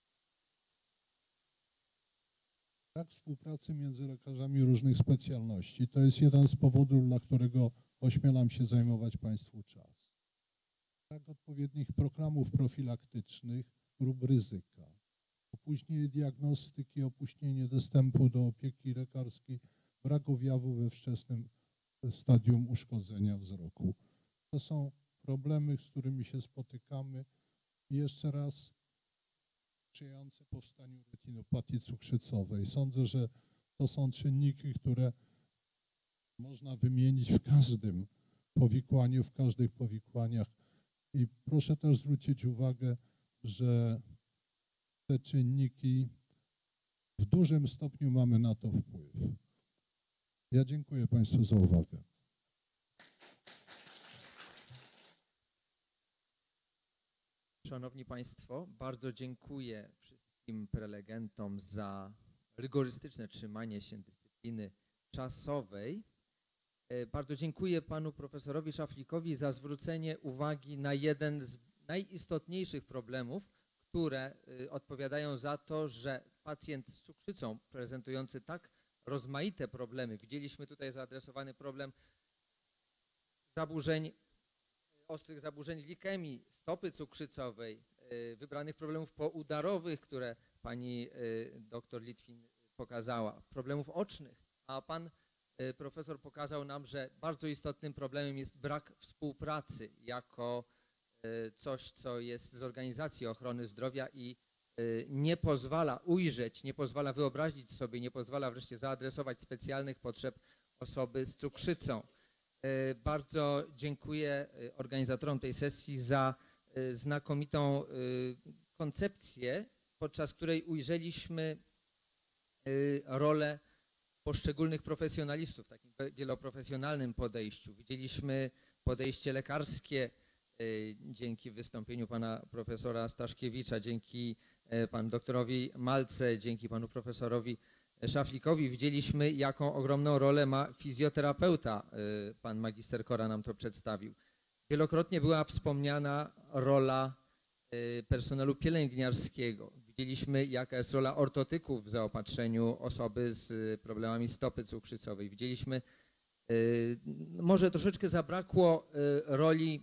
brak współpracy między lekarzami różnych specjalności. To jest jeden z powodów, dla którego ośmielam się zajmować Państwu czas. Brak odpowiednich programów profilaktycznych grup ryzyka. Opóźnienie diagnostyki, opóźnienie dostępu do opieki lekarskiej, brak objawów we wczesnym stadium uszkodzenia wzroku. To są problemy, z którymi się spotykamy i jeszcze raz sprzyjające powstaniu retinopatii cukrzycowej. Sądzę, że to są czynniki, które można wymienić w każdym powikłaniu, w każdych powikłaniach. I proszę też zwrócić uwagę, że te czynniki w dużym stopniu mamy na to wpływ. Ja dziękuję Państwu za uwagę. Szanowni Państwo, bardzo dziękuję wszystkim prelegentom za rygorystyczne trzymanie się dyscypliny czasowej. Bardzo dziękuję panu profesorowi Szaflikowi za zwrócenie uwagi na jeden z najistotniejszych problemów, które odpowiadają za to, że pacjent z cukrzycą prezentujący tak rozmaite problemy, widzieliśmy tutaj zaadresowany problem ostrych zaburzeń glikemii, stopy cukrzycowej, wybranych problemów poudarowych, które pani doktor Litwin pokazała, problemów ocznych, a pan profesor pokazał nam, że bardzo istotnym problemem jest brak współpracy jako coś, co jest z Organizacji Ochrony Zdrowia i nie pozwala ujrzeć, nie pozwala wyobrazić sobie, nie pozwala wreszcie zaadresować specjalnych potrzeb osoby z cukrzycą. Bardzo dziękuję organizatorom tej sesji za znakomitą koncepcję, podczas której ujrzeliśmy rolę poszczególnych profesjonalistów w takim wieloprofesjonalnym podejściu. Widzieliśmy podejście lekarskie dzięki wystąpieniu pana profesora Staszkiewicza, dzięki panu doktorowi Malce, dzięki panu profesorowi Szaflikowi. Widzieliśmy, jaką ogromną rolę ma fizjoterapeuta. Pan magister Kora nam to przedstawił. Wielokrotnie była wspomniana rola personelu pielęgniarskiego. Widzieliśmy, jaka jest rola ortotyków w zaopatrzeniu osoby z problemami stopy cukrzycowej. Widzieliśmy, może troszeczkę zabrakło roli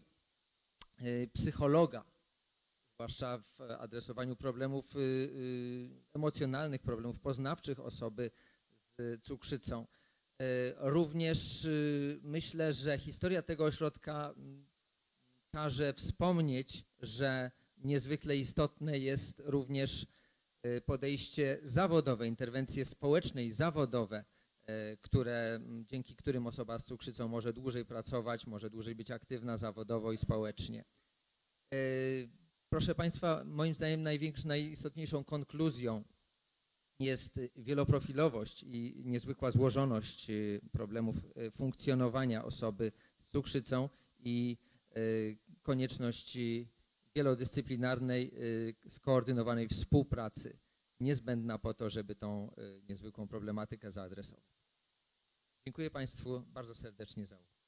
psychologa, zwłaszcza w adresowaniu problemów emocjonalnych, problemów poznawczych osoby z cukrzycą. Również myślę, że historia tego ośrodka każe wspomnieć, że niezwykle istotne jest również podejście zawodowe, interwencje społeczne i zawodowe, dzięki którym osoba z cukrzycą może dłużej pracować, może dłużej być aktywna zawodowo i społecznie. Proszę Państwa, moim zdaniem najistotniejszą konkluzją jest wieloprofilowość i niezwykła złożoność problemów funkcjonowania osoby z cukrzycą i konieczność wielodyscyplinarnej, skoordynowanej współpracy, niezbędna po to, żeby tą niezwykłą problematykę zaadresować. Dziękuję Państwu bardzo serdecznie za uwagę.